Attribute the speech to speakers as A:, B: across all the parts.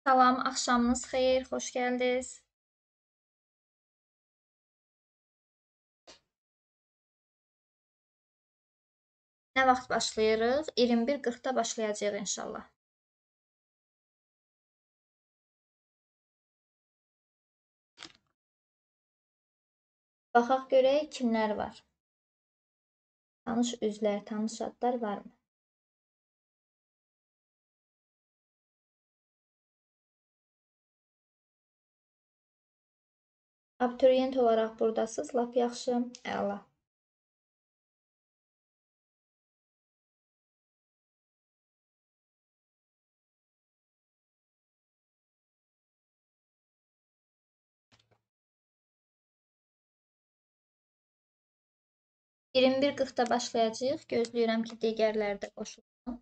A: Salam, axşamınız xeyir, xoş gəldiniz. Nə vaxt başlayırıq? 21:40-da başlayacağıq inşallah. Baxaq görək kimlər var. Tanış üzlər, tanış adlar varmı? Abituriyent olaraq buradasınız, lap yaxşı, əla. Bir 21:40-da başlayacağıq. Gözləyirəm ki, digərləri də qoşulsun.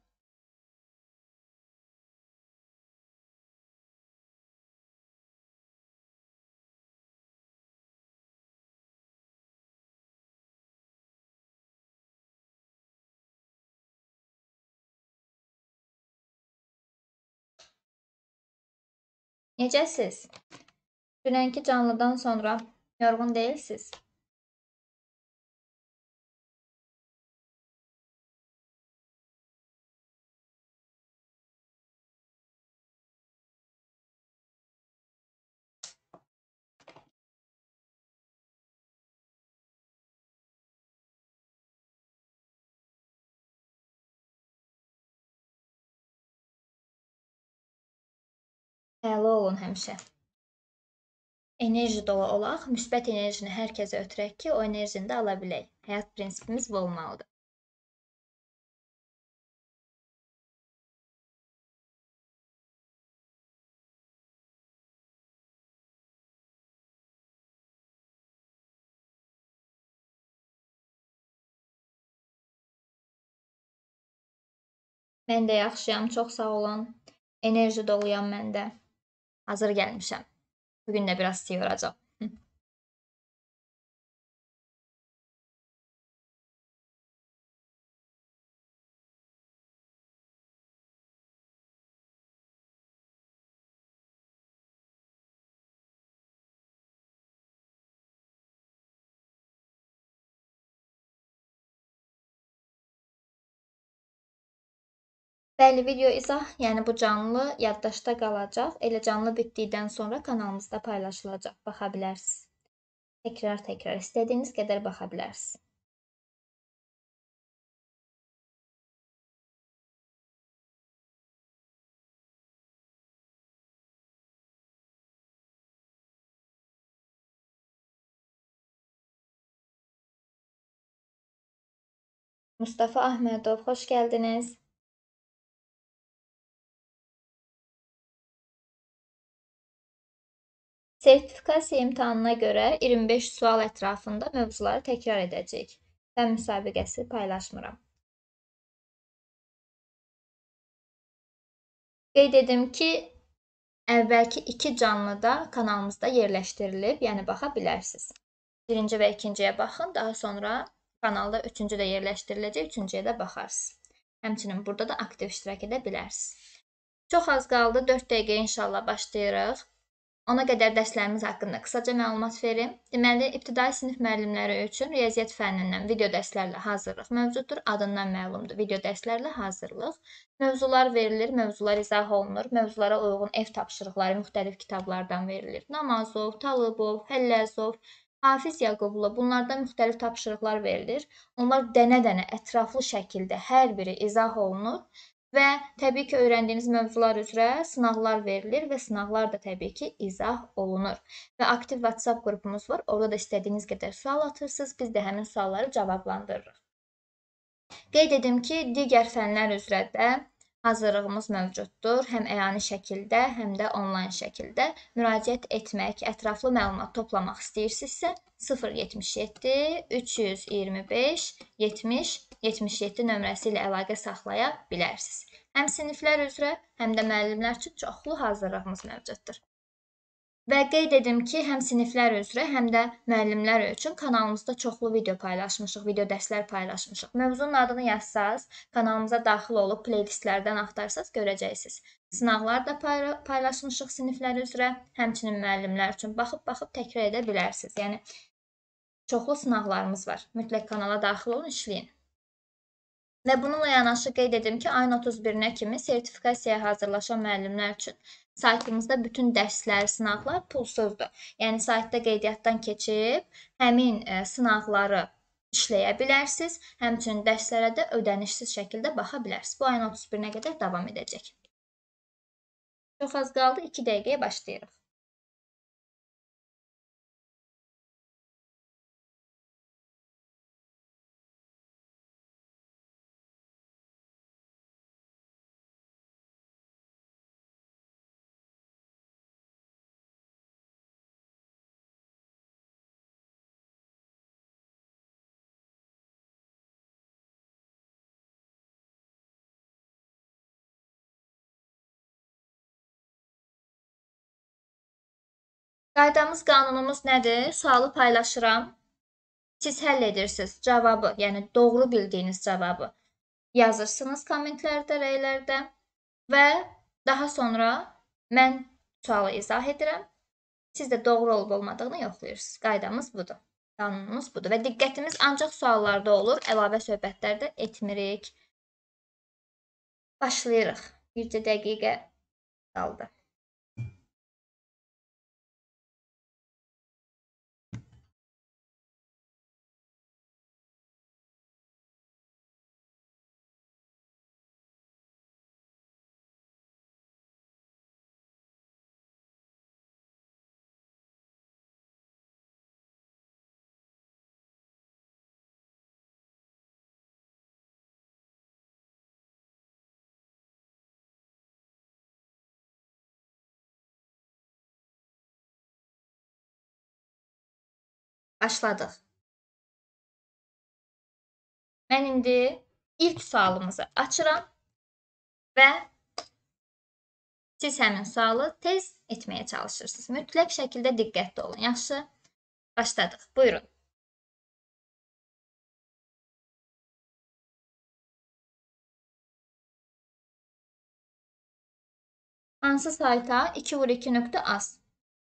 A: Necəsiz? Dünənki canlıdan sonra yorğun deyilsiz? Əla olun həmişə. Enerji dolu olaq, müsbət enerjini hər kəsə ötürək ki, o enerjini də ala bilək. Həyat prinsipimiz bu olmalıdır. Mən də yaxşıyam, çox sağ olun. Enerji doluyam mən də. Hazır gəlmişəm. Bugün də biraz sizi yoracaq. Bəli, video izah, yəni bu canlı yaddaşda qalacaq. Elə canlı bitdikdən sonra kanalımızda paylaşılacaq. Baxa bilərsiniz. Təkrar istədiyiniz qədər baxa bilərsiniz. Mustafa Ahmedov, xoş gəldiniz. Sertifikasiya imtahanına görə 25 sual ətrafında mövzuları təkrar edəcəyik. Fən müsabiqəsi paylaşmıram. Qeyd edim ki, əvvəlki 2 canlı da kanalımızda yerləşdirilib, yəni baxa bilərsiniz. Birinci və ikinciyə baxın, daha sonra kanalda üçüncü də yerləşdiriləcək, üçüncüyə də baxarsınız. Həmçinin burada da aktiv iştirak edə bilərsiniz. Çox az qaldı, 4 dəqiqə inşallah başlayırıq. Ona qədər dərslərimiz haqqında qısaca məlumat verim. Deməli, ibtidai sinif müəllimləri üçün riyaziyyat fənnindən video dərslərlə hazırlıq mövcuddur. Adından məlumdur, video dərslərlə hazırlıq. Mövzular verilir, mövzular izah olunur. Mövzulara uyğun ev tapşırıqları müxtəlif kitablardan verilir. Namazov, Talıbov, Həlləzov, Hafiz Yaqublu, bunlardan müxtəlif tapşırıqlar verilir. Onlar dənə-dənə ətraflı şəkildə hər biri izah olunur. Və təbii ki, öyrəndiyiniz mövzular üzrə sınaqlar verilir və sınaqlar da təbii ki, izah olunur. Və aktiv WhatsApp qrupumuz var. Orada da istədiyiniz qədər sual atırsınız. Biz də həmin sualları cavablandırırıq. Qeyd edim ki, digər fənlər üzrə də hazırlığımız mövcuddur. Həm əyani şəkildə, həm də onlayn şəkildə müraciət etmək, ətraflı məlumat toplamaq istəyirsinizsə 077 325 70 77 nömrəsi ilə əlaqə saxlaya bilərsiniz. Həm siniflər üzrə, həm də müəllimlər üçün çoxlu hazırlığımız mövcuddur. Və qeyd edim ki, həm siniflər üzrə, həm də müəllimlər üçün kanalımızda çoxlu video paylaşmışıq, video dərslər paylaşmışıq. Mövzunun adını yazsaz, kanalımıza daxil olub playlistlərdən axtarsaz görəcəksiniz. Sınaqlar da paylaşmışıq siniflər üzrə, həmçinin müəllimlər üçün baxıb təkrar edə bilərsiniz. Yəni, çoxlu sınaqlarımız var. Mütləq kanala daxil olun, işləyin. Və bununla yanaşı qeyd edim ki, ayın 31-nə kimi sertifikasiyaya hazırlaşan müəllimlər üçün saytımızda bütün dərslər, sınaqlar pulsuzdur. Yəni, saytda qeydiyyatdan keçib, həmin sınaqları işləyə bilərsiniz. Həmçinin dərslərə də ödənişsiz şəkildə baxa bilərsiniz. Bu ayın 31-nə qədər davam edəcək. Çox az qaldı, 2 dəqiqəyə başlayırıq. Qaydamız, qanunumuz nədir? Sualı paylaşıram. Siz həll edirsiniz cavabı, yəni doğru bildiyiniz cavabı yazırsınız kommentlərdə, rəylərdə və daha sonra mən sualı izah edirəm. Siz də doğru olub olmadığını yoxlayırsınız. Qaydamız budur. Qanunumuz budur və diqqətimiz ancaq suallarda olur, əlavə söhbətlərdə etmirik. Başlayırıq. Bircə dəqiqə qaldı. Başladıq. Mən indi ilk sualımızı açıram və siz həmin sualı tez etməyə çalışırsınız. Mütləq şəkildə diqqətli olun. Yaxşı? Başladıq. Buyurun. Hansı sayta? 2vur2.az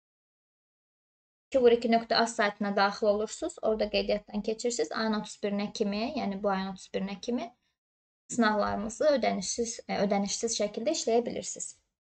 A: 2vur2.az saytına daxil olursunuz. Orada qeydiyyatdan keçirsiniz. Ayın 31-nə kimi, yəni bu ayın 31-nə kimi sınaqlarımızı ödənişsiz şəkildə işləyə bilirsiniz.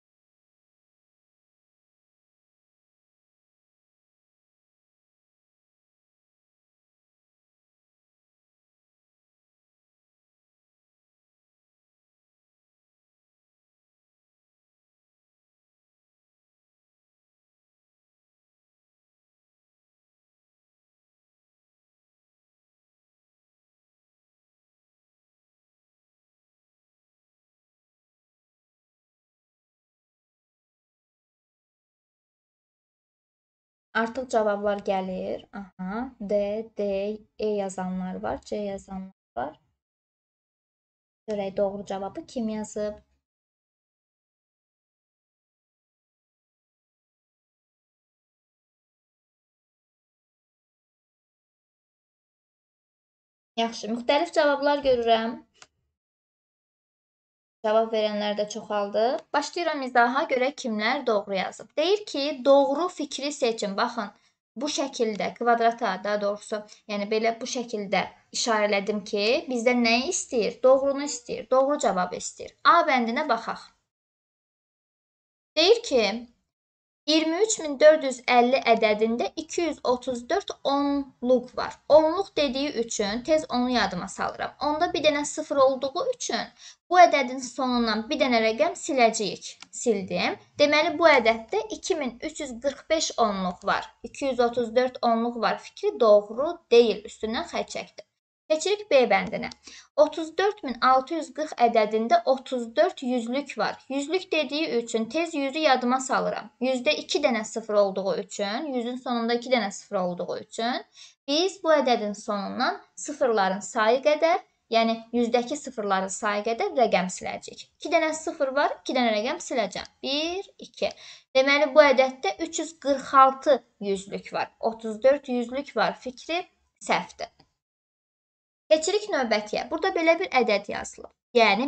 A: Artıq cavablar gəlir. Aha, D, D, E yazanlar var, C yazanlar var. Görək doğru cavabı kim yazıb? Yaxşı, müxtəlif cavablar görürəm. Cavab verənlər də çoxaldı. Başlayıram izaha, görək kimlər doğru yazıb. Deyir ki, doğru fikri seçin. Baxın, bu şəkildə kvadrata, daha doğrusu, yəni belə bu şəkildə işarələdim ki, bizdən nəyi istəyir? Doğrunu istəyir, doğru cavabı istəyir. A bəndinə baxaq. Deyir ki, 23450 ədədində 234 onluq var. Onluq dediyi üçün tez onu yadıma salıram. Onda bir dənə 0 olduğu üçün bu ədədin sonundan bir dənə rəqəm siləcəyik. Sildim. Deməli, bu ədəddə 2345 onluq var. 234 onluq var. Fikri doğru deyil. Üstündən xətt çəkdim. Keçirik B bəndinə. 34640 ədədində 34 yüzlük var. Yüzlük dediyi üçün tez 100'ü yadıma salıram. Yüzdə 2 dənə 0 olduğu üçün, 100'ün sonunda 2 dənə 0 olduğu üçün biz bu ədədin sonundan sıfırların sayı qədər, yəni yüzdəki sıfırların sayı qədər rəqəm siləcəyik. 2 dənə 0 var, 2 dənə rəqəm siləcəm. 1, 2. Deməli, bu ədəddə 346 yüzlük var, 34 yüzlük var. Fikri səhvdir. Keçirik növbətiyə. Burada belə bir ədəd yazılıb. Yəni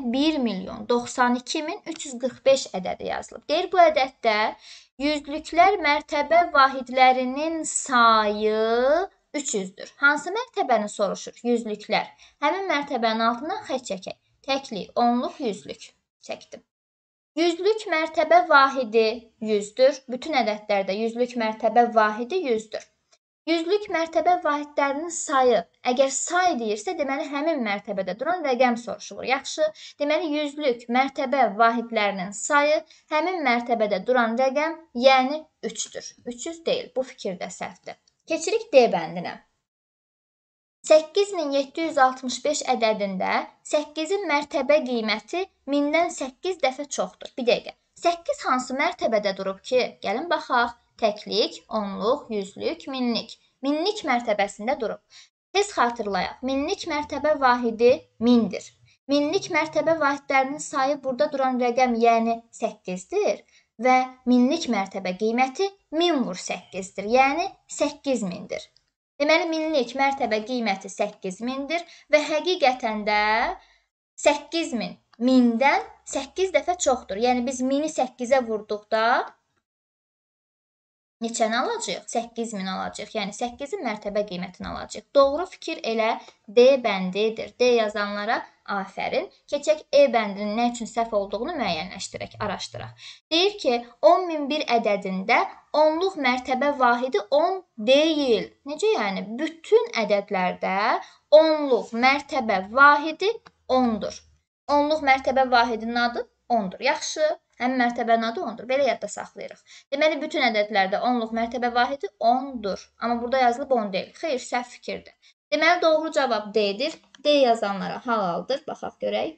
A: 1.092.345 ədədi yazılıb. Deyir, bu ədəddə yüzlüklər mərtəbə vahidlərinin sayı 300-dür. Hansı mərtəbəni soruşur? Yüzlüklər. Həmin mərtəbənin altından xətt çəkək. Təklik, onluq, yüzlük çəkdim. Yüzlük mərtəbə vahidi 100-dür. Bütün ədədlərdə yüzlük mərtəbə vahidi 100-dür. Yüzlük mərtəbə vahidlərinin sayı, əgər say deyirsə, deməli, həmin mərtəbədə duran rəqəm soruşulur. Yaxşı, deməli, yüzlük mərtəbə vahidlərinin sayı, həmin mərtəbədə duran rəqəm, yəni 3-dür. 300 deyil, bu fikir də səhvdir. Keçirik D bəndinə. 8765 ədədində 8-in mərtəbə qiyməti 1000-dən 8 dəfə çoxdur. Bir dəqiqə, 8 hansı mərtəbədə durub ki? Gəlin baxaq. Təklik, onluq, yüzlük, minlik. Minlik mərtəbəsində durub. Tez xatırlayaq. Minlik mərtəbə vahidi 1000-dir. Minlik mərtəbə vahidlərinin sayı burada duran rəqəm, yəni 8-dir. Və minlik mərtəbə qiyməti 1000 vur 8-dir. Yəni 8000-dir. Deməli, minlik mərtəbə qiyməti 8000-dir və həqiqətən də 8000 1000-dən 8 dəfə çoxdur. Yəni, biz 1000-i 8-ə vurduqda neçəni alacaq? 8000 alacaq. Yəni 8-in mərtəbə qiymətini alacaq. Doğru fikir elə D bəndidir. D yazanlara afərin. Keçək E bəndinin nə üçün səhv olduğunu müəyyənləşdirək, araşdıraq. Deyir ki, 10.001 ədədində onluq mərtəbə vahidi 10 deyil. Necə yəni? Bütün ədədlərdə onluq mərtəbə vahidi 10-dur. Onluq mərtəbə vahidinin adı 10-dur. Yaxşı. Həmin mərtəbənin adı 10-dur. Belə yadda saxlayırıq. Deməli, bütün ədədlərdə onluq mərtəbə vahidi 10-dur. Amma burada yazılıb 10 deyil. Xeyr, səhv fikirdir. Deməli, doğru cavab D-dir. D yazanlara halaldır. Baxaq görək.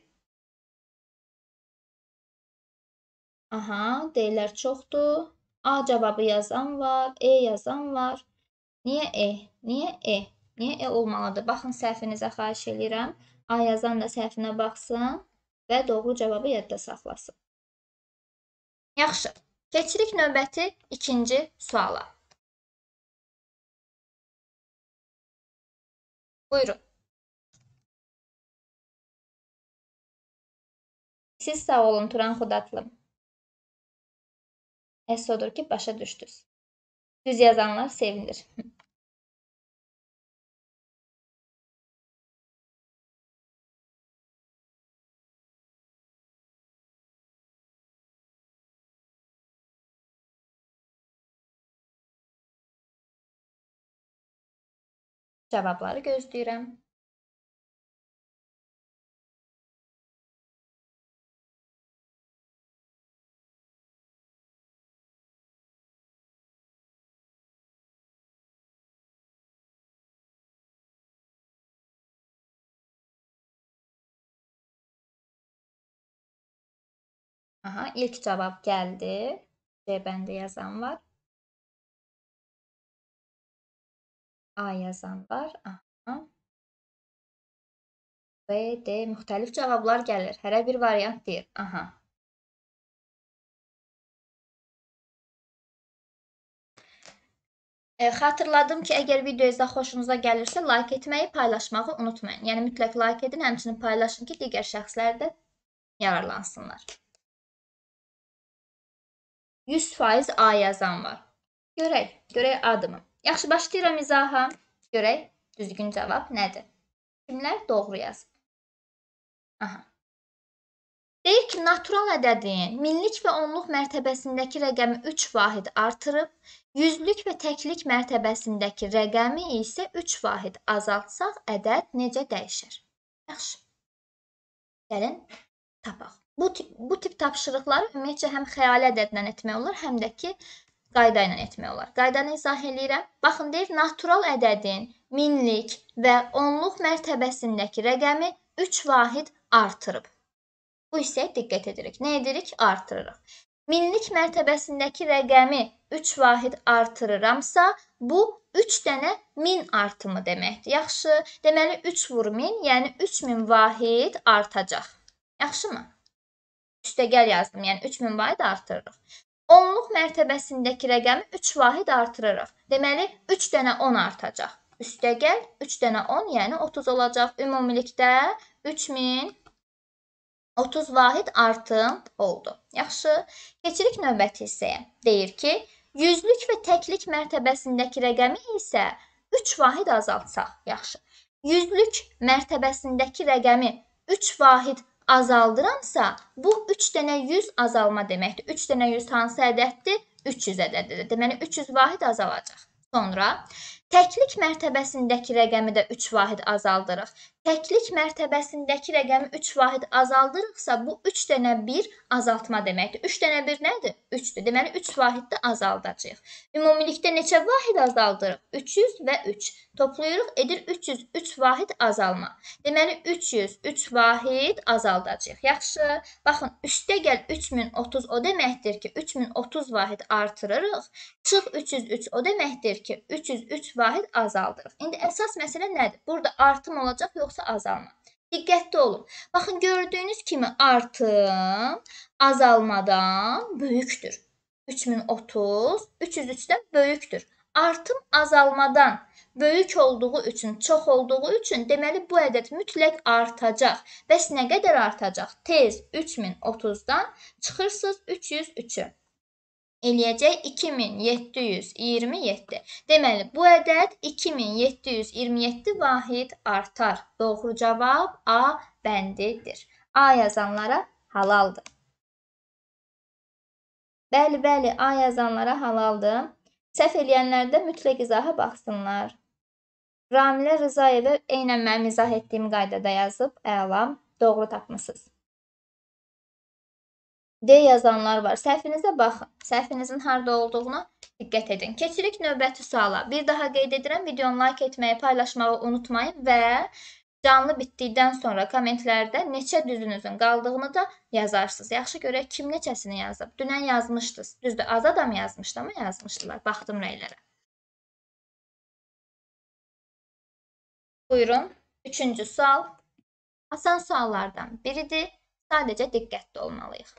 A: Aha, D-lər çoxdur. A cavabı yazan var. E yazan var. Niyə E? Niyə E? Niyə E olmalıdır? Baxın, səhvinizə xahiş edirəm. A yazan da səhvinə baxsın və doğru cavabı yadda saxlasın. Yaxşı, keçirik növbəti ikinci suala. Buyurun. Siz sağ olun Turan Xudatlım. Odur ki, başa düşdünüz. Düz yazanlar sevinir. Cavabları gözləyirəm. Aha, ilk cavab gəldi. C bəndə yazan var. A yazan var. Aha. B, D, müxtəlif cavablar gəlir. Hərə bir variant deyir. Aha. Xatırladım ki, əgər videoda xoşunuza gəlirsə, like etməyi, paylaşmağı unutmayın. Yəni, mütləq like edin, həmçinin paylaşın ki, digər şəxslər də yararlansınlar. 100% A yazan var. Görək adımı. Yaxşı, başlayıram izaha. Görək, düzgün cavab nədir? Kimlər doğru yazıb? Aha. Deyir ki, natural ədədin minlik və onluq mərtəbəsindəki rəqəmi 3 vahid artırıb, yüzlük və təklik mərtəbəsindəki rəqəmi isə 3 vahid azaltsaq, ədəd necə dəyişər? Yaxşı. Gəlin, tapaq. Bu tip tapşırıqları ümumiyyətcə həm xəyali ədədlə etmək olar, həm də ki, qayda ilə etmək olar. Qaydanı izah eləyirəm. Baxın, deyir, natural ədədin minlik və onluq mərtəbəsindəki rəqəmi 3 vahid artırıb. Bu hissəyə diqqət edirik. Nə edirik? Artırırıq. Minlik mərtəbəsindəki rəqəmi 3 vahid artırıramsa, bu 3 dənə 1000 artımı deməkdir. Yaxşı, deməli 3 vur 1000, yəni 3000 vahid artacaq. Yaxşı mı? Üstəgəl yazdım, yəni 3000 vahid artırırıq. Onluq mərtəbəsindəki rəqəmi 3 vahid artırırıq. Deməli, 3 dənə 10 artacaq. Üstə gəl, 3 dənə 10, yəni 30 olacaq. Ümumilikdə 30 vahid artım oldu. Yaxşı, keçirik növbəti hissəyə. Deyir ki, yüzlük və təklik mərtəbəsindəki rəqəmi isə 3 vahid azaltsaq. Yaxşı, yüzlük mərtəbəsindəki rəqəmi 3 vahid azaldıramsa, bu 3 dənə 100 azalma deməkdir. 3 dənə 100 hansı ədəddir? 300 ədədidir. Deməli, 300 vahid azalacaq. Sonra, təklik mərtəbəsindəki rəqəmi də 3 vahid azaldırıq. Təklik mərtəbəsindəki rəqəmi 3 vahid azaldırıqsa, bu 3 dənə 1 azaltma deməkdir. 3 dənə 1 nədir? 3-dür. Deməli, 3 vahid də azaldacaq. Ümumilikdə neçə vahid azaldırıq? 300 və 3. Toplayırıq, edir 303 vahid azalma. Deməli, 303 vahid azaldacaq. Yaxşı, baxın, üstə gəl 3030 o deməkdir ki, 3030 vahid artırırıq. Çıx 303 o deməkdir ki, 303 vahid azaldırıq. İndi əsas məsələ nədir? Burada artım olacaq, yoxsa azalma? Diqqətli olun. Baxın, gördüyünüz kimi artım azalmadan böyükdür. 3030 303-dən böyükdür. Artım azalmadan böyük olduğu üçün, çox olduğu üçün deməli bu ədəd mütləq artacaq. Bəs nə qədər artacaq? Tez 3030-dan çıxırsınız 303-ü. Eləyəcək 2727. Deməli, bu ədəd 2727 vahid artar. Doğru cavab A bəndidir. A yazanlara halaldır. Bəli, A yazanlara halaldır. Səhv eləyənlər də mütləq izaha baxsınlar. Ramilə Rızayeva eynən mənim izah etdiyim qaydada yazıb. Əla, doğru tapmışsınız. D yazanlar var. Səhvinizə baxın. Səhvinizin harada olduğuna diqqət edin. Keçirik növbəti suala. Bir daha qeyd edirəm, videonu like etməyi, paylaşmağı unutmayın və canlı bitdikdən sonra kommentlərdə neçə düzünüzün qaldığını da yazarsınız. Yaxşı görək kim neçəsini yazıb. Dünən yazmışdınız. Düzdür, az adam yazmışdı ama yazmışdılar. Baxdım rəylərə. Buyurun. 3-cü sual. Asan suallardan biridir. Sadəcə diqqətli olmalıyıq.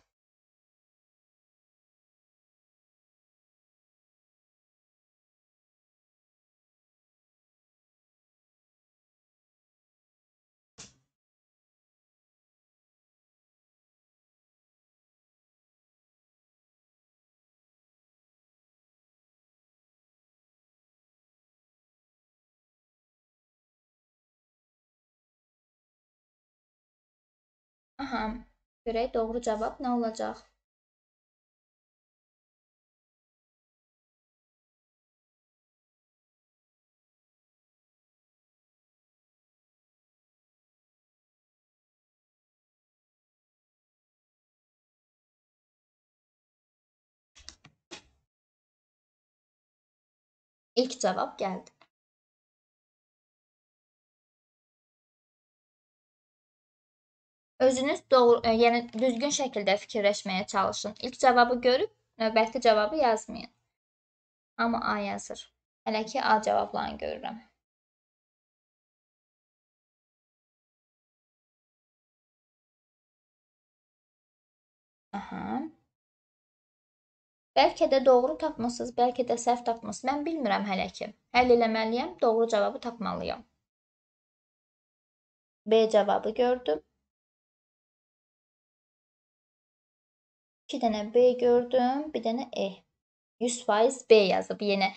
A: Aha, görək doğru cavab nə olacaq? İlk cavab gəldi. Özünüz doğru, yəni düzgün şəkildə fikirləşməyə çalışın. İlk cavabı görüb, növbəti cavabı yazmayın. Amma A yazır. Hələ ki A cavablarını görürəm. Aha. Bəlkə də doğru tapmışsınız, bəlkə də səhv tapmışsınız. Mən bilmirəm hələ ki. Həll eləməliyəm, doğru cavabı tapmalıyam. B cavabı gördüm. 2 dənə B gördüm, bir dənə E. 100% B yazıb yenə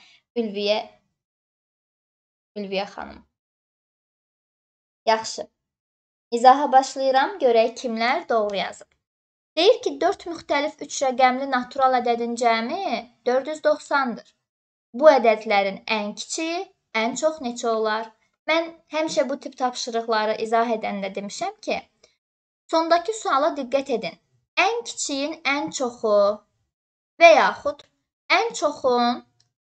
A: Ülviyə xanım. Yaxşı. İzaha başlayıram, görək kimlər doğru yazıb. Deyir ki, 4 müxtəlif 3 rəqəmli natural ədədin cəmi 490-dır. Bu ədədlərin ən kiçiyi, ən çox neçə olar? Mən həmişə bu tip tapşırıqları izah edəndə demişəm ki, sondakı suala diqqət edin. Ən kiçiyin ən çoxu və yaxud ən çoxun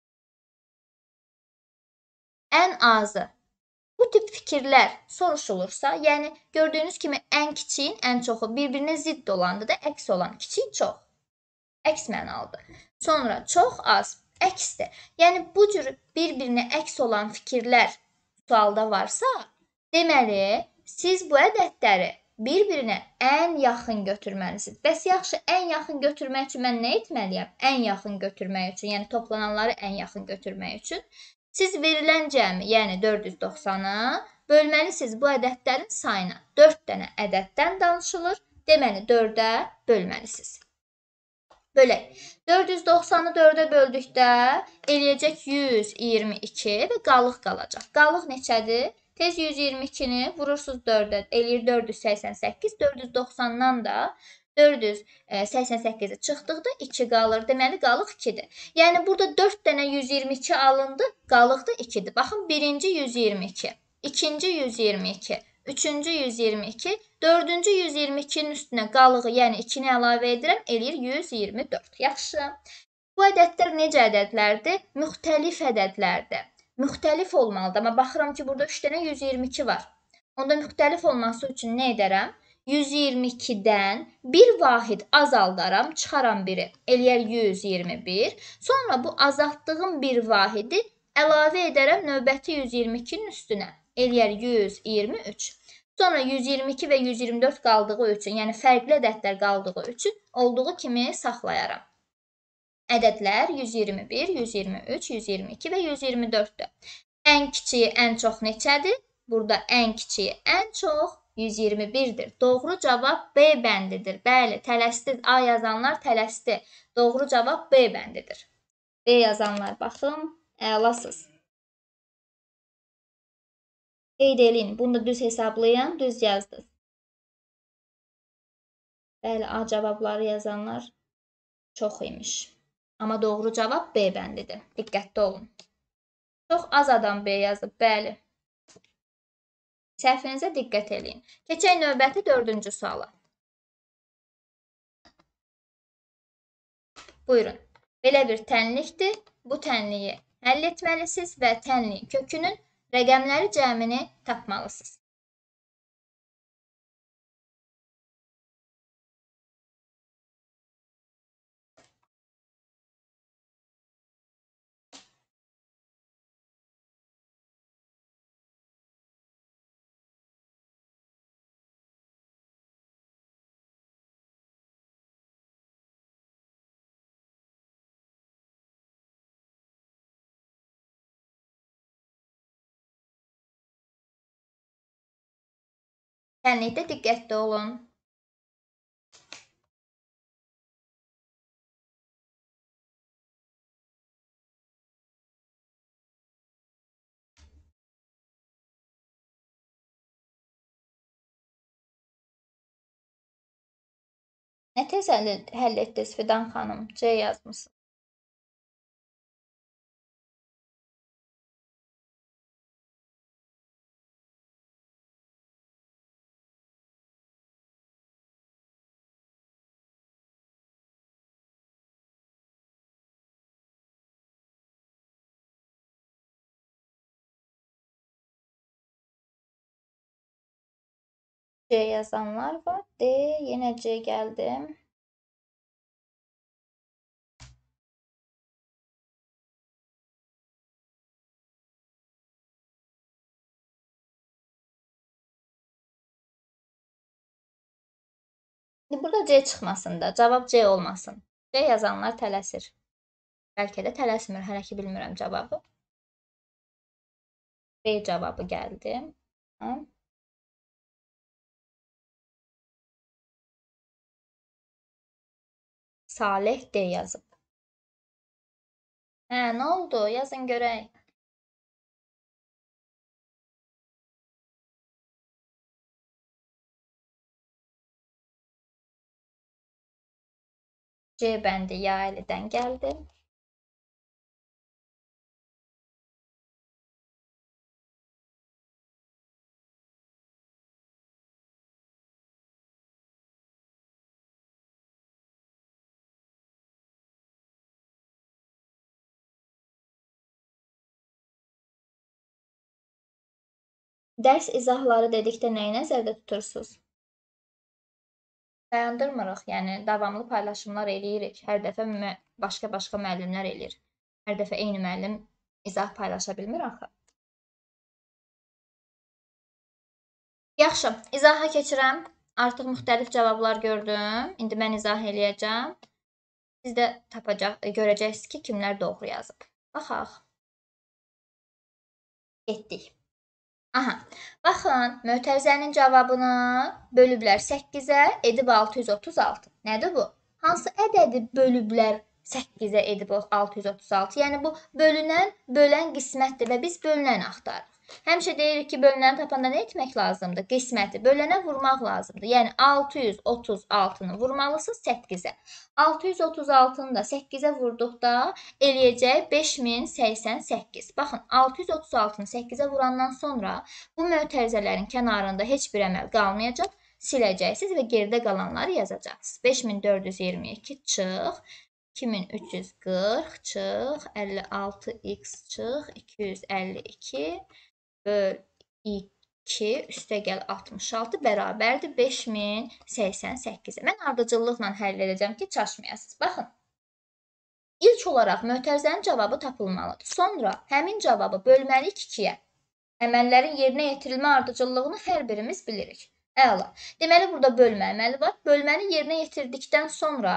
A: ən azı. Bu tip fikirlər soruşulursa, yəni gördüyünüz kimi ən kiçiyin ən çoxu bir-birinə zidd olandır da, əks olan kiçik çox. Əks mənalıdır. Sonra çox az, əksdir. Yəni bu cür bir-birinə əks olan fikirlər sualda varsa, deməli siz bu ədədləri bir-birinə ən yaxın götürməlisiniz. Bəs yaxşı, ən yaxın götürmək üçün mən nə etməliyəm? Ən yaxın götürmək üçün, yəni toplananları ən yaxın götürmək üçün siz verilən cəmi, yəni 490-a bölməlisiniz bu ədədlərin sayına. 4 dənə ədəddən danışılır. Deməli 4-ə bölməlisiniz. Bölək. 490-ı 4-ə böldükdə eləyəcək 122 və qalıq qalacaq. Qalıq neçədir? Tez 122-ni vurursunuz 4-ə, eləyir 488. 490-dan da 488-i çıxdıqda 2 qalır. Deməli qalıq 2-dir. Yəni burada 4 dənə 122 alındı, qalıq da 2-dir. Baxın, birinci 122, ikinci 122, üçüncü 122, dördüncü 122-nin üstünə qalığı, yəni 2-ni əlavə edirəm, eləyir 124. Yaxşı. Bu ədədlər necə ədədlərdir? Müxtəlif ədədlərdir. Müxtəlif olmalıdır. Amma baxıram ki, burada 3 dənə 122 var. Onda müxtəlif olması üçün nə edərəm? 122-dən bir vahid azaldaram, çıxaram biri, eləyər 121. Sonra bu azaltdığım bir vahidi əlavə edərəm növbəti 122-nin üstünə, eləyər 123. Sonra 122 və 124 qaldığı üçün, yəni fərqli ədədlər qaldığı üçün olduğu kimi saxlayaram. Ədədlər 121, 123, 122 və 124-dür. Ən kiçiyi ən çox neçədir? Burada ən kiçiyi ən çox 121-dir. Doğru cavab B bəndidir. Bəli, tələsdi. A yazanlar tələsdi. Doğru cavab B bəndidir. B yazanlar baxın, əlasız. Qeyd eləyin. Bunu da düz hesablayın, düz yazdınız. Bəli, A cavabları yazanlar çox imiş. Amma doğru cavab B bəndidir. Diqqətli olun. Çox az adam B yazıb, bəli. Səhvinizə diqqət eləyin. Keçək növbəti 4-cü suala. Buyurun. Belə bir tənlikdir. Bu tənliyi həll etməlisiniz və tənliyin kökünün rəqəmləri cəmini tapmalısınız. Tənlikdə diqqətli olun. Nə tez həll etdiniz Fidan xanım? C yazmışsınız. C yazanlar var. D, yenə C gəldim. Burada C çıxmasın da, cavab C olmasın. C yazanlar tələsir. Bəlkə də tələsmir, hələ ki bilmirəm cavabı. B cavabı gəldi. Salih D yazıb. Hə, nə oldu? Yazın görək. C bəndi Yaylı'dan gəldi. Dərs izahları dedikdə nəyi nəzərdə tutursunuz? Dayandırmırıq, yəni davamlı paylaşımlar eləyirik. Hər dəfə başqa müəllimlər eləyir. Hər dəfə eyni müəllim izah paylaşa bilmir axı. Yaxşı, izaha keçirəm. Artıq müxtəlif cavablar gördüm. İndi mən izah eləyəcəm. Siz də görəcəksiniz ki, kimlər doğru yazıb. Baxaq. Getdik. Aha. Baxın, mötərizənin cavabını bölüblər 8-ə, edib 636. Nədir bu? Hansı ədədi bölüblər 8-ə edib 636? Yəni bu bölünən, bölən qismətdir və biz bölünəni axtarırıq. Həmişə deyirik ki, bölünəni tapanda nə etmək lazımdır? Qisməti bölənə vurmaq lazımdır. Yəni 636-nı vurmalısınız 8-ə. 636-nı da 8-ə vurduqda eləyəcək 5088. Baxın, 636-nı 8-ə vurandan sonra bu mötərizələrin kənarında heç bir əməl qalmayacaq. Siləcəksiniz və geridə qalanları yazacaqsınız. 5422 çıx. 2340 çıx. 56x çıx. 252 böl 2 üstə gəl 66 bərabərdir 5088. Mən ardıcıllıqla həll edəcəm ki, çaşmayasınız. Baxın. İlk olaraq mötərizənin cavabı tapılmalıdır. Sonra həmin cavabı bölməliyik 2-yə. Əməllərin yerinə yetirilmə ardıcıllığını hər birimiz bilirik. Əla. Deməli, burada bölmə əməli var. Bölməni yerinə yetirdikdən sonra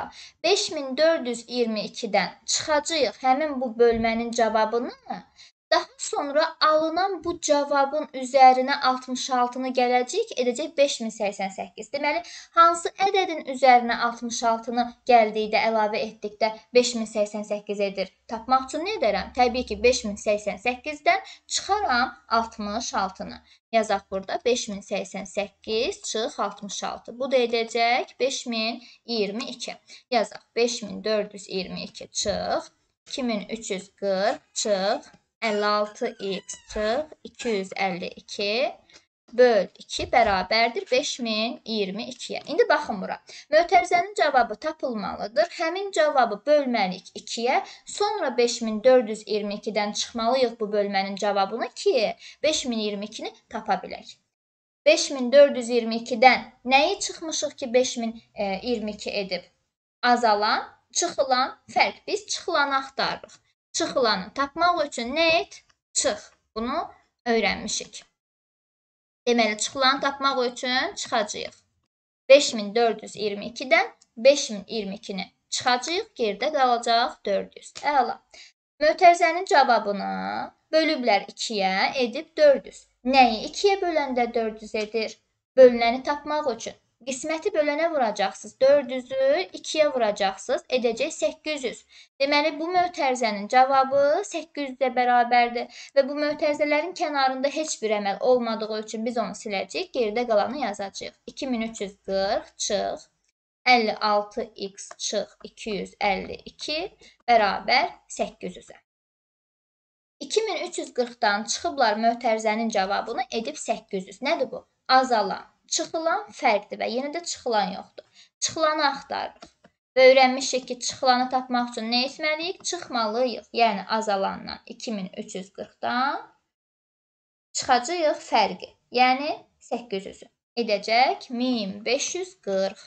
A: 5422-dən çıxacağıq həmin bu bölmənin cavabını. Daha sonra alınan bu cavabın üzərinə 66-nı gələcək, edəcək 5088. Deməli, hansı ədədin üzərinə 66-nı gəldikdə, əlavə etdikdə 5088 edir? Tapmaq üçün nə edərəm? Təbii ki, 5088-dən çıxaram 66-nı. Yazaq burada 5088 çıx 66. Bu da edəcək 5022. Yazaq 5422 çıx 2340 çıx 56x çıx 252 böl 2 bərabərdir 5022-yə. İndi baxın bura. Mötərizənin cavabı tapılmalıdır. Həmin cavabı bölməliyik 2-yə. Sonra 5422-dən çıxmalıyıq bu bölmənin cavabını ki, 5022-ni tapa bilək. 5422-dən nəyi çıxmışıq ki, 5022 edib? Azalan, çıxılan fərq. Biz çıxılanı axtarırıq. Çıxılanı tapmaq üçün nə et? Çıx. Bunu öyrənmişik. Deməli, çıxılanı tapmaq üçün çıxacağıq. 5422-dən 5022-ni çıxacağıq. Geridə qalacaq 400. Əla. Mötərizənin cavabını bölüblər 2-yə, edib 400. Nəyi 2-yə böləndə 400 edir? Bölünəni tapmaq üçün. Qisməti bölənə vuracaqsınız. 400-ü 2-yə vuracaqsınız. Edəcək 800. Deməli, bu mötərizənin cavabı 800-də bərabərdir. Və bu mötərizələrin kənarında heç bir əməl olmadığı üçün biz onu siləcəyik. Geridə qalanı yazacağıq. 2340 çıx 56x çıx 252 bərabər 800-ə. 2340-dan çıxıblar mötərizənin cavabını edib 800. Nədir bu? Azalan, çıxılan fərqdir və yenə də çıxılan yoxdur. Çıxılanı axtarırıq. Və öyrənmişik ki, çıxılanı tapmaq üçün nə etməliyik? Çıxmalıyıq. Yəni azalandan 2340-dan çıxacağıq fərqi. Yəni 800-ü. Edəcək 1540.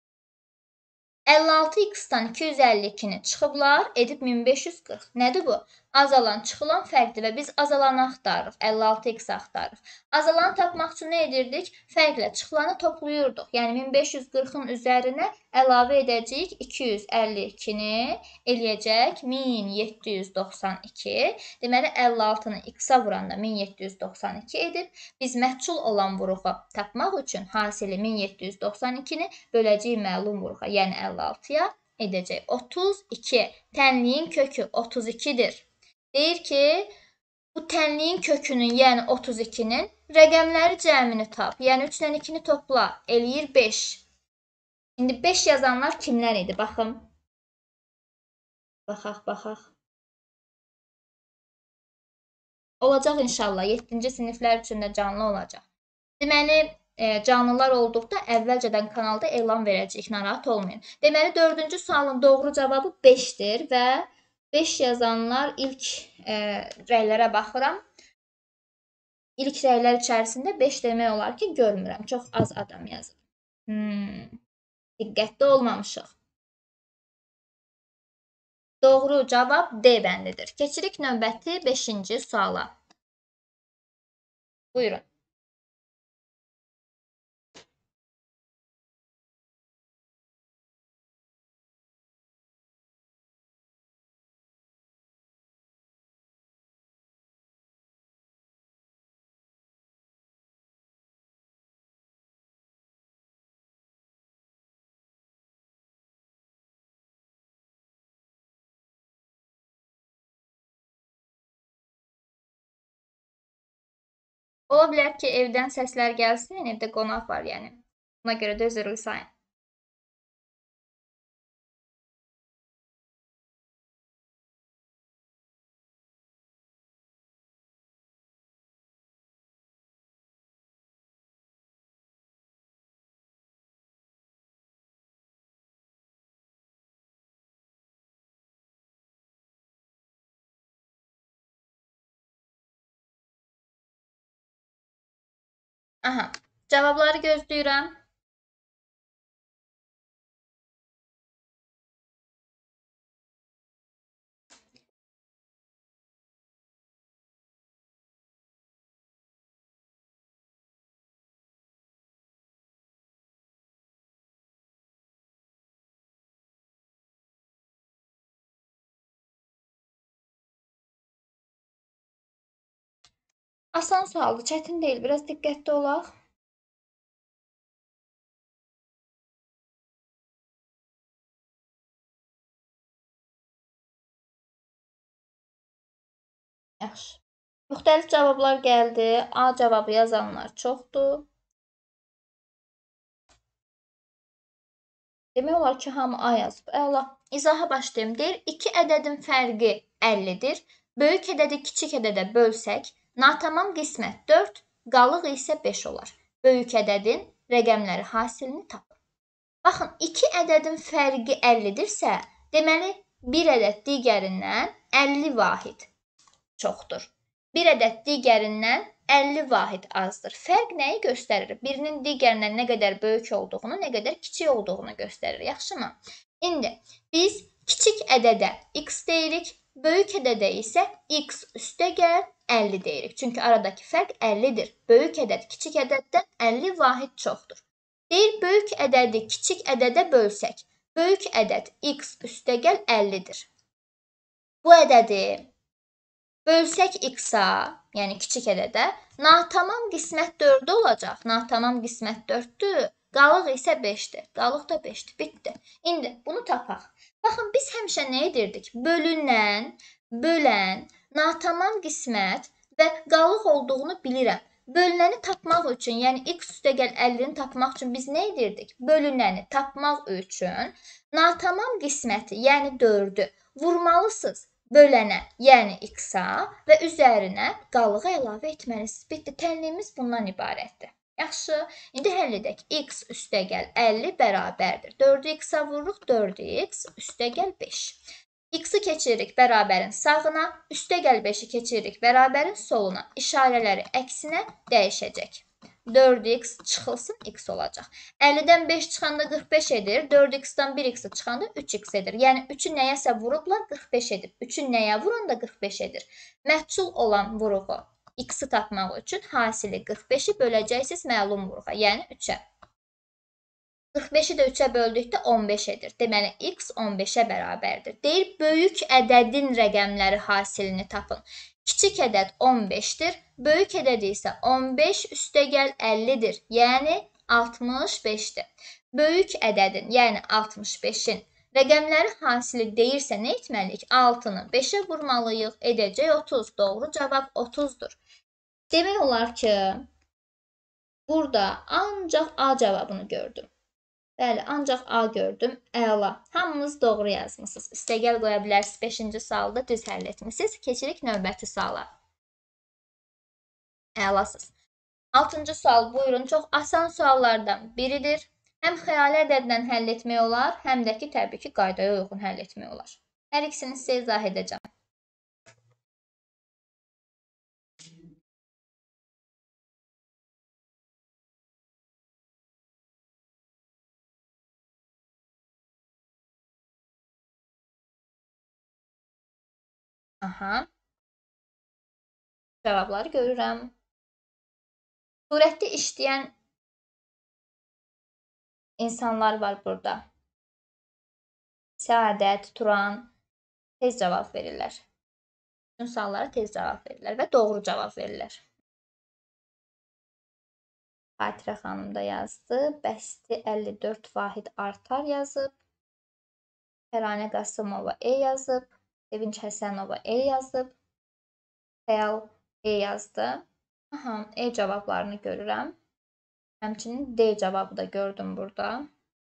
A: 56x-dan 252-ni çıxıblar, edib 1540. Nədir bu? Azalan, çıxılan fərqdir və biz azalanı axtarırıq. 56x axtarırıq. Azalanı tapmaq üçün nə edirdik? Fərqlə çıxılanı toplayırdıq. Yəni 1540-ın üzərinə əlavə edəcəyik 252-ni, eləyəcək 1792. Deməli, 56-nı x-a vuranda 1792 edib. Biz məhsul olan vuruğu tapmaq üçün hasili 1792-ni böləcəyik məlum vuruğa, yəni 56-ya edəcək 32. Tənliyin kökü 32-dir. Deyir ki, bu tənliyin kökünün, yəni 32-nin rəqəmləri cəmini tap. Yəni 3 ilə 2-ni topla, eləyir 5. İndi 5 yazanlar kimlər idi? Baxın. Baxaq. Olacaq inşallah. 7-ci siniflər üçün də canlı olacaq. Deməli, canlılar olduqda əvvəlcədən kanalda elan verəcəyik, narahat olmayın. Deməli, 4-cü sualın doğru cavabı 5-dir və 5 yazanlar ilk rəylərə baxıram. İlk rəylər içərisində 5 demək olar ki, görmürəm. Çox az adam yazıb. Diqqətli olmamışıq. Doğru cavab D bəndidir. Keçirik növbəti 5-ci suala. Buyurun. Ola bilər ki, evdən səslər gəlsin, evdə qonaq var yəni. Buna görə də üzrlü sayın. Aha, cavabları gözləyirəm. Asan sualdır, çətin deyil. Biraz diqqətli olaq. Yaxşı. Müxtəlif cavablar gəldi. A cavabı yazanlar çoxdur. Demək olar ki, hamı A yazıb. Əla. İzaha başlayım. Deyir, 2 ədədin fərqi 50-dir. Böyük ədədi kiçik ədədə bölsək, natamam qismət 4, qalıq isə 5 olar. Böyük ədədin rəqəmləri hasilini tapın. Baxın, 2 ədədin fərqi 50-dirsə, deməli, bir ədəd digərindən 50 vahid çoxdur. Bir ədəd digərindən 50 vahid azdır. Fərq nəyi göstərir? Birinin digərindən nə qədər böyük olduğunu, nə qədər kiçik olduğunu göstərir. Yaxşımı? İndi biz kiçik ədədə x deyirik, böyük ədədə isə x üstəgəl 50 deyirik. Çünki aradakı fərq 50-dir. Böyük ədəd kiçik ədəddən 50 vahid çoxdur. Deyir, böyük ədədi kiçik ədədə bölsək, böyük ədəd x üstəgəl 50-dir. Bu ədədi bölsək x-a, yəni kiçik ədədə, natamam qismət 4 olacaq. Natamam qismət 4-dür, qalıq isə 5-dir. Qalıq da 5-dir, bitdi. İndi bunu tapaq. Baxın, biz həmişə nə edirdik? Bölünən, bölən, natamam qismət və qalıq olduğunu bilirəm. Bölünəni tapmaq üçün, yəni x üstəgəl 50-ni tapmaq üçün biz nə edirdik? Bölünəni tapmaq üçün natamam qisməti, yəni 4-ü vurmalısınız bölənə, yəni x-a və üzərinə qalığı əlavə etməlisiniz. Bitdi. Tənliyimiz bundan ibarətdir. Yaxşı, indi həll edək. X üstəgəl 50 bərabərdir. 4-ü x-a vururuq, 4x üstəgəl 5. X-i keçiririk bərabərin sağına, üstəgəl 5-i keçiririk bərabərin soluna. İşarələri əksinə dəyişəcək. 4x çıxılsın, x olacaq. 50-dən 5 çıxanda 45 edir. 4x-dan 1x çıxanda 3x edir. Yəni 3-ü nəyəsə vurublar, 45 edib. 3-ü nəyə vuranda 45 edir. Məhsul olan vuruğu x-i tapmaq üçün hasili 45-i böləcəksiniz məlum vuruğa, yəni 3-ə. 45-i də 3-ə böldükdə 15 edir. Deməli, x 15-ə bərabərdir. Deyir, böyük ədədin rəqəmləri hasilini tapın. Kiçik ədəd 15-dir, böyük ədəd isə 15 üstəgəl 50-dir, yəni 65-dir. Böyük ədədin, yəni 65-in rəqəmləri hasili deyirsə nə etməliyik? 6-nı 5-ə vurmalıyıq, edəcək 30. Doğru cavab 30-dur. Demək olar ki, burada ancaq A cavabını gördüm. Bəli, ancaq A gördüm. Əla. Hamınız doğru yazmısınız. Üstəgəl qoya bilərsiniz. 5-ci sualı da düz həll etmisiniz. Keçirik növbəti suala. Əlasız. 6-cı sual buyurun. Çox asan suallardan biridir. Həm xəyali ədədlə həll etmək olar, həm də ki, təbii ki, qaydaya uyğun həll etmək olar. Hər ikisini sizə izah edəcəm. Aha. Cavabları görürəm. Surətdə işləyən insanlar var burada. Səadət, Turan tez cavab verirlər. Bütün suallara tez cavab verirlər və doğru cavab verirlər. Fatirə xanım da yazdı. Bəsti 54 vahid artar yazıb. Təranə Qasımova E yazıb. Sevinç Həsənova E yazıb. Xəyal E yazdı. Aha, E cavablarını görürəm. Həmçinin D cavabı da gördüm burada.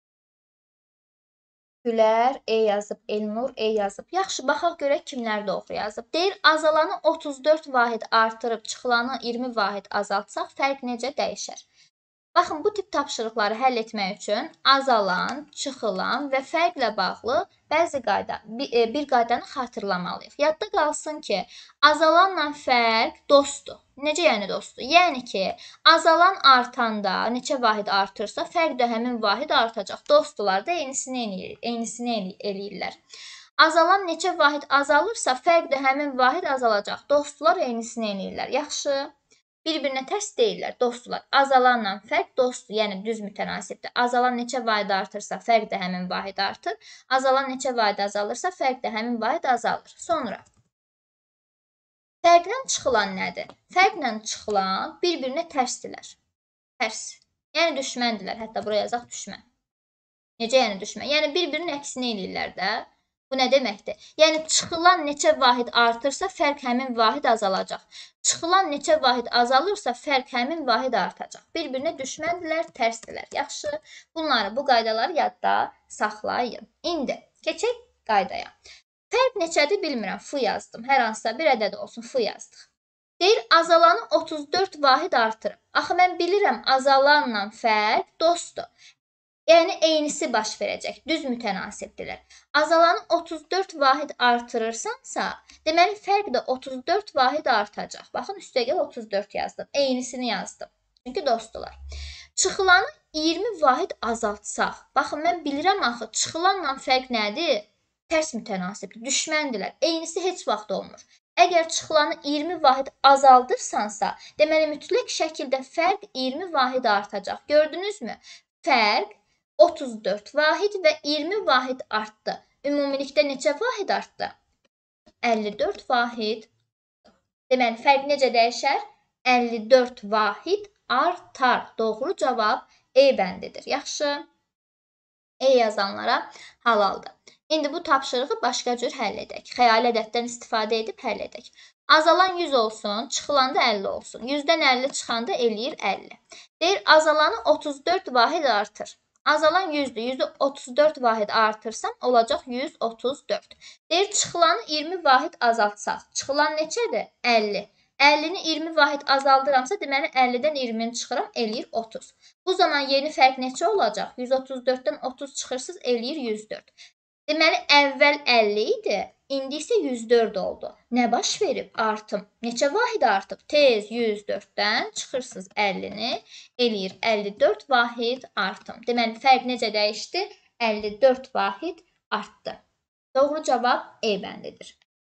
A: Gülər E yazıb, Elnur E yazıb. Yaxşı, baxaq görək kimlər doğru yazıb. Deyir, azalanı 34 vahid artırıb çıxılanı 20 vahid azaltsaq fərq necə dəyişər? Baxın, bu tip tapşırıqları həll etmək üçün azalan, çıxılan və fərqlə bağlı bəzi bir qaydanı xatırlamalıyıq. Yadda qalsın ki, azalanla fərq dostdur. Necə yəni dostdur? Yəni ki, azalan artanda neçə vahid artırsa, fərq də həmin vahid artacaq. Dostdular da eynisini eləyirlər. Azalan neçə vahid azalırsa, fərq də həmin vahid azalacaq. Dostdular eynisini eləyirlər. Yaxşı. Bir-birinə tərs deyirlər, dostlar. Azalanla fərq dostdur, yəni düz mütənasibdir. Azalan neçə vahid artırsa, fərq də həmin vahid artır. Azalan neçə vahid azalırsa, fərq də həmin vahid azalır. Sonra fərqlə çıxılan nədir? Fərqlə çıxılan bir-birinə tərsdirlər. Tərs. Yəni düşməndirlər. Hətta buraya yazaq düşmən. Necə yəni düşmən? Yəni bir-birinin əksini eləyirlər də. Bu nə deməkdir? Yəni çıxılan neçə vahid artırsa, fərq həmin vahid azalacaq. Çıxılan neçə vahid azalırsa, fərq həmin vahid artacaq. Bir-birinə düşməndirlər, tərsdirlər. Yaxşı, bu qaydaları yadda saxlayın. İndi keçək qaydaya. Fərq neçədir bilmirəm, F yazdım. Hər hansısa bir ədəd olsun, F yazdıq. Deyir, azalanı 34 vahid artırıb. Axı, mən bilirəm, azalanla fərq dostdur. Yəni, eynisi baş verəcək, düz mütənasibdirlər. Azalanı 34 vahid artırırsansa, deməli, fərq də 34 vahid artacaq. Baxın, üstə gəl 34 yazdım, eynisini yazdım. Çünki dostdular. Çıxılanı 20 vahid azaltsaq. Baxın, mən bilirəm axı, çıxılanla fərq nədir? Tərs mütənasibdir, düşməndirlər. Eynisi heç vaxt olmur. Əgər çıxılanı 20 vahid azaldırsansa, deməli, mütləq şəkildə fərq 20 vahid artacaq. Gördünüzmü? Fərq 34 vahid və 20 vahid artdı. Ümumilikdə neçə vahid artdı? 54 vahid. Deməli, fərq necə dəyişər? 54 vahid artar. Doğru cavab E bəndidir. Yaxşı. E yazanlara halaldır. İndi bu tapşırığı başqa cür həll edək. Xəyali ədəddən istifadə edib həll edək. Azalan 100 olsun, çıxılanda 50 olsun. 100-dən 50 çıxanda eləyir 50. Deyir, azalanı 34 vahid artır. Azalan 100'dür. 100'ü 34 vahid artırsam olacaq 134. Deyir, çıxılanı 20 vahid azaltsaq. Çıxılan neçədir? 50. 50'ni 20 vahid azaldıramsa, deməli 50'dən 20'ni çıxıram, eləyir 30. Bu zaman yeni fərq neçə olacaq? 134'dən 30 çıxırsız, eləyir 104. Deməli, əvvəl 50 idi, indi isə 104 oldu. Nə baş verib? Artım. Neçə vahid artıb? Tez 104'dən çıxırsız 50'ni, eləyir 54 vahid artım. Deməli, fərq necə dəyişdi? 54 vahid artdı. Doğru cavab E bəndidir.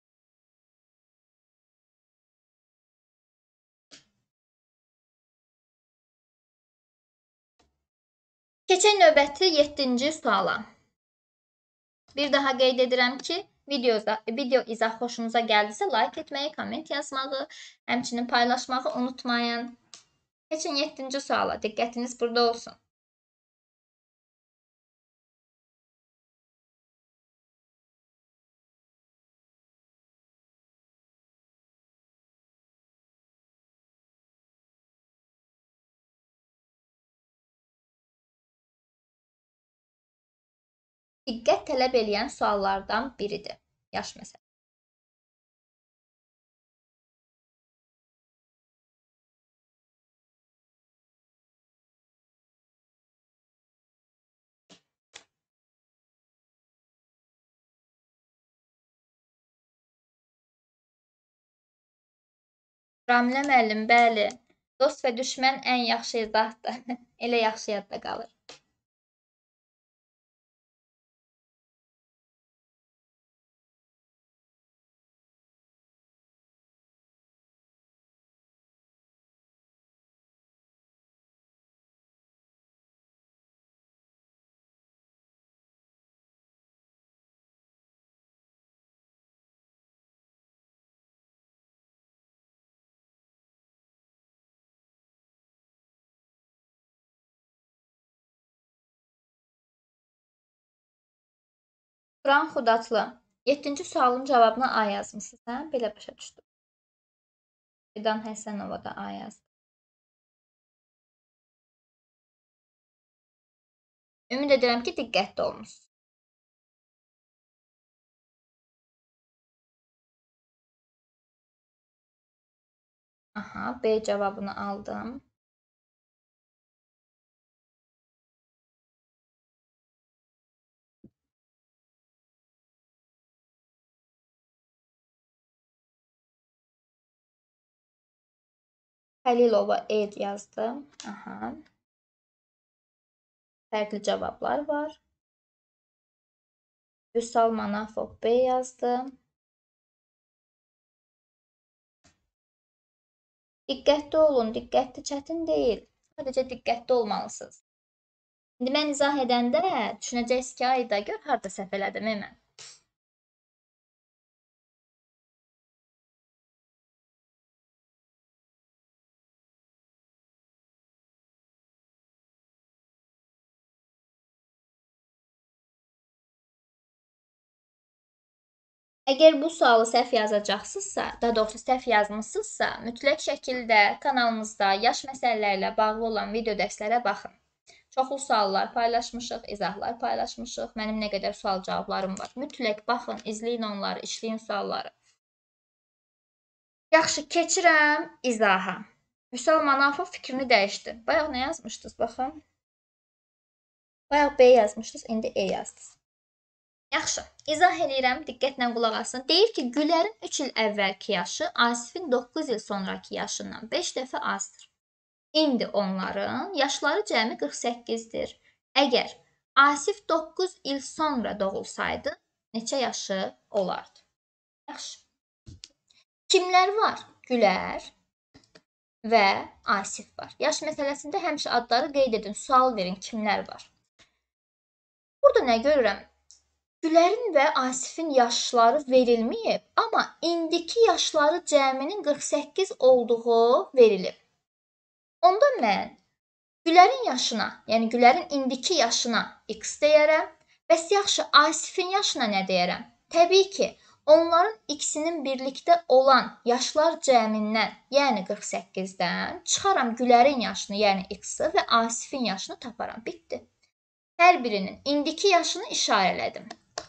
A: Keçək növbəti 7-ci suala. Bir daha qeyd edirəm ki, video izah xoşunuza gəldisə, like etməyi, komment yazmağı, həmçinin paylaşmağı unutmayın. Keçin 7-ci suala, diqqətiniz burada olsun. Diqqət tələb edən suallardan biridir. Yaş məsələ. Ramilə müəllim, bəli. Dost və düşmən ən yaxşı izahdır. Elə yaxşı yadda qalır. Turan Xudatlı. 7-ci sualın cavabına A yazmısınız, hə? Belə başa düşdüm. Fidan Həsənova da A yazdı. Ümid edirəm ki, diqqətli olmusunuz. Aha, B cavabını aldım. Xəlilova E yazdım. Aha. Fərqli cavablar var. Vüsal Manafov B yazdı. Diqqətli olun, diqqətli çətin deyil. Sadəcə diqqətli olmalısınız. İndi mən izah edəndə düşünəcəksiniz ki, ayda gör, harada səhv elədim mən. Əgər bu sualı səhv yazacaqsınızsa, daha doğrusu səhv yazmısınızsa, mütləq şəkildə kanalımızda yaş məsələlərlə bağlı olan video dərslərə baxın. Çoxlu suallar paylaşmışıq, izahlar paylaşmışıq. Mənim nə qədər sual cavablarım var. Mütləq baxın, izləyin onları, işləyin sualları. Yaxşı, keçirəm izaha. Vüsal Manafov fikrini dəyişdi. Bayaq nə yazmışdınız, baxın. Bayaq B yazmışdınız, indi E yazdınız. Yaxşı, izah edirəm, diqqətlə qulaq asın. Deyir ki, Gülərin 3 il əvvəlki yaşı Asifin 9 il sonraki yaşından 5 dəfə azdır. İndi onların yaşları cəmi 48-dir. Əgər Asif 9 il sonra doğulsaydı, neçə yaşı olardı? Yaxşı. Kimlər var? Gülər və Asif var. Yaş məsələsində həmişə adları qeyd edin, sual verin, kimlər var? Burada nə görürəm? Gülərin və Asifin yaşları verilməyib, amma indiki yaşları cəminin 48 olduğu verilib. Onda mən Gülərin yaşına, yəni Gülərin indiki yaşına x deyərəm. Bəs yaxşı, Asifin yaşına nə deyərəm? Təbii ki, onların ikisinin birlikdə olan yaşlar cəmindən, yəni 48-dən çıxaram Gülərin yaşını, yəni x-i və Asifin yaşını taparam. Bitdi. Hər birinin indiki yaşını işarələdim.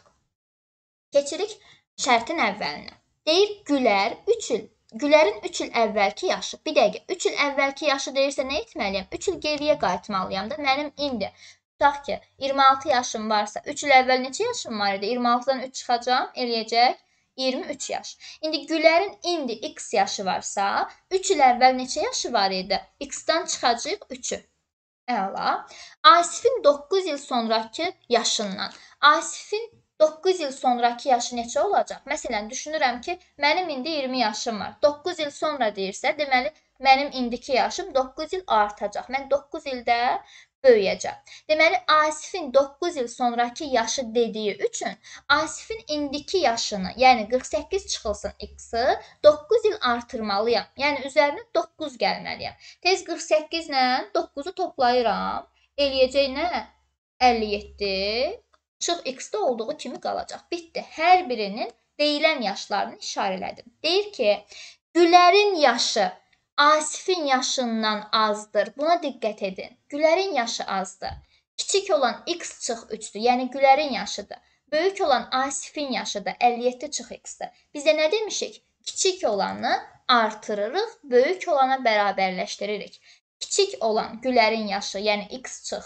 A: Keçirik şərtin əvvəlinə. Deyir Gülər 3 il. Gülərin 3 il əvvəlki yaşı. Bir dəqiqə, 3 il əvvəlki yaşı deyirsə nə etməliyəm? 3 il geriyə qayıtmalıyam da. Mənim indi tutaq ki, 26 yaşım varsa, 3 il əvvəl neçə yaşım var idi? 26-dan 3 çıxacağam, eləyəcək 23 yaş. İndi Gülərin indi x yaşı varsa, 3 il əvvəl neçə yaşı var idi? X-dan çıxacağıq 3-ü. Əla. Asifin 9 il sonraki yaşından. Asifin 9 il sonraki yaşı neçə olacaq? Məsələn, düşünürəm ki, mənim indi 20 yaşım var. 9 il sonra deyirsə, deməli, mənim indiki yaşım 9 il artacaq. Mən 9 ildə böyüyəcəm. Deməli, Asifin 9 il sonraki yaşı dediyi üçün, Asifin indiki yaşını, yəni 48 çıxılsın x-i, 9 il artırmalıyam. Yəni, üzərinə 9 gəlməliyəm. Tez 48 ilə 9-u toplayıram. Eləyəcək nə? 57. Çıx x-də olduğu kimi qalacaq. Bitdi. Hər birinin deyilən yaşlarını işarələdim. Deyir ki, Gülərin yaşı Asifin yaşından azdır. Buna diqqət edin. Gülərin yaşı azdır. Kiçik olan x çıx 3-dür. Yəni Gülərin yaşıdır. Böyük olan Asifin yaşıdır. 57 çıx x-dir. Biz də nə demişik? Kiçik olanı artırırıq, böyük olana bərabərləşdiririk. Kiçik olan Gülərin yaşı, yəni x çıx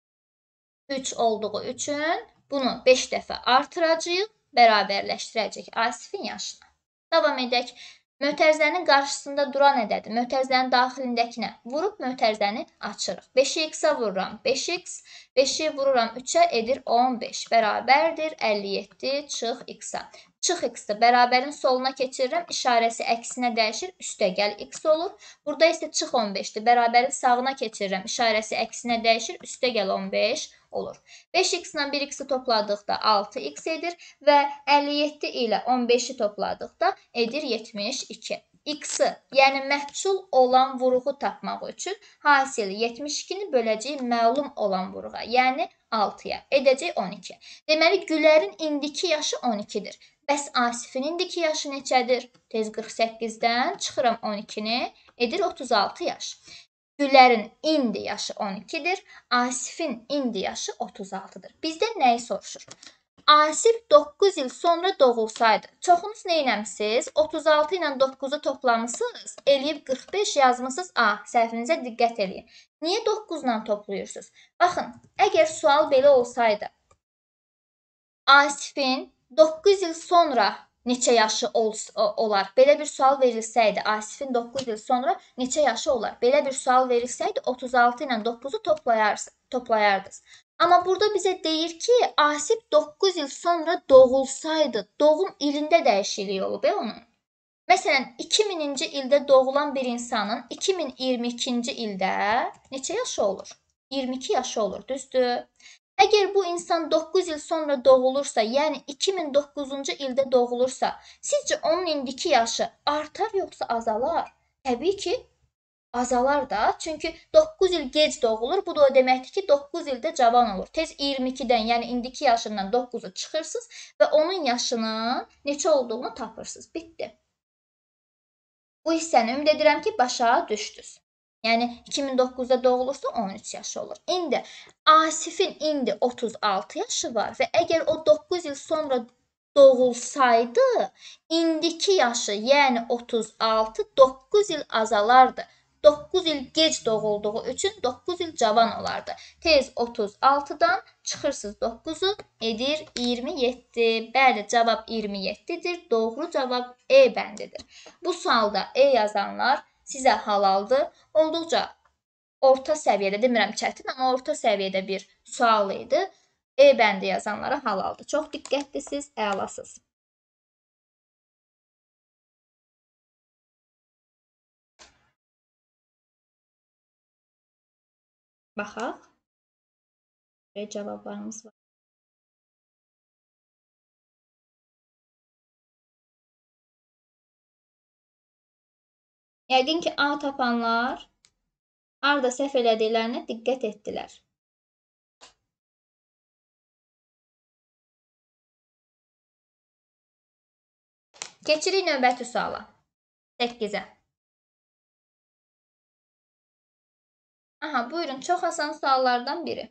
A: 3 olduğu üçün bunu 5 dəfə artıracağıq, bərabərləşdirəcək Asifin yaşına. Davam edək. Mötərizənin qarşısında duran nədədir? Mötərizənin daxilindəkinə vurub mötərizəni açırıq. 5-i x-a vururam 5x, 5-i vururam 3-ə edir 15. Bərabərdir 57 çıx x-a. Çıx x-də bərabərin soluna keçirirəm, işarəsi əksinə dəyişir, üstəgəl x olur. Burada isə çıx 15-dir, bərabərin sağına keçirirəm, işarəsi əksinə dəyişir, üstəgəl 15 olur. 5x ilə 1x-i topladıqda 6x edir və 57 ilə 15-i topladıqda edir 72. X-i, yəni məhsul olan vuruğu tapmaq üçün hasili 72-ni böləcəyik məlum olan vuruğa, yəni 6-ya, edəcək 12. Deməli, Gülərin indiki yaşı 12-dir. Bəs Asifin indiki yaşı neçədir? Tez 48-dən çıxıram 12-ni, edir 36 yaş. Gülərin indi yaşı 12-dir, Asifin indi yaşı 36-dır. Bizdən nəyi soruşur? Asif 9 il sonra doğulsaydı, çoxunuz nə eləmisiniz? 36 ilə 9-u toplamısınız, eləyib 45 yazmısınız. A, səhvinizə diqqət edin. Niyə 9 ilə toplayırsınız? Baxın, əgər sual belə olsaydı, Asifin 9 il sonra neçə yaşı olar? Belə bir sual verilsəydi, Asifin 9 il sonra neçə yaşı olar? Belə bir sual verilsəydi, 36 ilə 9-u toplayardınız. Amma burada bizə deyir ki, Asif 9 il sonra doğulsaydı, doğum ilində dəyişiklik olub onun. Məsələn, 2000-ci ildə doğulan bir insanın 2022-ci ildə neçə yaşı olur? 22 yaşı olur, düzdür? Əgər bu insan 9 il sonra doğulursa, yəni 2009-cu ildə doğulursa, sizcə onun indiki yaşı artar yoxsa azalar? Təbii ki, azalar da. Çünki 9 il gec doğulur. Bu da o deməkdir ki, 9 ildə cavan olur. Tez 22-dən, yəni indiki yaşından 9-u çıxırsınız və onun yaşının neçə olduğunu tapırsınız. Bitdi. Bu hissəni ümid edirəm ki, başa düşdünüz. Yəni 2009-da doğulursa 13 yaşı olur. İndi Asifin indi 36 yaşı var və əgər o 9 il sonra doğulsaydı, indiki yaşı, yəni 36, 9 il azalardı. 9 il gec doğulduğu üçün 9 il cavan olardı. Tez 36-dan çıxırsınız 9-u, edir 27. Bəli, cavab 27-dir. Doğru cavab E bəndidir. Bu sualda E yazanlar sizə halaldır. Olduqca orta səviyyədə, demirəm çətin, amma orta səviyyədə bir sual idi. E bəndi yazanlara halaldır. Çox diqqətlisiniz, əlasınız. Baxaq. Cavablarımız var. Yəqin ki, A tapanlar harda səhv elədiklərinə diqqət etdilər. Keçirik növbəti suala. 8-ə. Aha, buyurun, çox asan suallardan biri.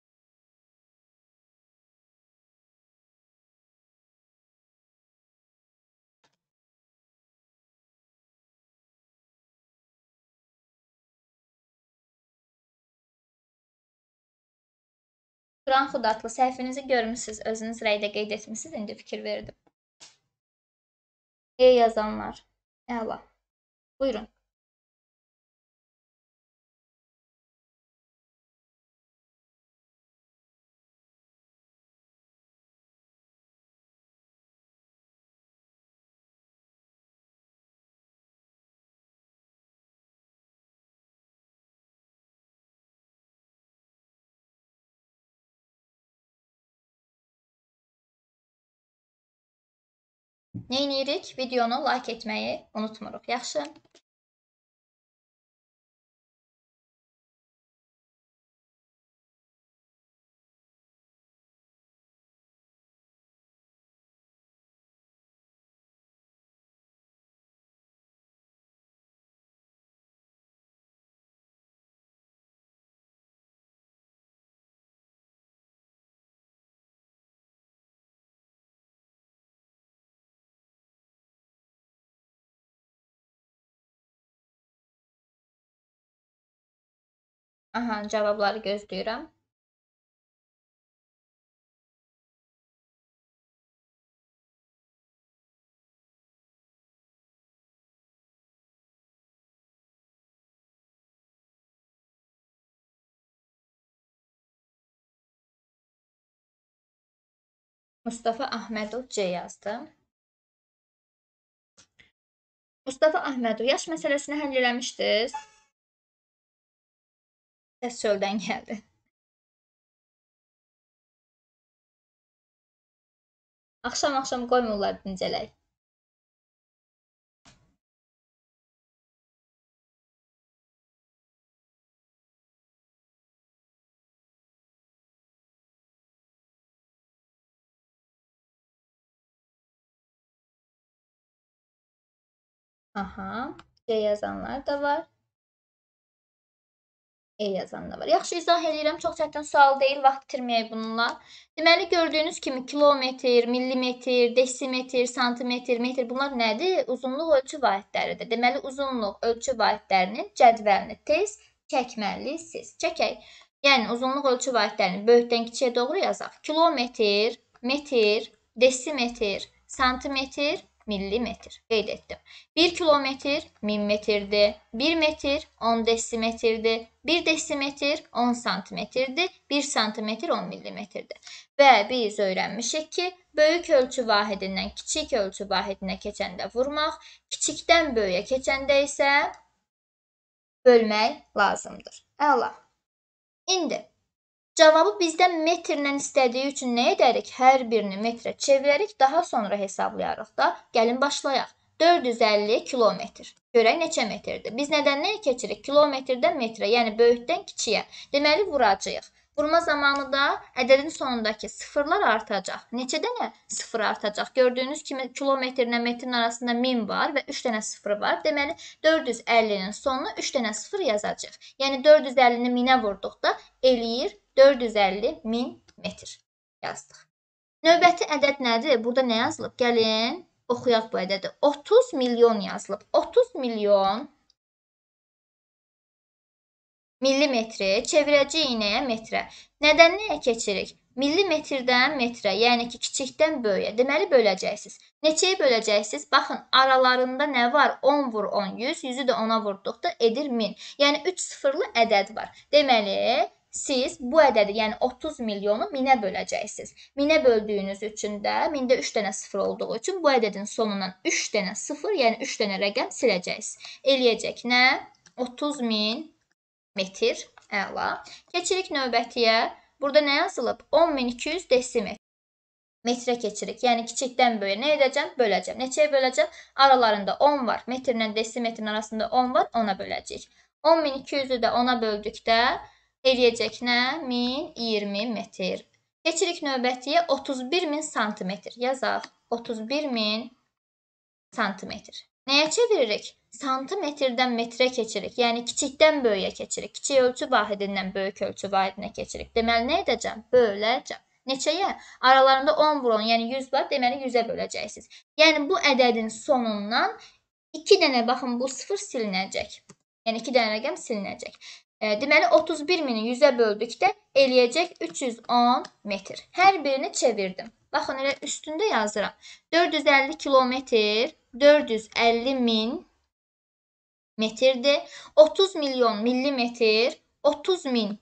A: Turan Xudaklı, səhvinizi görmüşsünüz, özünüz rəydə qeyd etmişsiniz, indi fikir verdim. E yazanlar. Əla. Buyurun. Nə edirik? Videonu like etməyi unutmuruq. Yaxşı? Aha, cavabları gözləyirəm. Mustafa Ahmədov C yazdı. Mustafa Ahmədov, yaş məsələsini həll eləmişdiniz? Səs çöldən gəldi. Axşam qoymurlar dincələk. Aha. C yazanlar da var. E yazan da var. Yaxşı izah edirəm. Çox çətin sual deyil. Vaxt itirməyək bununla. Deməli gördüyünüz kimi kilometr, millimetr, desimetr, santimetr, metr bunlar nədir? Uzunluq ölçü vahidləridir. Deməli uzunluq ölçü vahidlərinin cədvəlini tez çəkməlisiniz. Çəkək. Yəni uzunluq ölçü vahidlərini böyükdən kiçiyə doğru yazaq. Kilometr, metr, desimetr, santimetr, millimetr. Qeyd etdim. 1 kilometr 1000 metrdir. 1 metr 10 desimetrdir. 1 desimetr 10 santimetrdir. 1 santimetr 10 millimetrdir. Və biz öyrənmişik ki, böyük ölçü vahidindən kiçik ölçü vahidinə keçəndə vurmaq, kiçikdən böyüyə keçəndə isə bölmək lazımdır. Əla. İndi cavabı bizdən metrlə istədiyi üçün nə edərik? Hər birini metrə çevirərik, daha sonra hesablayarıq da. Gəlin başlayaq. 450 kilometr. Görək neçə metrdir? Biz nədən nəyə keçirik? Kilometrdən metrə, yəni böyükdən kiçiyə. Deməli vuracağıq. Vurma zamanı da ədədin sonundakı sıfırlar artacaq. Neçə dənə sıfır artacaq? Gördüyünüz kimi kilometrlə metrin arasında 1000 var və 3 dənə sıfır var. Deməli 450-nin sonuna 3 dənə sıfır yazacağıq. Yəni 450-ni 1000-ə vurduqda eləyir 450 min metr yazdıq. Növbəti ədəd nədir? Burada nə yazılıb? Gəlin oxuyaq bu ədədi. 30 milyon yazılıb. 30 milyon millimetri çevirəcəyik nəyə? Metrə. Nədən nəyə keçirik? Millimetrdən metrə, yəni ki, kiçikdən böyüyə. Deməli, böləcəksiniz. Neçəyi böləcəksiniz? Baxın, aralarında nə var? 10 vur 10, 100. 100-ü də 10-a vurduqda edir 1000. Yəni, 3 sıfırlı ədəd var. Deməli, siz bu ədədi, yəni 30 milyonu 1000-ə böləcəksiniz. 1000-ə böldüyünüz üçün də 1000-də 3 dənə sıfır olduğu üçün bu ədədin sonundan 3 dənə sıfır, yəni 3 dənə rəqəm siləcəksiniz. Eləyəcək nə? 30 min metr. Əla. Keçirik növbətiyə. Burada nə yazılıb? 10200 desimetr. Metrə keçirik. Yəni kiçikdən böyüyə nə edəcəm? Böləcəm. Neçəyə böləcəm? Aralarında 10 var. Metrlə desimetrin arasında 10 var. 10-a böləcəyik. 10200-ü də 10-a böldükdə eləyəcək nə? 1020 metr. Keçirik növbətiyə 31000 santimetr. Yazaq. 31000 santimetr. Nəyə çeviririk? Santimetrdən metrə keçirik. Yəni kiçikdən böyüyə keçirik. Kiçik ölçü vahidindən böyük ölçü vahidinə keçirik. Deməli nə edəcəm? Böləcəm. Neçəyə? Aralarında 10 vur 10, yəni 100 var. Deməli 100-ə böləcəksiniz. Yəni bu ədədin sonundan 2 dənə baxın bu 0 silinəcək. Yəni 2 dənə rəqəm silinəcək. Deməli 31000-i 100-ə böldükdə eləyəcək 310 metr. Hər birini çevirdim. Baxın elə üstündə yazıram. 450 kilometr 450 min metrdir. 30 milyon millimetr 30 min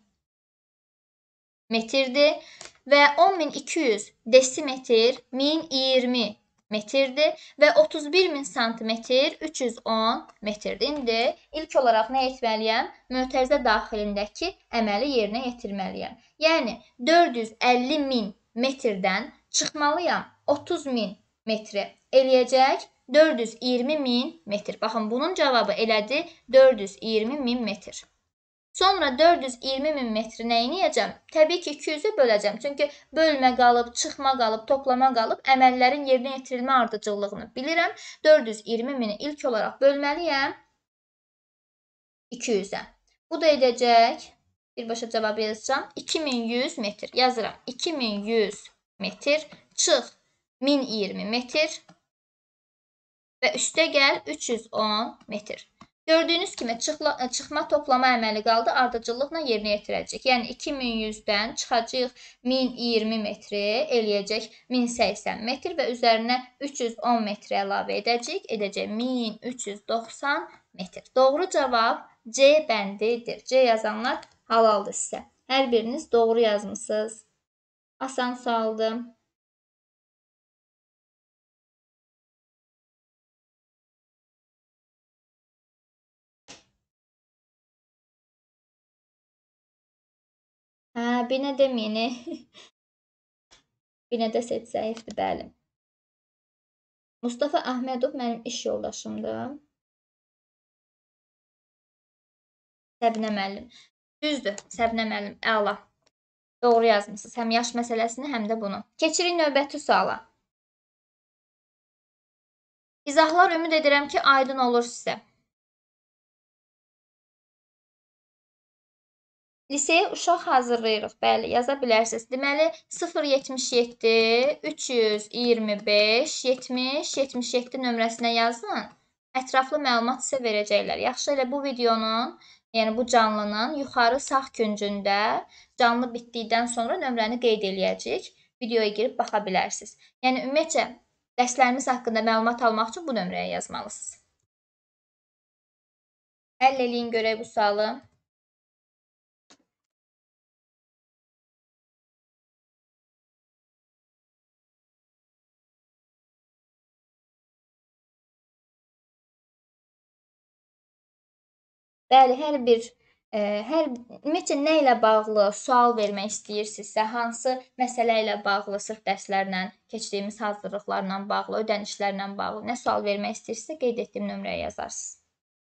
A: metrdir. Və 10200 desimetr 1020 metrdir. Və 31000 santimetr 310 metrdir. İndi ilk olaraq nə etməliyəm? Mötərizə daxilindəki əməli yerinə yetirməliyəm. Yəni 450 min metrdən çıxmalıyam 30 min metri eləyəcək 420 min metr. Baxın, bunun cavabı elədi 420 min metr. Sonra 420 min metri nə edəcəm? Təbii ki, 200-ü böləcəm. Çünki bölmə qalıb, çıxma qalıb, toplama qalıb, əməllərin yerinə yetirilmə ardıcıllığını bilirəm. 420 mini ilk olaraq bölməliyəm 200-ə. Bu da edəcək, birbaşa cavabı yazacağım, 2100 metr. Yazıram, 2100 metr çıx 1020 metr və üstə gəl 310 metr. Gördüyünüz kimi çıxma toplama əməli qaldı, ardıcıllıqla yerinə yetirəcək. Yəni 2100-dən çıxacaq 1020 metri eləyəcək 1080 metr və üzərinə 310 metri əlavə edəcək. Edəcək 1390 metr. Doğru cavab C bəndidir. C yazanlar halaldır sizə. Hər biriniz doğru yazmısınız. Asan sualdır. Binə deməyini. Binə də set zəifdir, bəli. Mustafa Ahmedov mənim iş yoldaşımdır. Səbinə müəllim. Düzdür, Səbinə müəllim, əla. Doğru yazmısınız. Həm yaş məsələsini, həm də bunu. Keçirik növbəti suala. İzahlar ümid edirəm ki, aydın olur sizə. Liseyə uşaq hazırlayırıq. Bəli, yaza bilərsiniz. Deməli 077 325 70 77 nömrəsinə yazın. Ətraflı məlumat sizə verəcəklər. Yaxşı, elə bu videonun, yəni bu canlının yuxarı sağ küncündə canlı bitdikdən sonra nömrəni qeyd eləyəcəyik. Videoya girib baxa bilərsiniz. Yəni ümumiyyətcə dərslərimiz haqqında məlumat almaq üçün bu nömrəyə yazmalısınız. Həll eləyin görək bu sualı. Bəli, ümumiyyətcə nə ilə bağlı sual vermək istəyirsinizsə, hansı məsələ ilə bağlı, sırf dərslərlə, keçdiyimiz hazırlıqlarla bağlı, ödənişlərlə bağlı nə sual vermək istəyirsinizsə, qeyd etdiyim nömrəyə yazarsınız.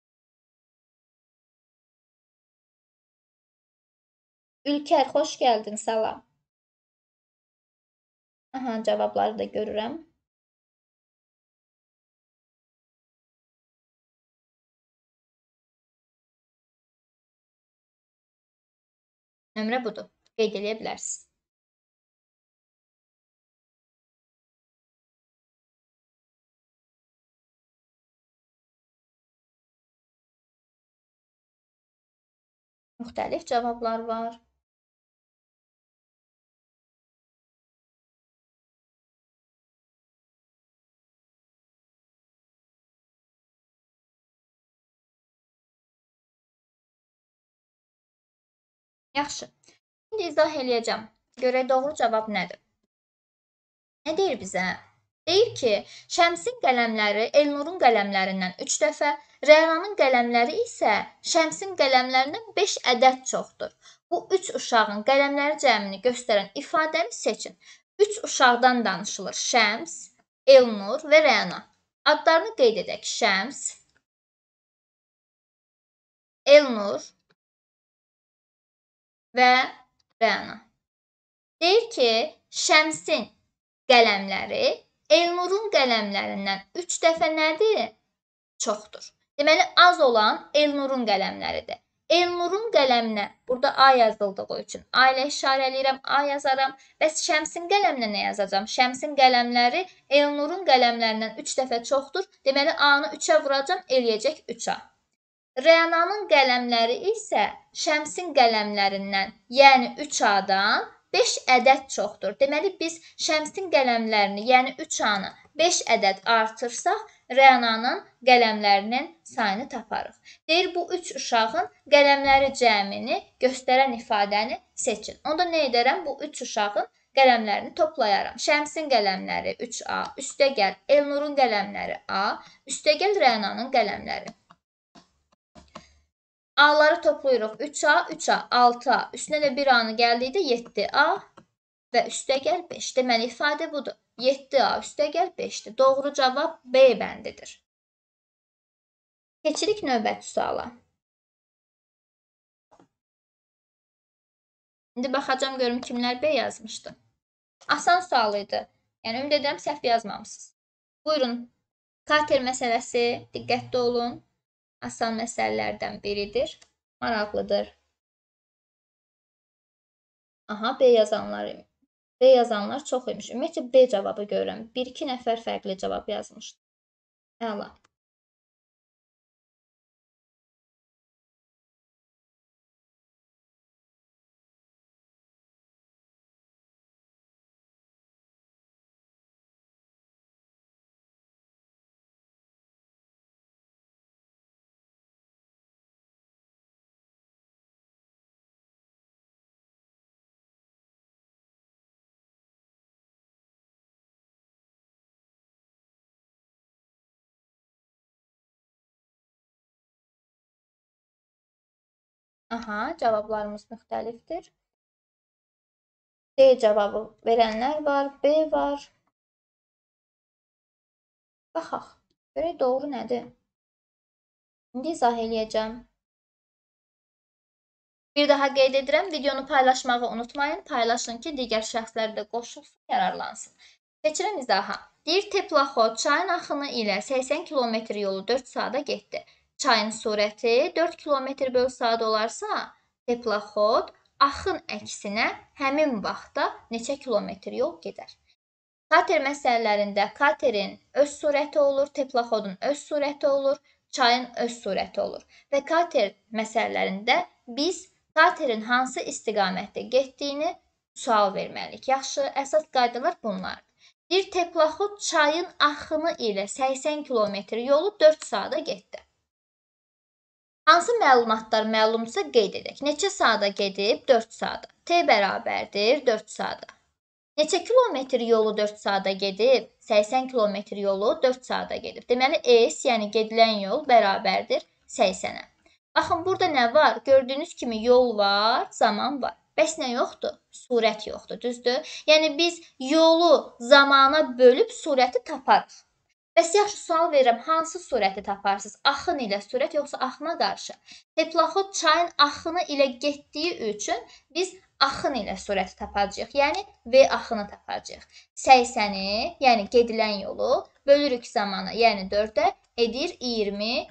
A: Ülker, xoş gəldin, salam. Aha, cavabları da görürəm. Nömrə budur. Qeyd edə bilərsiniz. Müxtəlif cavablar var. Yaxşı. İndi izah eləyəcəm. Görək doğru cavab nədir? Nə deyir bizə? Deyir ki, Şəmsin qələmləri Elnurun qələmlərindən 3 dəfə, Rəyanın qələmləri isə Şəmsin qələmlərindən 5 ədəd çoxdur. Bu 3 uşağın qələmləri cəmini göstərən ifadəni seçin. 3 uşaqdan danışılır. Şəms, Elnur və Rəyana. Adlarını qeyd edək. Şəms, Elnur və Rəana. Deyir ki, Şəmsin qələmləri Elnurun qələmlərindən 3 dəfə nədir? Çoxdur. Deməli, az olan Elnurun qələmləridir. Elnurun qələminə, burada A yazıldığı üçün A ilə işarə eləyirəm, A yazaram. Bəs Şəmsin qələminə nə yazacağam? Şəmsin qələmləri Elnurun qələmlərindən 3 dəfə çoxdur. Deməli, A-nı 3-ə vuracam, eləyəcək 3A. Rəyananın qələmləri isə Şəmsin qələmlərindən, yəni 3A-dan 5 ədəd çoxdur. Deməli, biz Şəmsin qələmlərini, yəni 3A-nı 5 ədəd artırsaq, Rəyananın qələmlərinin sayını taparıq. Deyir, bu 3 uşağın qələmləri cəmini göstərən ifadəni seçin. Onda nə edərəm? Bu 3 uşağın qələmlərini toplayaram. Şəmsin qələmləri 3A, üstəgəl Elnurun qələmləri A, üstəgəl Rəyananın qələmləri. A-ları toplayırıq. 3A, 3A, 6A. Üstünə də 1 A-nı gəldikdə 7A və üstəgəl 5. Deməli, ifadə budur. 7A üstəgəl 5-dir. Doğru cavab B bəndidir. Keçirik növbəti suala. İndi baxacam görüm kimlər B yazmışdı. Asan sual idi. Yəni, ümid edirəm səhv yazmamısınız. Buyurun. Kater məsələsi, diqqətli olun. Asan məsələlərdən biridir. Maraqlıdır. Aha, B yazanlar çox imiş. Ümumiyyətlə, B cavabı görürəm. 1-2 nəfər fərqli cavab yazmışdı. Əla. Aha, cavablarımız müxtəlifdir. D cavabı verənlər var, B var. Baxaq, görək doğru nədir? İndi izah eləyəcəm. Bir daha qeyd edirəm, videonu paylaşmağı unutmayın. Paylaşın ki, digər şəxslər də qoşulsun, yararlansın. Keçirəm izaha. Deyir teplaxod çayın axını ilə 80 km yolu 4 saata getdi. Çayın sürəti 4 km/saat olarsa, teplaxod axın əksinə həmin vaxtda neçə kilometr yol gedər? Kater məsələlərində katerin öz sürəti olur, teplaxodun öz sürəti olur, çayın öz sürəti olur. Və kater məsələlərində biz katerin hansı istiqamətdə getdiyini sual verməliyik. Yaxşı, əsas qaydalar bunlardır. Bir teplaxod çayın axını ilə 80 km yolu 4 saata getdi. Hansı məlumatlar məlumdursa qeyd edək. Neçə saata gedib? 4 saata. T bərabərdir 4 saata. Neçə kilometr yolu 4 saata gedib? 80 kilometr yolu 4 saata gedib. Deməli, S, yəni gedilən yol bərabərdir 80-ə. Baxın, burada nə var? Gördüyünüz kimi yol var, zaman var. Bəs nə yoxdur? Sürət yoxdur, düzdür? Yəni, biz yolu zamana bölüb sürəti taparıq. Bəs yaxşı, sual verirəm, hansı sürəti taparsınız? Axın ilə sürət, yoxsa axına qarşı? Teplaxod çayın axını ilə getdiyi üçün biz axın ilə sürəti tapacağıq. Yəni, V axını tapacağıq. 80-i, yəni gedilən yolu bölürük zamana, yəni 4-ə edir 20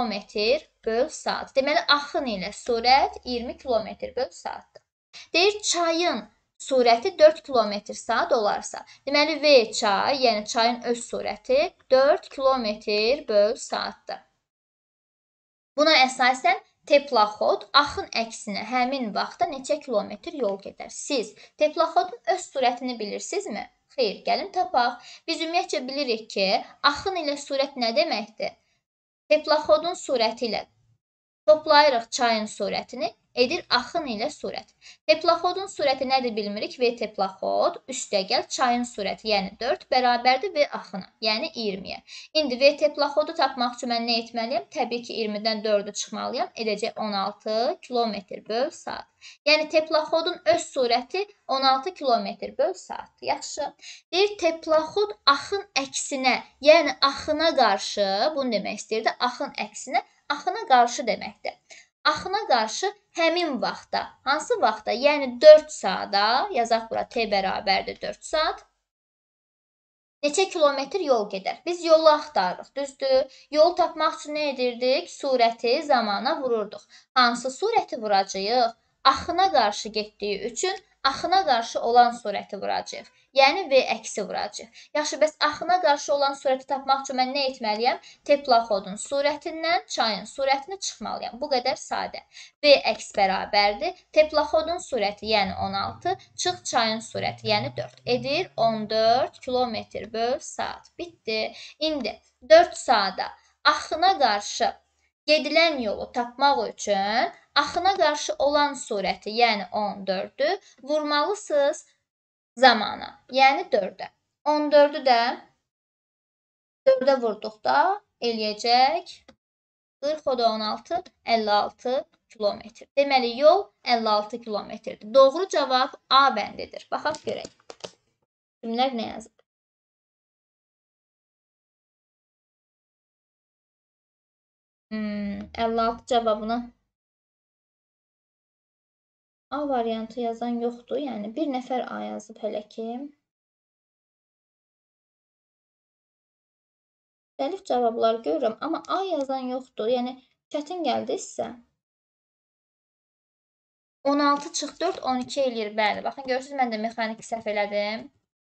A: km/saat. Deməli, axın ilə sürət 20 km/saatdır. Deyir, çayın sürəti 4 km/saat olarsa, deməli, V çay, yəni çayın öz sürəti 4 km/saatdır. Buna əsasən teplaxod axın əksinə həmin vaxtda neçə kilometr yol gedər? Siz teplaxodun öz sürətini bilirsinizmi? Xeyr, gəlin tapaq. Biz ümumiyyətcə bilirik ki, axın ilə sürət nə deməkdir? Teplaxodun sürəti ilə toplayırıq çayın sürətini, edir axın ilə sürət. Teplaxodun sürəti nədir bilmirik? V teplaxod üstəgəl çayın sürəti, yəni 4 bərabərdir V axına, yəni 20-yə. İndi V teplaxodu tapmaq üçün mən nə etməliyəm? Təbii ki, 20-dən 4-ü çıxmalıyam. Edəcək 16 km/saat. Yəni, teplaxodun öz sürəti 16 km/saatdır. Yaxşı. Deyir, teplaxod axın əksinə, yəni axına qarşı, bunu demək istəyirdi, axın əksinə, axına qarşı deməkdir. Axına qarşı həmin vaxtda, hansı vaxtda? Yəni 4 saata, yazaq bura T bərabərdir 4 saat. Neçə kilometr yol gedər? Biz yolu axtarırıq, düzdür? Yolu tapmaq üçün nə edirdik? Sürəti zamana vururduq. Hansı sürəti vuracağıq? Axına qarşı getdiyi üçün axına qarşı olan sürəti vuracağıq. Yəni, V əksi vuracağıq. Yaxşı, bəs axına qarşı olan sürəti tapmaq üçün mən nə etməliyəm? Teplaxodun sürətindən çayın sürətini çıxmalıyam. Bu qədər sadə. V əks bərabərdir. Teplaxodun sürəti, yəni 16, çıx çayın sürəti, yəni 4. Edir 14 km/saat. Bitdi. İndi 4 saata axına qarşı gedilən yolu tapmaq üçün axına qarşı olan sürəti, yəni 14-ü vurmalısınız zamana, yəni 4-ə. 14-ü də 4-ə vurduqda eləyəcək 40, o da 16, 56 kilometr. Deməli, yol 56 kilometrdir. Doğru cavab A bəndidir. Baxaq görək. Kimlər nə yazıb? 56 cavabını A variantı yazan yoxdur. Yəni, bir nəfər A yazıb hələ ki. Müxtəlif cavablar görürəm, amma A yazan yoxdur. Yəni, çətin gəldi sizə. 16 çıx 4, 12 eləyir. Bəli, baxın, görürsünüz, mən də mexaniki səhv elədim.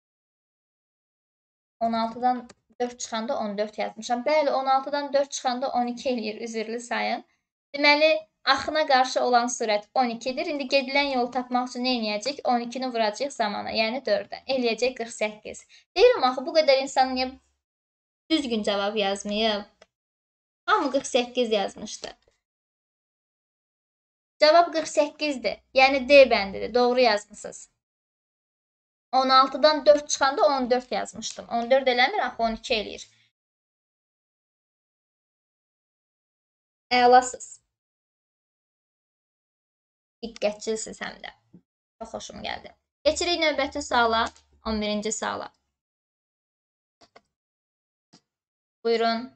A: 16-dan 4 çıxanda 14 yazmışam. Bəli, 16-dan 4 çıxanda 12 eləyir. Üzrlü sayın. Deməli, axına qarşı olan sürət 12-dir. İndi gedilən yolu tapmaq üçün nə edəcək? 12-ni vuracaq zamana, yəni 4-ə. Eləyəcək 48. Deyirəm, axı, bu qədər insan niyə düzgün cavab yazmayıb? Hamı 48 yazmışdı. Cavab 48-dir. Yəni D bəndidir. Doğru yazmışsınız. 16-dan 4 çıxanda 14 yazmışdım. 14 eləmir, axı 12 eləyir. Əlasız. Diqqətçisiz həm də. Çox xoşum gəldi. Keçirik növbəti suala, 11-ci suala. Buyurun.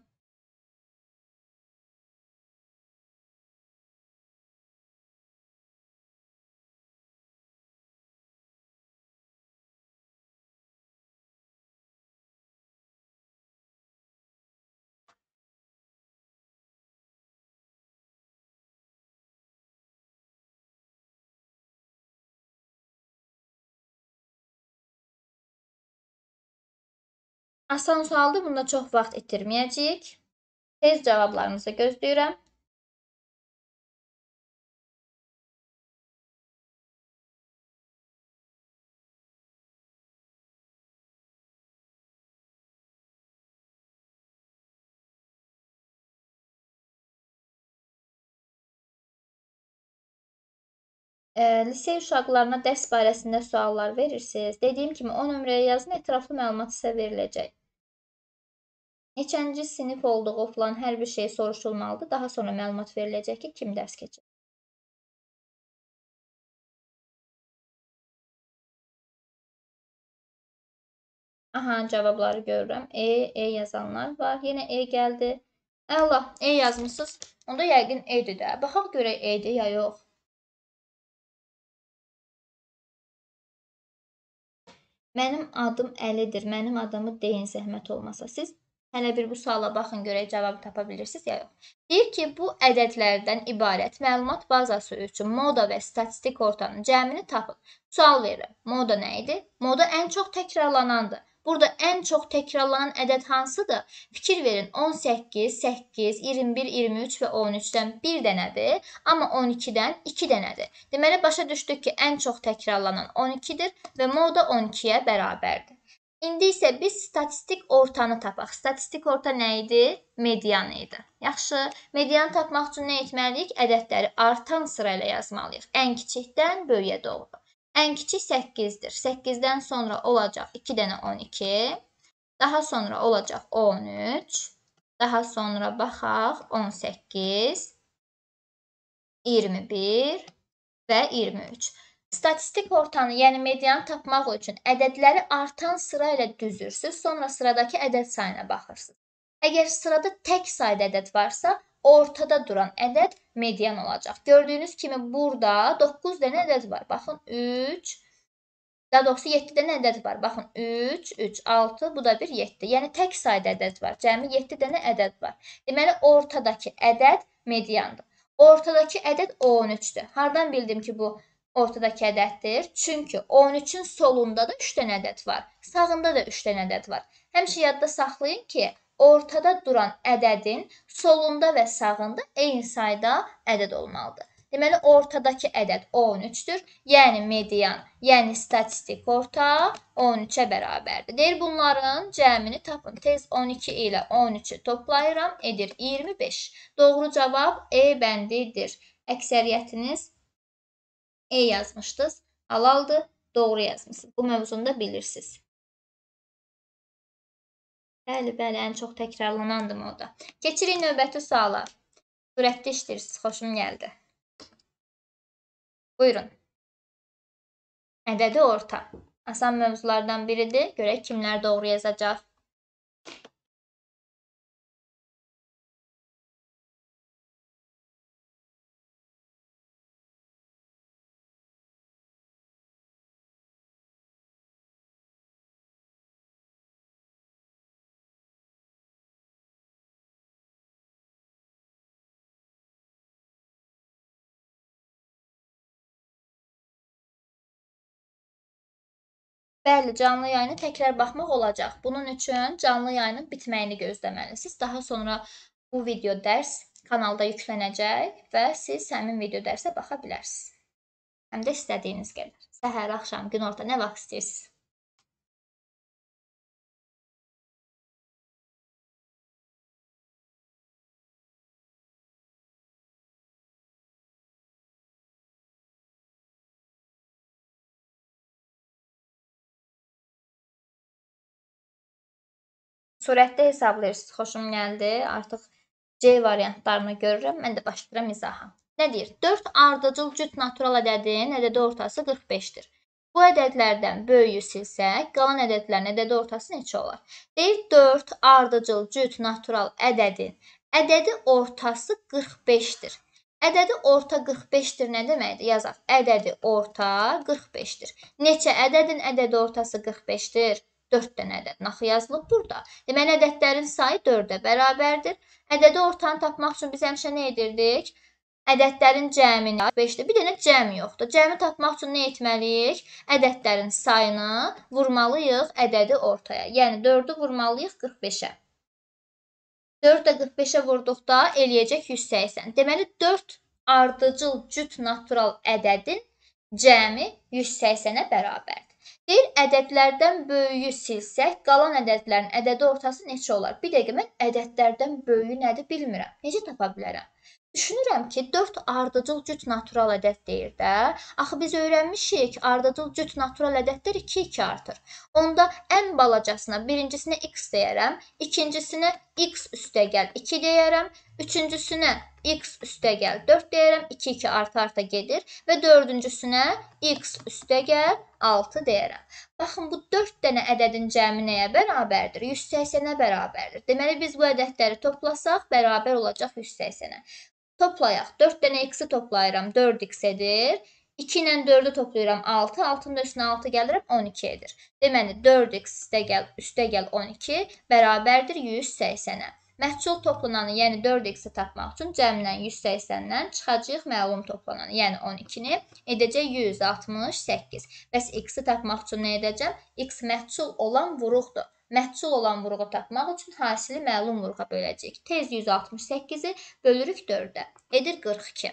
A: Asan sualdır. Bunda çox vaxt itirməyəcəyik. Tez cavablarınızı gözləyirəm. Lisey uşaqlarına dərs barəsində suallar verirsiniz. Dediyim kimi o nömrəyə yazın, ətraflı məlumat sizə veriləcək. Neçənci sinif olduğu falan hər bir şey soruşulmalıdır. Daha sonra məlumat veriləcək ki, kim dərs keçir. Aha, cavabları görürəm. E yazanlar var. Yenə E gəldi. Əla, E yazmısınız. Onda yəqin E-dir də. Baxaq görək E-dir ya yox. Mənim adım Əlidir. Mənim adımı deyin zəhmət olmasa. Siz hələ bir bu suala baxın görək cavabı tapa bilirsiniz ya yox. Deyir ki, bu ədədlərdən ibarət məlumat bazası üçün moda və statistik ortanın cəmini tapın. Sual verirəm. Moda nə idi? Moda ən çox təkrarlanandır. Burada ən çox təkrarlanan ədəd hansıdır? Fikir verin. 18, 8, 21, 23 və 13-dən bir dənədir. Amma 12-dən 2 dənədir. Deməli, başa düşdük ki, ən çox təkrarlanan 12-dir və moda 12-yə bərabərdir. İndi isə biz statistik ortanı tapaq. Statistik orta nə idi? Median idi. Yaxşı, medianı tapmaq üçün nə etməliyik? Ədədləri artan sırayla yazmalıyıq. Ən kiçikdən böyüyə doğru. Ən kiçik 8-dir. 8-dən sonra olacaq 2 dənə 12. Daha sonra olacaq 13. Daha sonra baxaq 18, 21 və 23. Statistik ortanı, yəni medianı tapmaq üçün ədədləri artan sırayla düzürsünüz. Sonra sıradakı ədəd sayına baxırsınız. Əgər sırada tək sayda ədəd varsa, ortada duran ədəd median olacaq. Gördüyünüz kimi burada 9 dənə ədəd var. Baxın 3, daha doğrusu 7 dənə ədəd var. Baxın 3, 3, 6, bu da bir 7. Yəni tək sayda ədəd var. Cəmi 7 dənə ədəd var. Deməli, ortadakı ədəd mediandır. Ortadakı ədəd 13-dür. Hardan bildim ki, bu ortadakı ədəddir? Çünki 13-ün solunda da 3 dənə ədəd var. Sağında da 3 dənə ədəd var. Həmişə yadda saxlayın ki, ortada duran ədədin solunda və sağında eyni sayda ədəd olmalıdır. Deməli, ortadakı ədəd 13-dür. Yəni median, yəni statistik orta 13-ə bərabərdir. Deyir, bunların cəmini tapın. Tez 12 ilə 13-ü toplayıram, edir 25. Doğru cavab E bəndidir. Əksəriyyətiniz E yazmışdınız. Halaldır, doğru yazmışsınız. Bu mövzunu bilirsiniz. Bəli, ən çox təkrarlanandır moda. Keçirik növbəti suala. Sürətli işləyirsiniz, xoşum gəldi. Buyurun. Ədədi orta. Asan mövzulardan biridir. Görək kimlər doğru yazacaq. Bəli, canlı yayını təkrar baxmaq olacaq. Bunun üçün canlı yayının bitməyini gözləməlisiniz. Daha sonra bu video dərs kanalda yüklənəcək və siz həmin video dərsə baxa bilərsiniz. Həm də istədiyiniz qədər. Səhər, axşam, günorta nə vaxt istəyirsiniz. Surətdə hesablayırsınız, xoşum gəldi. Artıq C variantlarını görürəm. Mən də başlayıram izaha. Nə deyir? 4 ardıcıl cüt natural ədədin ədədi ortası 45-dir. Bu ədədlərdən böyüyü silsək, qalan ədədlərin ədədi ortası neçə olar? Deyir, 4 ardıcıl cüt natural ədədin ədədi ortası 45-dir. Ədədi orta 45-dir nə deməkdir? Yazaq. Ədədi orta 45-dir. Neçə ədədin ədədi ortası 45-dir? 4 dənə ədəd naxı yazılıb burada. Deməli, ədədlərin sayı 4-ə bərabərdir. Ədədi ortanı tapmaq üçün biz həmişə nə edirdik? ədədlərin cəmini 5-dir. Bir dənə cəmi yoxdur. Cəmi tapmaq üçün nə etməliyik? Ədədlərin sayını vurmalıyıq ədədi ortaya. Yəni 4-ü vurmalıyıq 45-ə. 4 də 45-ə vurduqda eləyəcək 180. Deməli 4 ardıcıl cüt natural ədədin cəmi 180-ə bərabərdir. Deyir, ədədlərdən böyüyü silsək, qalan ədədlərin ədədi ortası neçə olar? Bir dəqiqə, mən ədədlərdən böyüyü nədir bilmirəm. Necə tapa bilərəm? Düşünürəm ki, 4 ardıcıl cüt natural ədəd deyir də. Axı biz öyrənmişik ki, ardıcıl cüt natural ədədlər 2 artır. Onda ən balacasına birincisine x deyərəm, ikincisine x üstəgəl 2 deyərəm, üçüncüsünə x üstəgəl 4 deyərəm, 2 arta gedir və dördüncüsünə x üstəgəl 6 deyərəm. Baxın, bu 4 dənə ədədin cəmi nəyə bərabərdir? 180-ə bərabərdir. Deməli, biz bu ədədləri toplasaq, bərabər olacaq 180-ə. Toplayaq. 4 dənə x-i toplayıram, 4x edir. 2 ilə 4-ü toplayıram, 6. 6-nın üstünə 6 gəlirəm, 12 edir. Deməli, 4x üstəgəl 12 bərabərdir 180-ə. Məhsul toplananı, yəni 4x-i tapmaq üçün cəmdən 180-dən çıxacaq məlum toplananı, yəni 12-ni edəcək 168. Bəs x-i tapmaq üçün nə edəcəm? X məhsul olan vuruqdur. Məhsul olan vuruğu tapmaq üçün hasili məlum vuruğa böləcəyik. Tez 168-i bölürük 4-ə. Edir 42.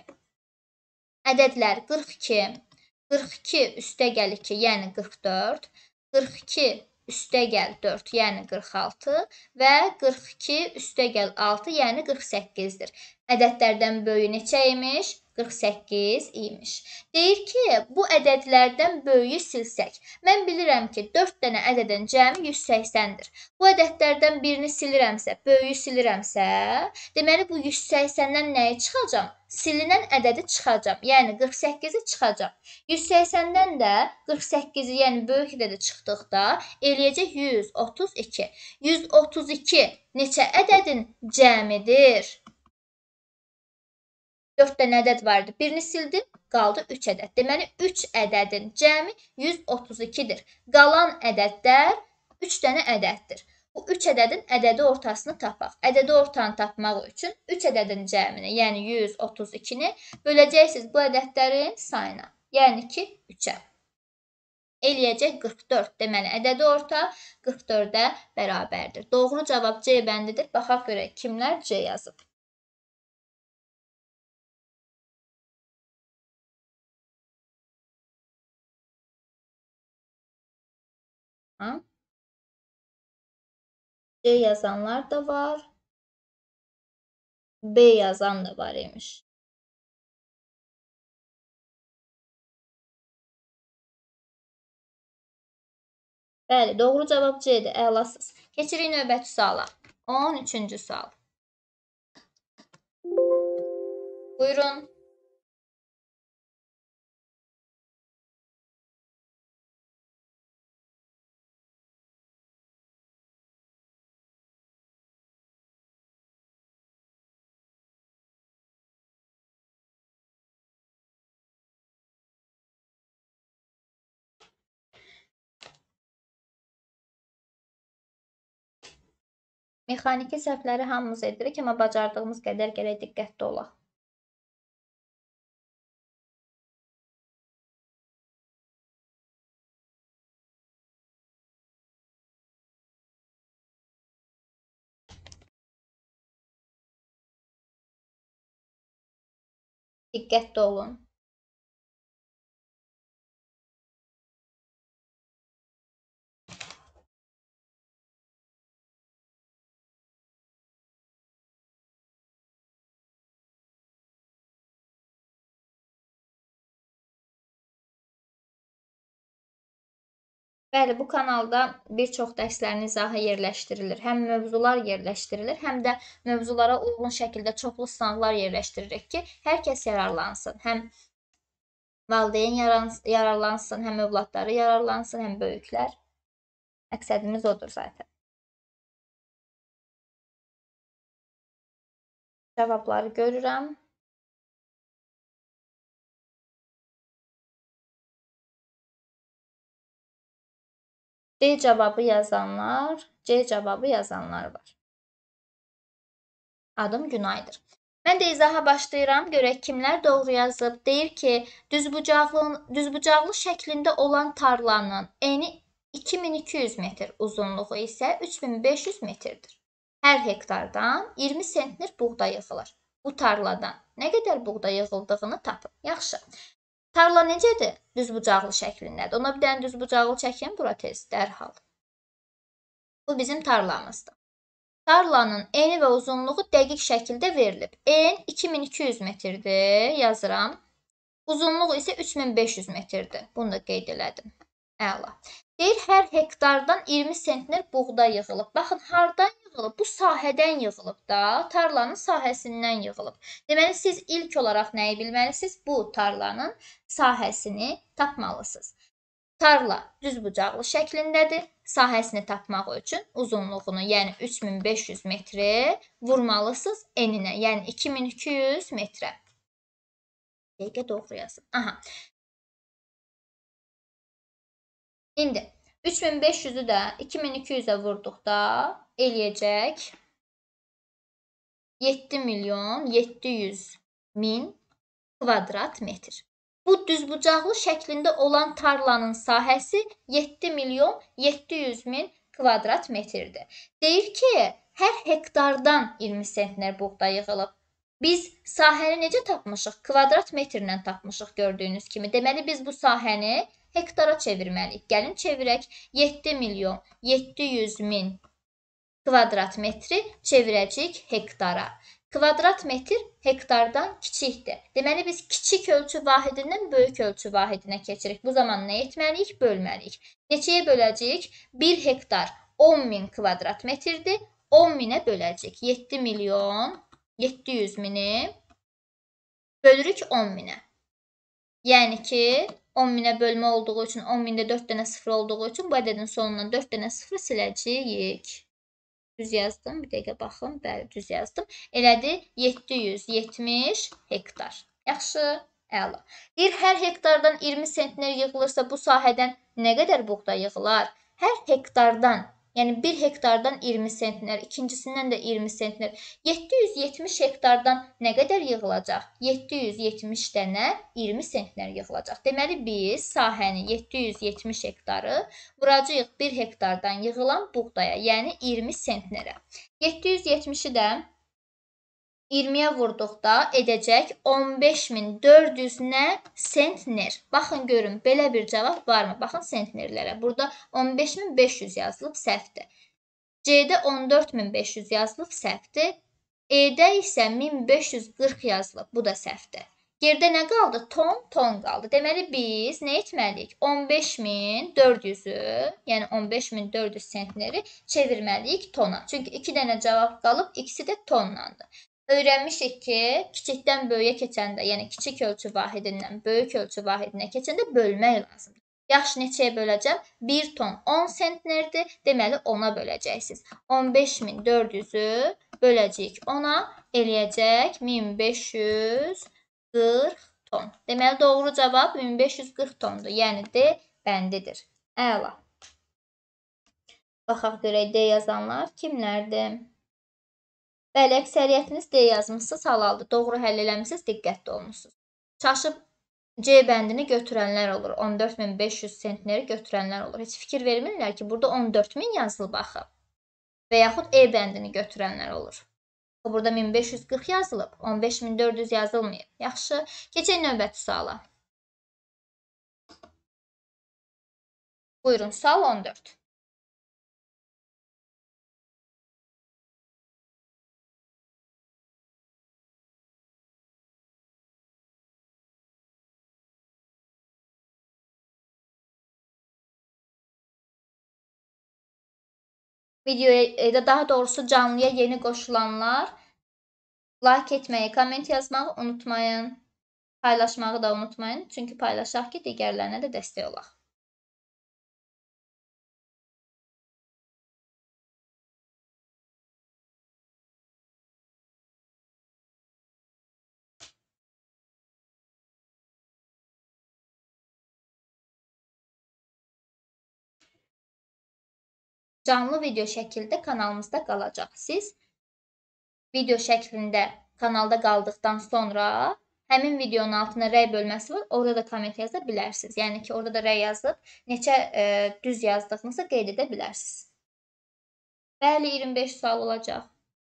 A: Ədədlər 42, 42 üstəgəl 2, yəni 44, 42 üstəgəl 4, yəni 46 və 42 üstəgəl 6, yəni 48-dir. Ədədlərdən böyüyü neçə imiş? 48 imiş. Deyir ki, bu ədədlərdən böyüyü silsək. Mən bilirəm ki, 4 dənə ədədin cəmi 180-dir. Bu ədədlərdən birini silirəmsə, böyüyü silirəmsə, deməli bu 180-dən nəyi çıxacam? Silinən ədədi çıxacam. Yəni 48-i çıxacam. 180-dən də 48-i, yəni böyük ədədi çıxdıqda eləyəcək 132. 132 neçə ədədin cəmidir? 4 dənə ədəd vardı. Birini sildim, qaldı 3 ədəd. Deməli, 3 ədədin cəmi 132-dir. Qalan ədədlər 3 dənə ədəddir. Bu 3 ədədin ədədi ortasını tapaq. Ədədi ortanı tapmaq üçün 3 ədədin cəmini, yəni 132-ni böləcəksiniz bu ədədlərin sayına. Yəni ki, 3-ə. Eləyəcək 44. Deməli, ədədi orta 44-ə bərabərdir. Doğru cavab C bəndidir. Baxaq görək, kimlər C yazıb. C yazanlar da var. B yazan da var imiş. Bəli, doğru cavab C'dir. Əlasız. Keçirik növbəti suala. 13-cü sual. Buyurun. Mexaniki səhvləri hamımız edirik, amma bacardığımız qədər gərək diqqətli olaq. Diqqətli olun. Bəli, bu kanalda bir çox dərslərin izahı yerləşdirilir. Həm mövzular yerləşdirilir, həm də mövzulara uyğun şəkildə çoxlu sınaqlar yerləşdiririk ki, hər kəs yararlansın. Həm valideyn yararlansın, həm övladları yararlansın, həm böyüklər. Məqsədimiz odur zaten. Cavabları görürəm. D cavabı yazanlar, C cavabı yazanlar var. Adım Günaydır. Mən də izaha başlayıram. Görək kimlər doğru yazıb. Deyir ki, düzbucaqlı şəklində olan tarlanın eni 2200 metr, uzunluğu isə 3500 metrdir. Hər hektardan 20 sentner buğda yığılır. Bu tarladan nə qədər buğda yığıldığını tapın. Yaxşı. Tarla necədir? Düzbucaqlı şəklindədir. Ona bir dənə düzbucaqlı çəkin bura tez, dərhal. Bu bizim tarlamızdır. Tarlanın eni və uzunluğu dəqiq şəkildə verilib. En 2200 metrdir, yazıram. Uzunluğu isə 3500 metrdir. Bunu da qeyd elədim. Əla. Deyir, hər hektardan 20 sentner buğda yığılıb. Baxın, hardan yığılıb? Bu sahədən yığılıb da, tarlanın sahəsindən yığılıb. Deməli, siz ilk olaraq nəyi bilməlisiniz? Bu tarlanın sahəsini tapmalısınız. Tarla düzbucaqlı şəklindədir. Sahəsini tapmaq üçün uzunluğunu, yəni 3500 metri vurmalısınız eninə, yəni 2200 metrə. Dəqiqə doğru yazın. Aha. İndi 3500'ü də 2200'ə vurduqda eləyəcək 7 milyon 700 min kvadrat metr. Bu düzbucaqlı şəklində olan tarlanın sahəsi 7 milyon 700 min kvadrat metrdir. Deyir ki, hər hektardan 20 sentner buğda yığılıb. Biz sahəni necə tapmışıq? Kvadrat metrlə tapmışıq gördüyünüz kimi. Deməli, biz bu sahəni hektara çevirməliyik. Gəlin çevirək. 7 milyon 700 min kvadrat metri çevirəcəyik hektara. Kvadrat metr hektardan kiçikdir. Deməli, biz kiçik ölçü vahidindən böyük ölçü vahidinə keçirik. Bu zaman nə etməliyik? Bölməliyik. Neçəyə böləcəyik? 1 hektar 10 min kvadrat metrdir. 10 minə böləcəyik. 7 milyon 700 mini bölürük 10 minə. Yəni ki, 10 minə bölmə olduğu üçün, 10 mində 4 dənə sıfır olduğu üçün bu ədədin sonundan 4 dənə sıfır siləcəyik. Düz yazdım. Bir dəqiqə baxın. Bəli, düz yazdım. Elədi 770 hektar. Yaxşı, əla. Deyir, hər hektardan 20 sentner yığılırsa bu sahədən nə qədər buğda yığılar? Hər hektardan, yəni 1 hektardan 20 sentner, ikincisindən də 20 sentner. 770 hektardan nə qədər yığılacaq? 770 dənə 20 sentner yığılacaq. Deməli, biz sahəni 770 hektarı vuracağıq 1 hektardan yığılan buğdaya, yəni 20 sentnerə. 770-i də 20-yə vurduqda edəcək 15400 nə? Sentner. Baxın, görün, belə bir cavab varmı? Baxın sentnerlərə. Burada 15500 yazılıb, səhvdir. C-də 14500 yazılıb, səhvdir. E-də isə 1540 yazılıb, bu da səhvdir. Gerdə nə qaldı? Ton qaldı. Deməli, biz nə etməliyik? 15400-ü, yəni 15400 sentneri çevirməliyik tona. Çünki 2 dənə cavab qalıb, ikisi də tonlandır. Öyrənmişik ki, kiçikdən böyüyə keçəndə, yəni kiçik ölçü vahidindən böyük ölçü vahidinə keçəndə bölmək lazımdır. Yaxşı, neçəyə böləcəm? 1 ton 10 sentnerdir. Deməli, 10-a böləcəksiniz. 15400-ü böləcəyik 10-a, eləyəcək 1540 ton. Deməli, doğru cavab 1540 tondur. Yəni, D bəndidir. Əla. Baxaq görək, D yazanlar kimlərdir? Bəli, əksəriyyətiniz D yazmışsınız, halaldır. Doğru həll eləmişsiniz, diqqətli olmuşsunuz. Çaşıb C bəndini götürənlər olur. 14500 sentneri götürənlər olur. Heç fikir vermirlər ki, burada 14000 yazılıb axı. Və yaxud E bəndini götürənlər olur. Burada 1540 yazılıb, 15400 yazılmayıb. Yaxşı, keçək növbəti suala. Buyurun, sual 14. Videoya, daha doğrusu canlıya yeni qoşulanlar like etməyi, komment yazmağı unutmayın. Paylaşmağı da unutmayın. Çünki paylaşaq ki, digərlərinə də dəstək olaq. Canlı video şəkildə kanalımızda qalacaq. Siz video şəklində kanalda qaldıqdan sonra həmin videonun altına rəy bölməsi var. Orada da komment yaza bilərsiniz. Yəni ki, orada da rəy yazıb neçə düz yazdığınızı qeyd edə bilərsiniz. Bəli, 25 sual olacaq.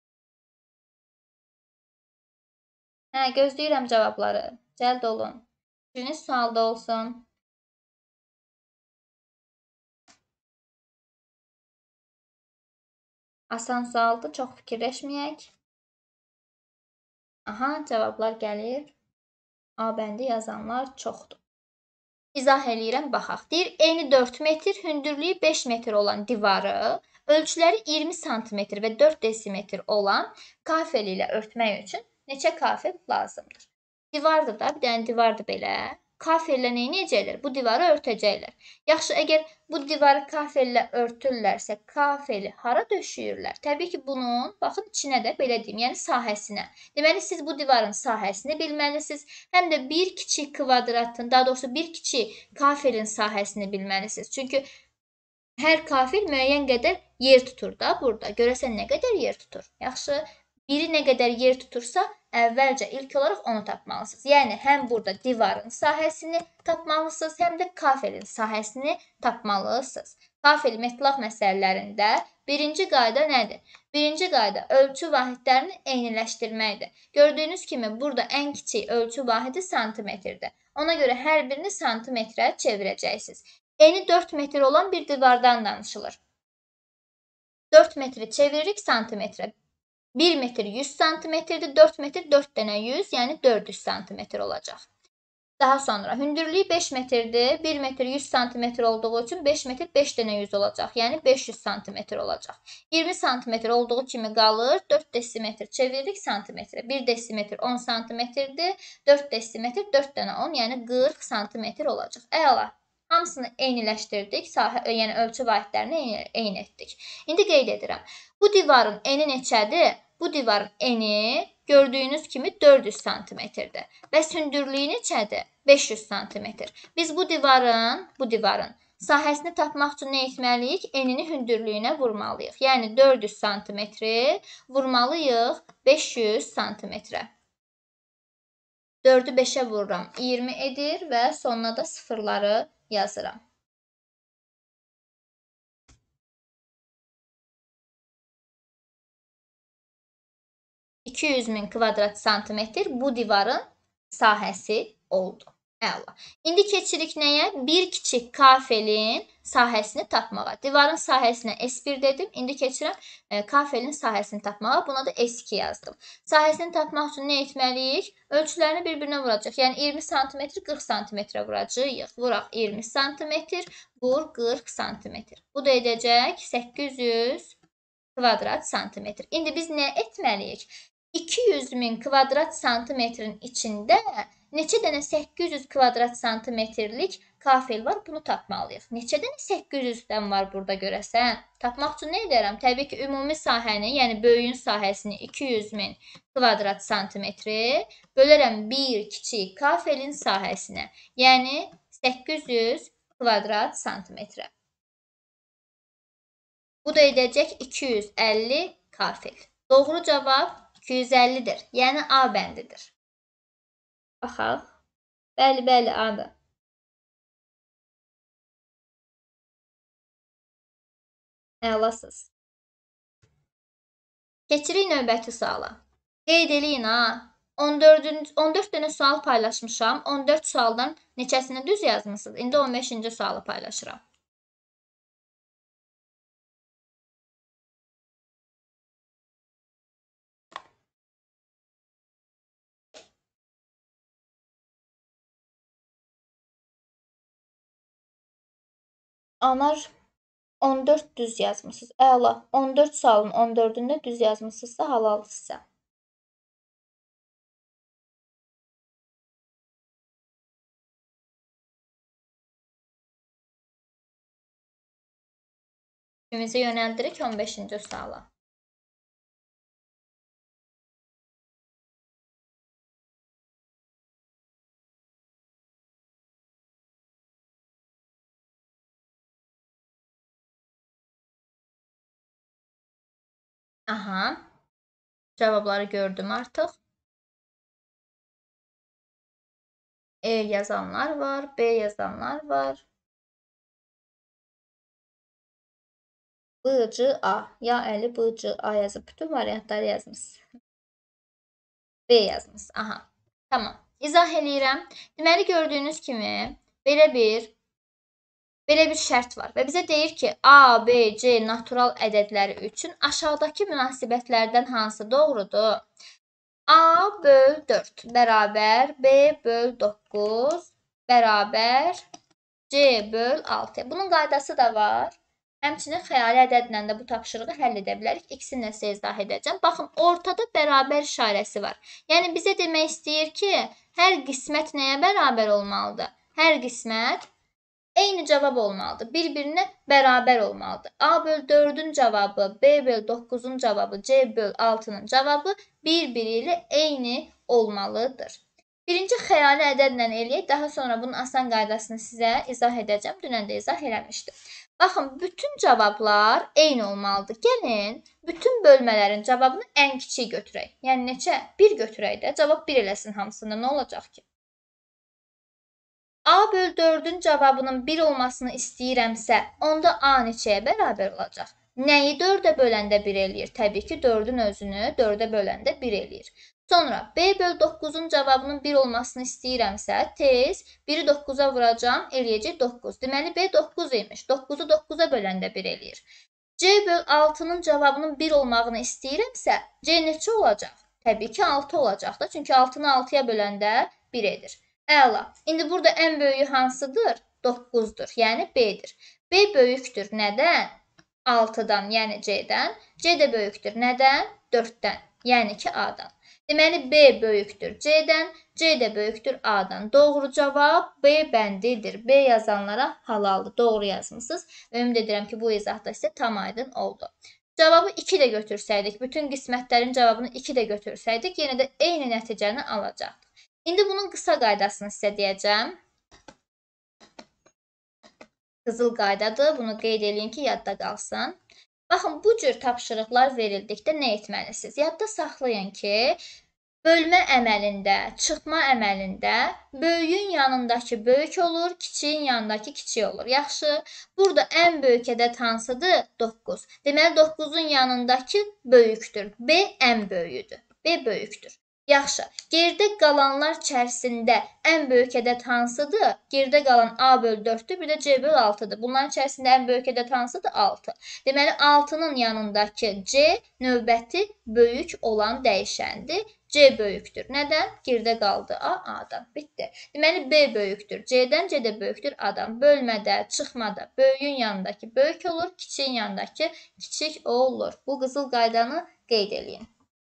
A: Hə, gözləyirəm cavabları. Cəld olun. Fikriniz sualda olsun. Asan sualdır, çox fikirləşməyək. Aha, cavablar gəlir. A bəndi yazanlar çoxdur. İzah eləyirəm, baxaq. Deyir, eni 4 metr, hündürlüyü 5 metr olan divarı, ölçüləri 20 sm və 4 desimetr olan kafel ilə örtmək üçün neçə kafel lazımdır? Divardır da, bir dənə divardır belə. Kafellə nə edəcəklər? Bu divarı örtəcəklər. Yaxşı, əgər bu divarı kafellə örtürlərsə, kafeli hara döşüyürlər? Təbii ki, bunun, baxın, içinə də belə deyim, yəni sahəsinə. Deməli, siz bu divarın sahəsini bilməlisiniz. Həm də bir kiçik kvadratın, daha doğrusu bir kiçik kafelin sahəsini bilməlisiniz. Çünki hər kafel müəyyən qədər yer tutur da burada. Görəsən nə qədər yer tutur? Yaxşı, biri nə qədər yer tutursa, əvvəlcə ilk olaraq onu tapmalısınız. Yəni, həm burada divarın sahəsini tapmalısınız, həm də kafelin sahəsini tapmalısınız. Kafel metlaq məsələlərində birinci qayda nədir? Birinci qayda ölçü vahidlərini eyniləşdirməkdir. Gördüyünüz kimi, burada ən kiçik ölçü vahidi santimetrdir. Ona görə hər birini santimetrə çevirəcəksiniz. Eni 4 metr olan bir divardan danışılır. 4 metri çeviririk santimetrə. 1 metr 100 santimetrdir, 4 metr 4 dənə 100, yəni 400 santimetr olacaq. Daha sonra hündürlüyü 5 metrdir, 1 metr 100 santimetr olduğu üçün 5 metr 5 dənə 100 olacaq, yəni 500 santimetr olacaq. 20 santimetr olduğu kimi qalır, 4 desimetr çeviririk santimetrə. 1 desimetr 10 santimetrdir, 4 desimetr 4 dənə 10, yəni 40 santimetr olacaq. Əla. Hamısını eyniləşdirdik, yəni ölçü vahidlərini eyni etdik. İndi qeyd edirəm. Bu divarın eni neçədir? Bu divarın eni gördüyünüz kimi 400 santimetrdir. Bəs hündürlüyü neçədir? 500 santimetr. Biz bu divarın sahəsini tapmaq üçün nə etməliyik? Enini hündürlüyünə vurmalıyıq. Yəni 400 santimetri vurmalıyıq 500 santimetrə. 4'ü 5'e vururam. 20 edir və sonuna da sıfırları yazıram. $200.000 kvadrat santimetr bu divarın sahəsi oldu. Əla. İndi keçirik nəyə? Bir kiçik kafelin sahəsini tapmağa. Divarın sahəsinə S1 dedim. İndi keçirəm kafelin sahəsini tapmağa. Buna da S2 yazdım. Sahəsini tapmaq üçün nə etməliyik? Ölçülərini bir-birinə vuracaq. Yəni 20 cm 40 cm vuracağıq. Vuraq 20 cm, vur 40 cm. Bu da edəcək 800 kvadrat santimetr. İndi biz nə etməliyik? 200.000 kvadrat santimetrin içində neçə dənə 800 kvadrat santimetrlik kafel var? Bunu tapmalıyıq. Neçə dənə 800-dən var burada görəsən? Tapmaq üçün nə edərəm? Təbii ki, ümumi sahəni, yəni böyüyün sahəsini 200.000 kvadrat santimetri bölərəm bir kiçik kafelin sahəsinə. Yəni 800 kvadrat santimetrə. Bu da edəcək 250 kafel. Doğru cavab 250'dir. Yəni A bəndidir. Baxaq. Bəli, bəli, A'dır. Əlasız. Keçirik növbəti suala. Qeyd eləyin ha. 14 dənə sual paylaşmışam. 14 sualdan neçəsini düz yazmısınız? İndi 15-ci sualı paylaşıram. Anar 14 düz yazmışsınız. Əla. 14 sualın 14'ünde düz yazmışsınızsa halal sizə. Fikrimizi yönəldirik 15-ci suala. Aha. Cavabları gördüm artıq. E yazanlar var, B yazanlar var. B, C, A. Ya Əli, B, C, A yazıb. Bütün variantları yazmış. B yazmış. Aha. Tamam. İzah eləyirəm. Deməli, gördüyünüz kimi belə bir şərt var və bizə deyir ki, A, B, C natural ədədləri üçün aşağıdakı münasibətlərdən hansı doğrudur? A böl 4 bərabər B böl 9 bərabər C böl 6. Bunun qaydası da var. Həmçinin xəyali ədədlə də bu tapşırığı həll edə bilərik. İkisini də sizə izah edəcəm. Baxın, ortada bərabər işarəsi var. Yəni bizə demək istəyir ki, hər qismət nəyə bərabər olmalıdır? Hər qismət eyni cavab olmalıdır. Bir-birinə bərabər olmalıdır. A böl 4-ün cavabı, B böl 9-un cavabı, C böl 6-nın cavabı bir-biri ilə eyni olmalıdır. Birinci xəyali ədədlə eləyək. Daha sonra bunun asan qaydasını sizə izah edəcəm. Dünən də izah eləmişdim. Baxın, bütün cavablar eyni olmalıdır. Gəlin, bütün bölmələrin cavabını ən kiçik götürək. Yəni neçə? 1 götürək də. Cavab 1 eləsin hamısında. Nə olacaq ki? A böl 4-ün cavabının 1 olmasını istəyirəmsə, onda A neçəyə bərabər olacaq? Nəyi 4-ə böləndə 1 eləyir? Təbii ki, 4-ün özünü 4-ə böləndə 1 eləyir. Sonra B böl 9-un cavabının 1 olmasını istəyirəmsə, tez 1-i 9-a vuracam, eləyəcək 9. Deməli, B 9 imiş. 9-u 9-a böləndə 1 eləyir. C böl 6-nın cavabının 1 olmağını istəyirəmsə, C neçə olacaq? Təbii ki, 6 olacaq da. Çünki 6-nı 6-ya böləndə 1 edir. Əla. İndi burada ən böyüyü hansıdır? 9-dur. Yəni B-dir. B böyükdür nədən? 6-dan, yəni C-dən. C də böyükdür nədən? 4-dən, yəni ki A-dan. Deməli, B böyükdür C-dən, C də böyükdür A-dan. Doğru cavab B bəndidir. B yazanlara halaldır. Doğru yazmışsınız. Ümid edirəm ki, bu izahda sizə tam aydın oldu. Cavabı 2 də götürsəydik, bütün qismətlərin cavabını 2 də götürsəydik, yenə də eyni nəticəni alacaqdıq. İndi bunun qısa qaydasını sizə deyəcəm. Qızıl qaydadır. Bunu qeyd edin ki, yadda qalsın. Baxın, bu cür tapşırıqlar verildikdə nə etməlisiniz? Yadda saxlayın ki, bölmə əməlində, çıxma əməlində böyüyün yanındakı böyük olur, kiçiyin yanındakı kiçik olur. Yaxşı, burada ən böyük ədəd hansıdır? 9. Deməli, 9-un yanındakı böyükdür. B ən böyüdür. B böyükdür. Yaxşı, geridə qalanlar içərisində ən böyük ədəd hansıdır? Geridə qalan A böl 4-dür, bir də C böl 6-dır. Bunların içərisində ən böyük ədəd hansıdır? 6. Deməli, 6-nın yanındakı C növbəti böyük olan dəyişəndir. C böyükdür. Nədən? Geridə qaldı A, A-dan. Bitdi. Deməli, B böyükdür C-dən, C də böyükdür A-dan. Bölmədə, çıxmada böyüyün yanındakı böyük olur, kiçiyin yanındakı kiçik olur. Bu qızıl qaydanı qeyd edin.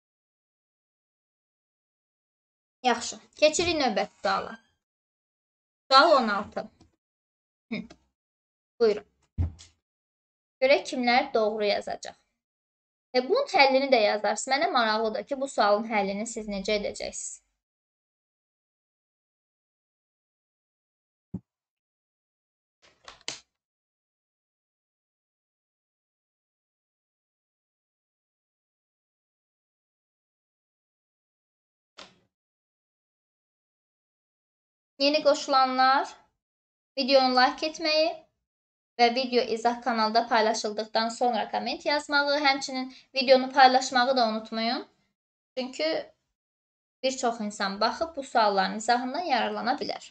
A: Yaxşı, keçirik növbəti suala. Sual 16. Buyurun. Görək kimlər doğru yazacaq. Bunun həllini də yazarsınız. Mənə maraqlıdır ki, bu sualın həllini siz necə edəcəksiniz? Yeni qoşulanlar videonu like etməyi və video izah kanalda paylaşıldıqdan sonra komment yazmağı, həmçinin videonu paylaşmağı da unutmayın. Çünki bir çox insan baxıb bu sualların izahından yararlana bilər.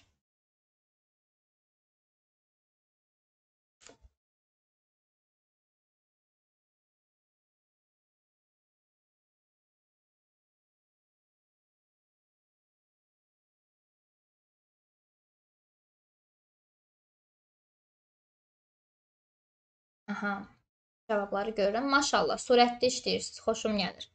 A: Aha, cavabları görürəm. Maşallah, sürətli işləyirsiniz, xoşum gəlir.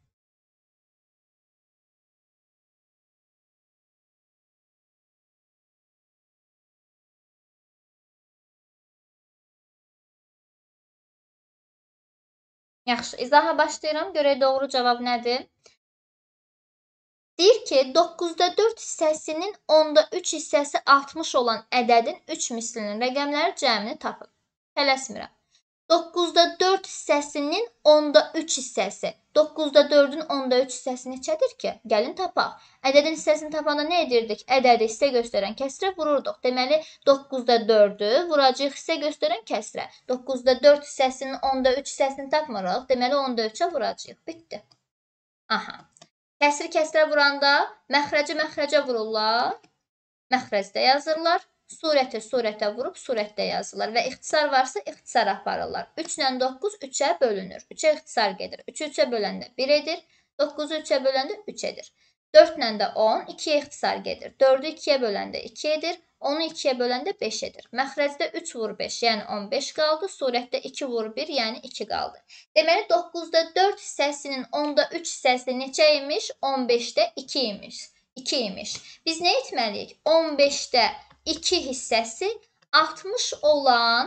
A: Yaxşı, izaha başlayıram. Görək doğru cavab nədir? Deyir ki, 9'da 4 hissəsinin 10'da 3 hissəsi 60 olan ədədin 3 mislinin rəqəmləri cəmini tapın. Tələsmirəm. 9'da 4 hissəsinin 10'da 3 hissəsi. 9'da 4'ün 10'da 3 hissəsi neçədir ki? Gəlin tapaq. Ədədin hissəsini tapanda nə edirdik? Ədədi hissə göstərən kəsrə vururduq. Deməli 9'da 4'ü vuracağıq hissə göstərən kəsrə. 9'da 4 hissəsinin 10'da 3 hissəsini tapmırıq. Deməli 10'da 3'ə vuracağıq. Bitdi. Aha. Kəsri kəsrə vuranda məxrəcə vururlar. Məxrəcdə yazırlar. Surətə vurub surətdə yazırlar və ixtisar varsa ixtisar aparırlar. 3 ilə 9 3-ə bölünür. 3-ə ixtisar gedir. 3-ü 3-ə böləndə 1 edir. 9-u 3-ə böləndə 3 edir. 4 ilə də 10 2-yə ixtisar gedir. 4-ü 2-yə böləndə 2 edir. 10-u 2-yə böləndə 5 edir. Məxrəcdə 3 vur 5, yəni 15 qaldı. Surətdə 2 vur 1, yəni 2 qaldı. Deməli 9'da 4 hissəsinin 10'da 3 hissəsi neçə imiş? 15'də 2 imiş. 2 imiş. Biz nə etməliyik? 15'də 2 hissəsi 60 olan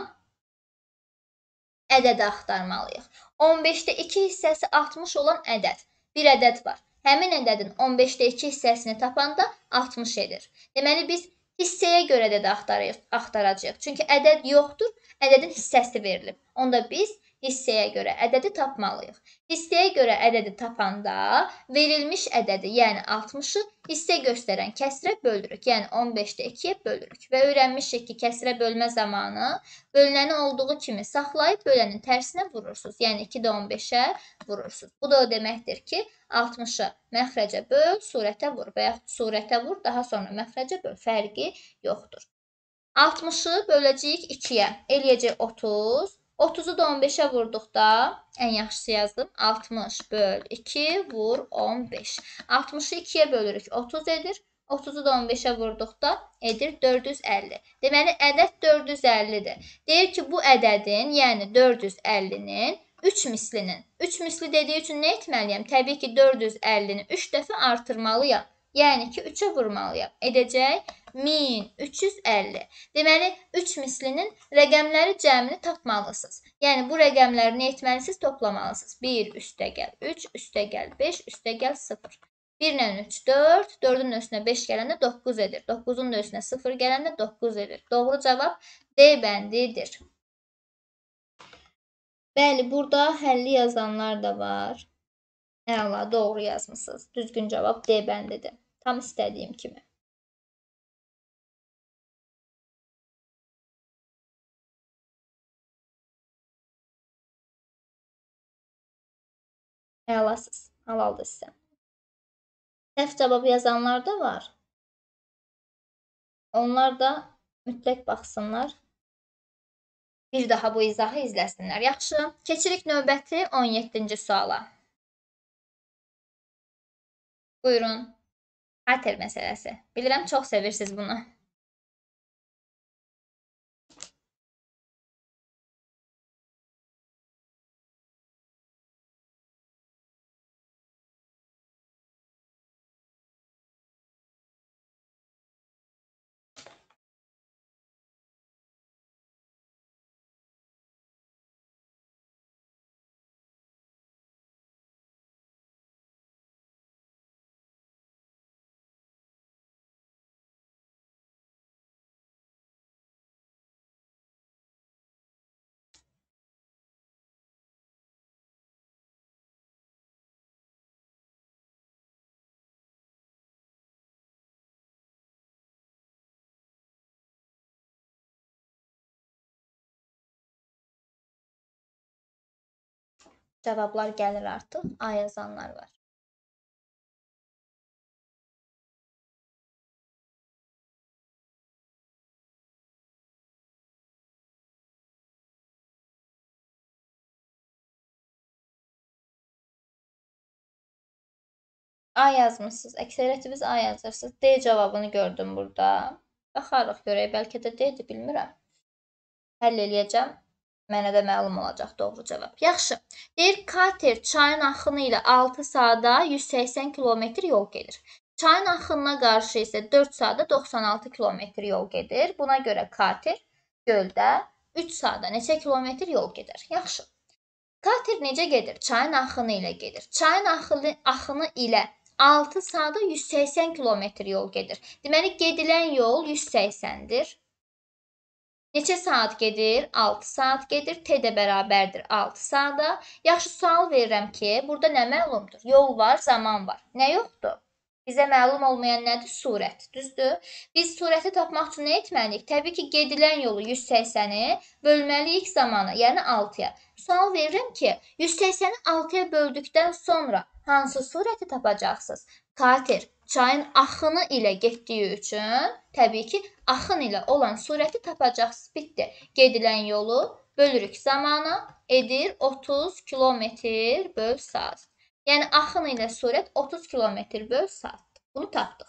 A: ədədi axtarmalıyıq. 15'də 2 hissəsi 60 olan ədəd. Bir ədəd var. Həmin ədədin 15'də 2 hissəsini tapanda 60 edir. Deməli biz hissəyə görə ədədi axtaracağıq. Çünki ədəd yoxdur, ədədin hissəsi verilib. Onda biz hissəyə görə ədədi tapmalıyıq. Hissəyə görə ədədi tapanda verilmiş ədədi, yəni 60'ı hissə göstərən kəsrə bölürük. Yəni 15'də 2'yə bölürük. Və öyrənmişik ki, kəsrə bölmə zamanı bölünəni olduğu kimi saxlayıb bölənin tərsinə vurursunuz. Yəni 2'də 15'ə vurursunuz. Bu da o deməkdir ki, 60'ı məxrəcə böl, surətə vur və yaxud surətə vur, daha sonra məxrəcə böl. Fərqi yoxdur. 60'ı böləcəyik 2'yə. Eləyəcək 30. 30'u da 15'ə vurduqda, ən yaxşısı yazdım. 60 böl 2 vur 15. 60'ı 2'yə bölürük, 30 edir. 30'u da 15'ə vurduqda edir 450. Deməli, ədəd 450-dir. Deyir ki, bu ədədin, yəni 450-nin 3 mislinin. 3 misli dediyi üçün nə etməliyəm? Təbii ki, 450-ni 3 dəfə artırmalıyam. Yəni ki, 3'ə vurmalıyam. Edəcək 1350. Deməli, 3 mislinin rəqəmləri cəmini tapmalısınız. Yəni, bu rəqəmləri nə etməlisiniz? Toplamalısınız. 1 üstəgəl 3, üstəgəl 5, üstəgəl 0. 1 ilə 3, 4, 4-ün üstünə 5 gələndə 9 edir. 9-un da üstünə 0 gələndə 9 edir. Doğru cavab D bəndidir. Bəli, burada həlli yazanlar da var. Əla, doğru yazmışsınız. Düzgün cavab D bəndidir. Tam istədiyim kimi. Əlasız. Halaldır sizə. Səhv cavab yazanlar da var. Onlar da mütləq baxsınlar. Bir daha bu izahı izləsinlər. Yaxşı. Keçirik növbəti 17-ci suala. Buyurun. Xatir məsələsi. Bilirəm, çox sevirsiniz bunu. Cavablar gəlir artıq. A yazanlar var. A yazmışsınız. Əksəriyyətiniz A yazırsınız. D cavabını gördüm burada. Baxarıq görək. Bəlkə də D-dir, bilmirəm. Həll eləyəcəm. Mənə də məlum olacaq doğru cavab. Yaxşı. Deyir, kater çayın axını ilə 6 saata 180 kilometr yol gedir. Çayın axınına qarşı isə 4 saata 96 kilometr yol gedir. Buna görə kater göldə 3 saata neçə kilometr yol gedər? Yaxşı. Kater necə gedir? Çayın axını ilə gedir. Çayın axını ilə 6 saata 180 kilometr yol gedir. Deməli, gedilən yol 180-dir. Neçə saat gedir? 6 saat gedir. T də bərabərdir 6 saata. Yaxşı, sual verirəm ki, burada nə məlumdur? Yol var, zaman var. Nə yoxdur? Bizə məlum olmayan nədir? Surət. Düzdür? Biz surəti tapmaq üçün nə etməliyik? Təbii ki, gedilən yolu 180-i bölməliyik zamanı, yəni 6-ya. Sual verirəm ki, 180-i 6-ya böldükdən sonra hansı surəti tapacaqsınız? Kater çayın axını ilə getdiyi üçün təbii ki, axın ilə olan surəti tapacaqsınız. Bitdi. Gedilən yolu bölürük zamana, edir 30 kilometr böl saat. Yəni axın ilə surət 30 kilometr böl saatdır. Bunu tapdıq.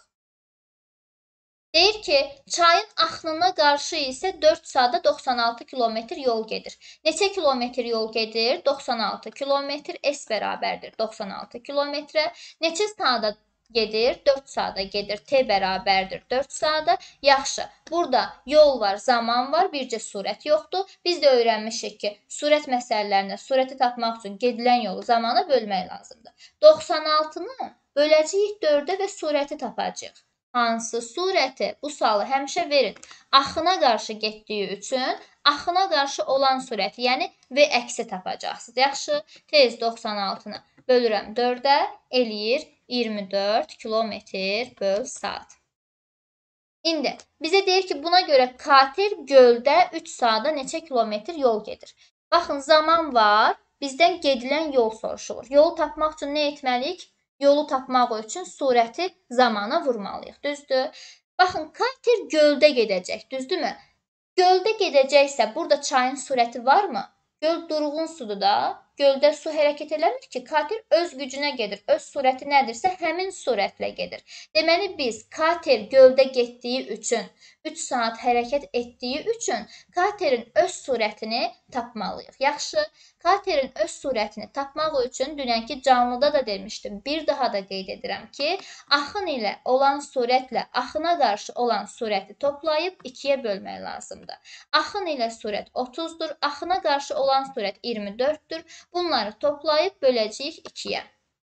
A: Deyir ki, çayın axınına qarşı isə 4 saata 96 kilometr yol gedir. Neçə kilometr yol gedir? 96 kilometr. S bərabərdir 96 kilometrə. Neçə saata gedir? 4 saata gedir. T bərabərdir 4 saata. Yaxşı. Burada yol var, zaman var, bircə surət yoxdur. Biz də öyrənmişik ki, surət məsələlərinə surəti tapmaq üçün gedilən yolu zamana bölmək lazımdır. 96-nı böləcəyik 4-ə və surəti tapacağıq. Hansı surəti? Bu sualı həmişə verin. Axına qarşı getdiyi üçün axına qarşı olan surəti, yəni V əksi tapacaqsınız. Yaxşı, tez 96-nı bölürəm 4-ə, eləyir 24 kilometr böl saat. İndi bizə deyir ki, buna görə kater göldə 3 saata neçə kilometr yol gedir? Baxın, zaman var, bizdən gedilən yol soruşulur. Yolu tapmaq üçün nə etməliyik? Yolu tapmaq üçün surəti zamana vurmalıyıq, düzdür? Baxın, kater göldə gedəcək, düzdürmü? Göldə gedəcəksə, burada çayın surəti varmı? Göl durğun sudur da. Göldə su hərəkət eləmir ki, kater öz gücünə gedir. Öz surəti nədirsə, həmin surətlə gedir. Deməli, biz kater göldə getdiyi üçün, 3 saat hərəkət etdiyi üçün katerin öz surətini tapmalıyıq. Yaxşı, katerin öz surətini tapmaq üçün dünənki canlıda da demişdim. Bir daha da qeyd edirəm ki, axın ilə olan surətlə axına qarşı olan surəti toplayıb 2-yə bölmək lazımdır. Axın ilə surət 30-dur, axına qarşı olan surət 24-dür. Bunları toplayıb böləcəyik 2-yə.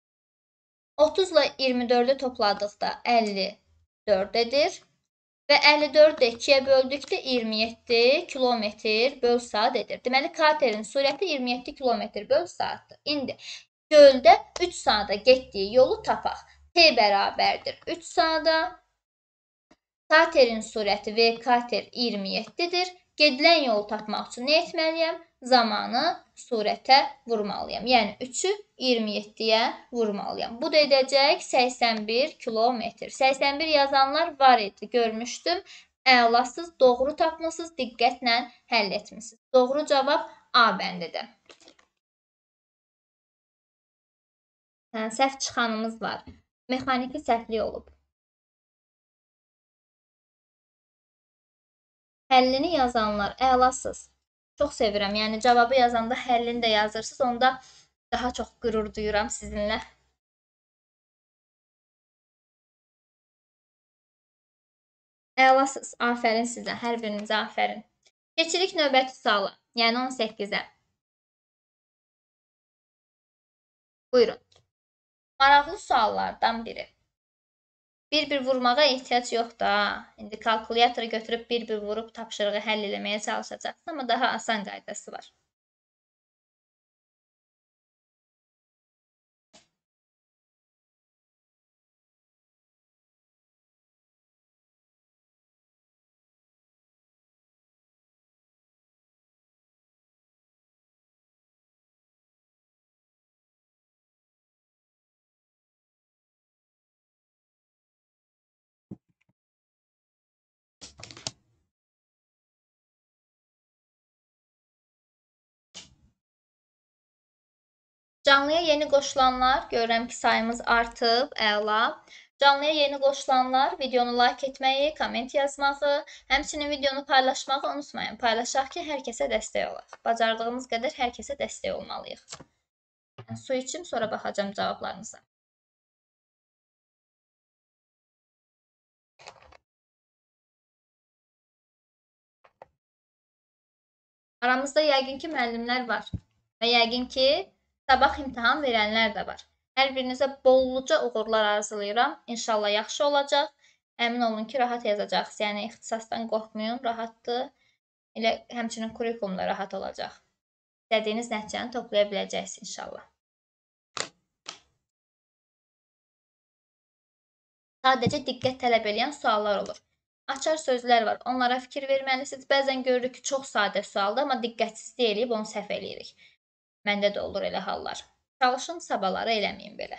A: 30 ilə 24-ü topladıqda 54 edir. Və 54-ü 2-yə böldükdə 27 kilometr böl saat edir. Deməli, katerin surəti 27 kilometr böl saatdır. İndi göldə 3 saata getdiyi yolu tapaq. T bərabərdir 3 saata. Katerin surəti V kater 27-dir. Gedilən yolu tapmaq üçün nə etməliyəm? Zamanı surətə vurmalıyam. Yəni 3-ü 27-yə vurmalıyam. Bu da edəcək 81 kilometr. 81 yazanlar var idi, görmüşdüm. Əlasız, doğru tapmışsınız, diqqətlə həll etmişsiniz. Doğru cavab A bəndidir. Səhv çıxanımız var. Mexaniki səhvlik olub. Həllini yazanlar əlasız. Çox sevirəm. Yəni cavabı yazanda həllini də yazırsınız. Onda daha çox qürur duyuram sizinlə. Əlasız. Afərin sizə. Hər birinizə afərin. Keçirik növbəti suala. Yəni 18-ə. Buyurun. Maraqlı suallardan biri. Bir-bir vurmağa ehtiyac yoxdur. İndi kalkulatoru götürüb bir-bir vurub tapşırığı həll eləməyə çalışacaqsınız. Amma daha asan qaydası var. Canlıya yeni qoşulanlar, görürəm ki, sayımız artıb, əla. Canlıya yeni qoşulanlar videonu like etməyi, komment yazmağı, həmçinin videonu paylaşmağı unutmayın. Paylaşaq ki, hər kəsə dəstək olaq. Bacardığımız qədər hər kəsə dəstək olmalıyıq. Su içim, sonra baxacağım cavablarınıza. Aramızda yəqin ki, müəllimlər var və yəqin ki, sabah imtahan verənlər də var. Hər birinizə bolluca uğurlar arzulayıram. İnşallah yaxşı olacaq. Əmin olun ki, rahat yazacaqsınız. Yəni, ixtisasdan qorxmayın, rahatdır. Elə həmçinin kurikulum da rahat olacaq. İstədiyiniz nəticəni toplaya biləcəksiniz inşallah. Sadəcə diqqət tələb edən suallar olur. Açar sözlər var. Onlara fikir verməlisiniz. Bəzən görürük ki, çox sadə sualdır, amma diqqətsizlik eləyib onu səhv eləyirik. Məndə də olur elə hallar. Çalışın sabahları eləməyin belə.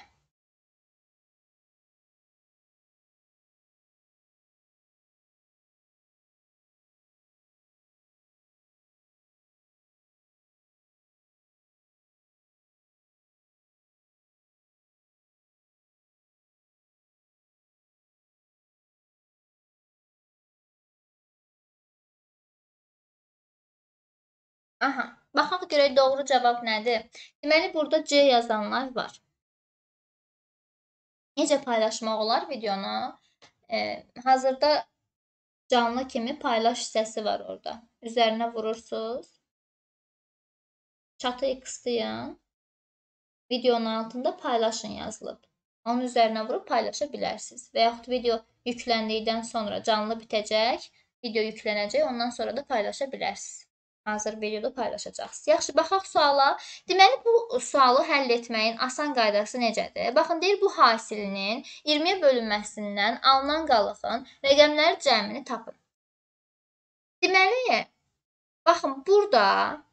A: Aha, baxaq görək doğru cavab nədir? Deməli, burada C yazanlar var. Necə paylaşmaq olar videonu? Hazırda canlı kimi paylaş hissəsi var orada. Üzərinə vurursunuz. Çatı X-layın. Videonun altında paylaşın yazılıb. Onun üzərinə vurub paylaşa bilərsiniz. Və yaxud video yükləndikdən sonra canlı bitəcək, video yüklənəcək, ondan sonra da paylaşa bilərsiniz. Hazır videoda paylaşacaqsınız. Yaxşı, baxaq suala. Deməli, bu sualı həll etməyin asan qaydası necədir? Baxın, deyir, bu hasilinin 20-yə bölünməsindən alınan qalığın rəqəmləri cəmini tapın. Deməli, baxın, burada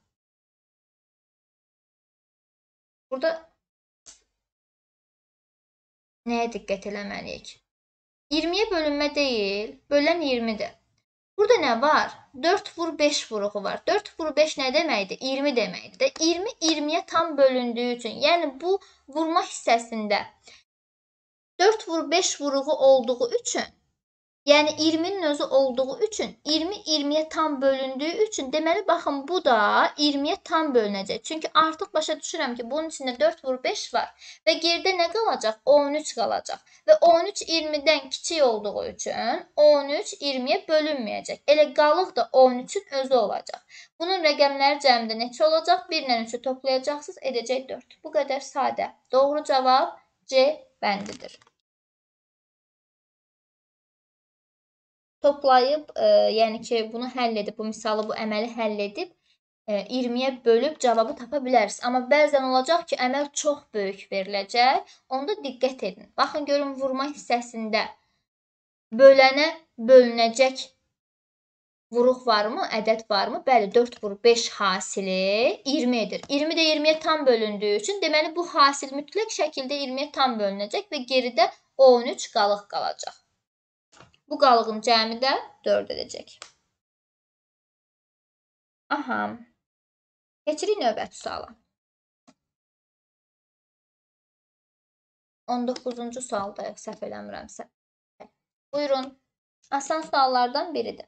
A: nəyə diqqət eləməliyik? 20-yə bölünmə deyil, bölən 20-dir. Burada nə var? 4 vur 5 vuruğu var. 4 vur 5 nə deməkdir? 20 deməkdir. 20 20-yə tam bölündüyü üçün, yəni bu vurma hissəsində 4 vur 5 vuruğu olduğu üçün, yəni 20-nin özü olduğu üçün, 20 20-yə tam bölündüyü üçün, deməli, baxın, bu da 20-yə tam bölünəcək. Çünki artıq başa düşürəm ki, bunun içində 4 vur 5 var və geridə nə qalacaq? 13 qalacaq. Və 13 20-dən kiçik olduğu üçün 13 20-yə bölünməyəcək. Elə qalıq da 13-ün özü olacaq. Bunun rəqəmləri cəmdə neçə olacaq? 1 ilə 3-ü toplayacaqsınız, edəcək 4. Bu qədər sadə. Doğru cavab C bəndidir. Toplayıb, yəni ki, bunu həll edib, bu misalı, bu əməli həll edib 20-yə bölüb cavabı tapa bilərsiniz. Amma bəzən olacaq ki, əməl çox böyük veriləcək. Onda diqqət edin. Baxın, görün, vurma hissəsində bölənə bölünəcək vuruq varmı, ədəd varmı? Bəli, 4 vur 5 hasili 20 edir. 20 də 20-yə tam bölündüyü üçün, deməli, bu hasil mütləq şəkildə 20-yə tam bölünəcək və geridə 13 qalıq qalacaq. Bu qalığın cəmi də 4 edəcək. Aha. Keçirik növbəti suala. 19-cu sualdayıq, səhv eləmirəmsə. Buyurun. Asan suallardan biridir.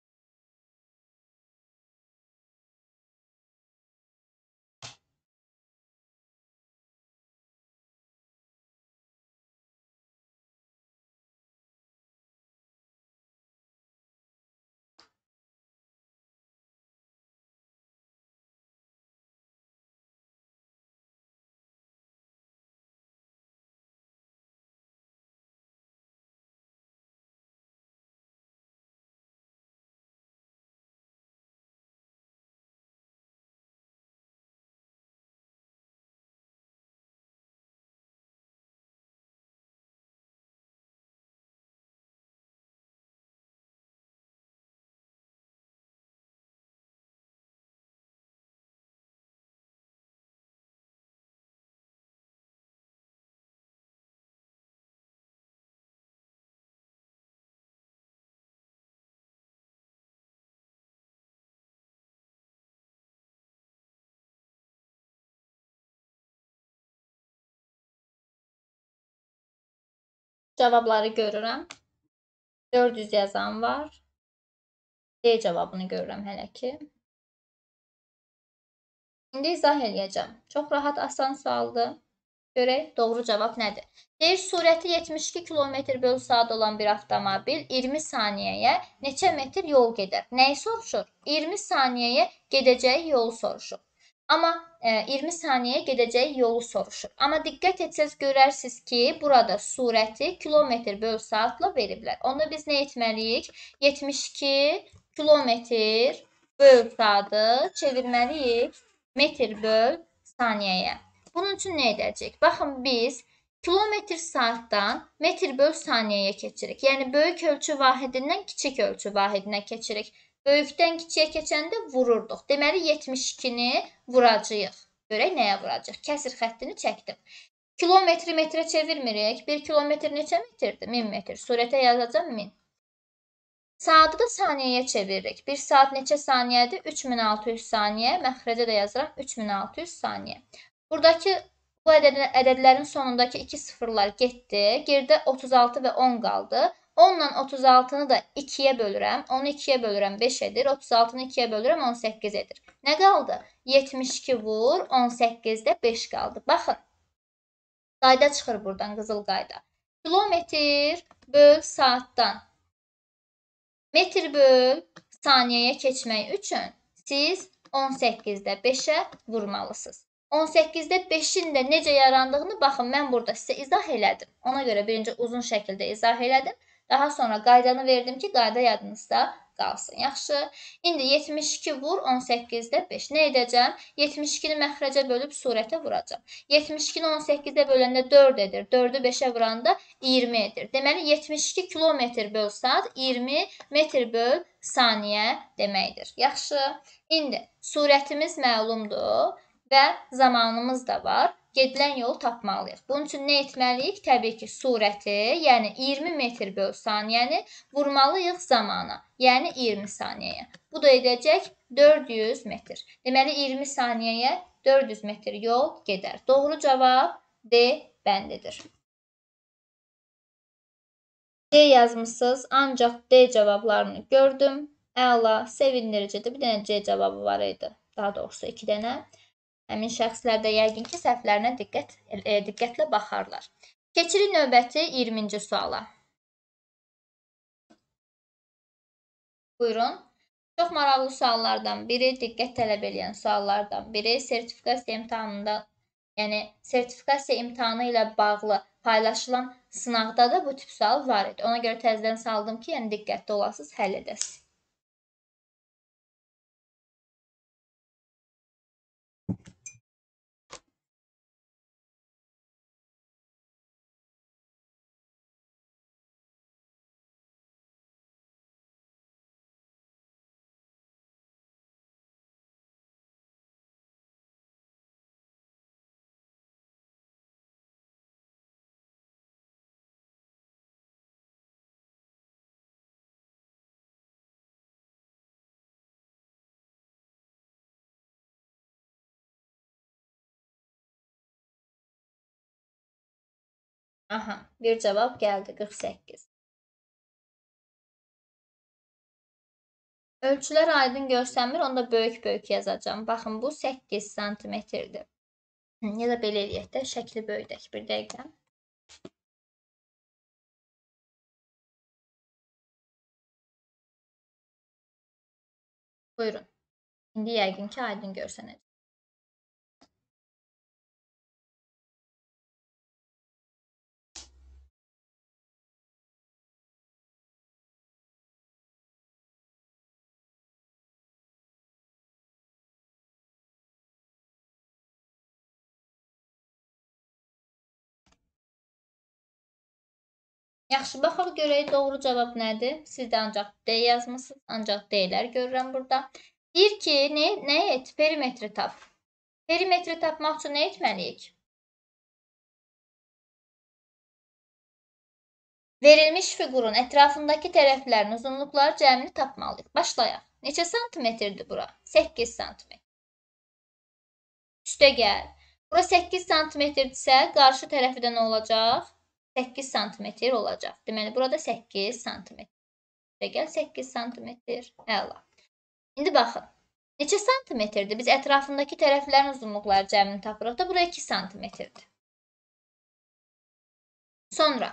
A: Cavabları görürəm. 400 yazan var. D cavabını görürəm hələ ki. İndi izah eləyəcəm. Çox rahat, asan sualdır. Görək, doğru cavab nədir? Deyir, sürəti 72 km/saat olan bir avtomobil 20 saniyəyə neçə metr yol gedər? Nəyi soruşur? 20 saniyəyə gedəcəyi yolu soruşur. Amma 20 saniyəyə gedəcəyi yolu soruşur. Amma diqqət etsəz görərsiniz ki, burada sürəti km/saatla veriblər. Onda biz nə etməliyik? 72 km böl saatı çevirməliyik metr böl saniyəyə. Bunun üçün nə edəcəyik? Baxın, biz kilometr saatdan metr böl saniyəyə keçirik. Yəni, böyük ölçü vahidindən kiçik ölçü vahidinə keçirik. Böyükdən kiçiyə keçəndə vururduq. Deməli, 72-ni vuracağıq. Görək, nəyə vuracaq? Kəsir xəttini çəkdim. Kilometri metrə çevirmirik. 1 kilometr neçə metrdir? 1000 metr. Surətə yazacağım 1000. Saatı da saniyəyə çeviririk. 1 saat neçə saniyədir? 3600 saniyə. Məxrəcə də yazıram 3600 saniyə. Buradakı bu ədədlərin sonundakı 2 sıfırlar getdi. Geridə 36 və 10 qaldı. 10 ilə 36-nı da 2-yə bölürəm. 10-u 2-yə bölürəm 5 edir. 36-nı 2-yə bölürəm 18 edir. Nə qaldı? 72 vur 18-də 5 qaldı. Baxın. Qayda çıxır buradan, qızıl qayda. Kilometr böl saatdan metr böl saniyəyə keçmək üçün siz 18-də 5-ə vurmalısınız. 18-də 5-in də necə yarandığını baxın, mən burada sizə izah elədim. Ona görə birinci uzun şəkildə izah elədim. Daha sonra qaydanı verdim ki, qayda yadınızda qalsın. Yaxşı. İndi 72 vur 18-də 5. Nə edəcəm? 72-ni məxrəcə bölüb surətə vuracam. 72-ni 18-də böləndə 4 edir. 4-ü 5-ə vuranda 20 edir. Deməli, 72 kilometr böl saat 20 metr böl saniyə deməkdir. Yaxşı. İndi surətimiz məlumdur və zamanımız da var. Gedilən yolu tapmalıyıq. Bunun üçün nə etməliyik? Təbii ki, surəti, yəni 20 metr böl saniyəni vurmalıyıq zamana, yəni 20 saniyəyə. Bu da edəcək 400 metr. Deməli, 20 saniyəyə 400 metr yol gedər. Doğru cavab D bəndidir. D yazmışsınız, ancaq D cavablarını gördüm. Əla, sevindiricidir. Bir dənə C cavabı var idi. Daha doğrusu 2 dənə. Həmin şəxslər də yəqin ki, səhvlərinə diqqətlə baxarlar. Keçirik növbəti 20-ci suala. Buyurun. Çox maraqlı suallardan biri, diqqət tələb edən suallardan biri. Sertifikasiya imtahanında, yəni sertifikasiya imtahanı ilə bağlı paylaşılan sınaqda da bu tip sual var idi. Ona görə təzədən saldım ki, yəni diqqətli olasınız, həll edəsiniz. Aha, bir cavab gəldi, 48. Ölçülər aydın görsənmir, onda böyük yazacağım. Baxın, bu 8 santimetrdir. Ya da belə eləyək də, şəkli böyüdək bir dəqiqə. Buyurun. İndi yəqin ki, aydın görsənəcək. Yaxşı, baxaq görək doğru cavab nədir? Siz də ancaq D yazmısınız, ancaq D-lər görürəm burada. Deyir ki, nə et? Perimetri tap. Perimetri tapmaq üçün nə etməliyik? Verilmiş fiqurun ətrafındakı tərəflərin uzunluqları cəmini tapmalıyıq. Başlayaq. Neçə santimetrdir bura? 8 santimetr. Üstə gəl. Bura 8 santimetrdirsə, qarşı tərəfi də nə olacaq? 8 santimetr olacaq. Deməli, burada 8 santimetr. Üstə gəl 8 santimetr. Əla. İndi baxın. Neçə santimetrdir? Biz ətrafındakı tərəflərin uzunluqları cəmini tapırıq da, bura 2 santimetrdir. Sonra.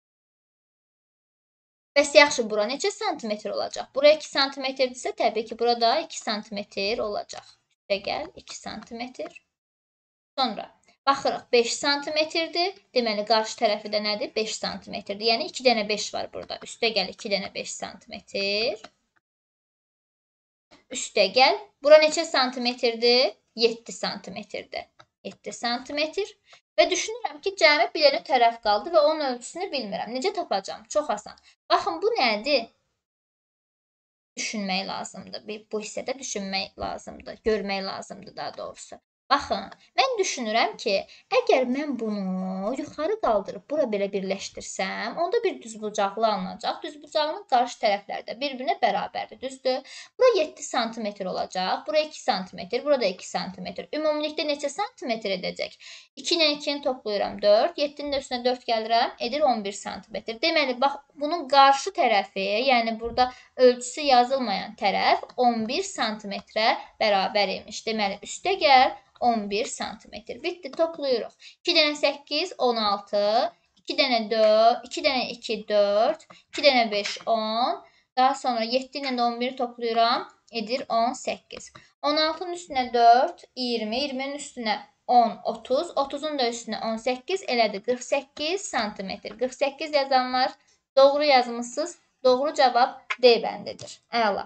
A: Bəs yaxşı, bura neçə santimetr olacaq? Bura 2 santimetrdirsə, təbii ki, burada 2 santimetr olacaq. Üstə gəl 2 santimetr. Sonra baxırıq 5 santimetrdir. Deməli, qarşı tərəfi də nədir? 5 santimetrdir. Yəni, 2 dənə 5 var burada. Üstə gəl 2 dənə 5 santimetr. üstə gəl. Bura neçə santimetrdir? 7 santimetrdir. 7 santimetr. Və düşünürəm ki, cəmi bir dənə tərəf qaldı və onun ölçüsünü bilmirəm. Necə tapacağım? Çox asan. Baxın, bu nədir? Düşünmək lazımdır. Bu hissədə düşünmək lazımdır. Görmək lazımdır daha doğrusu. Baxın, mən düşünürəm ki, əgər mən bunu yuxarı qaldırıb bura belə birləşdirsəm, onda bir düzbucaqlı alınacaq. Düzbucağının qarşı tərəfləri də bir-birinə bərabərdir, düzdür? Bura 7 santimetr olacaq, bura 2 santimetr, burada 2 santimetr. Ümumilikdə neçə santimetr edəcək? 2 ilə 2-ni toplayıram 4, 7-nin də üstünə 4 gəlirəm, edir 11 santimetr. Deməli, bax, bunun qarşı tərəfi, yəni burada ölçüsü yazılmayan tərəf 11 santimetrə bərabər imiş. Deməli, üstə gəl 11 santimetr. Bitti, toplayırıq. 2 dənə 8, 16, 2 dənə 4, 2 dənə 2, 4, 2 dənə 5, 10. Daha sonra 7 ilə də 11-i toplayıram, edir 18. 16-nın üstünə 4, 20, 20-nin üstünə 10, 30, 30-un da üstünə 18, elədir 48 santimetr. 48 yazanlar doğru yazmışsınız. Doğru cavab D bəndidir. Əla.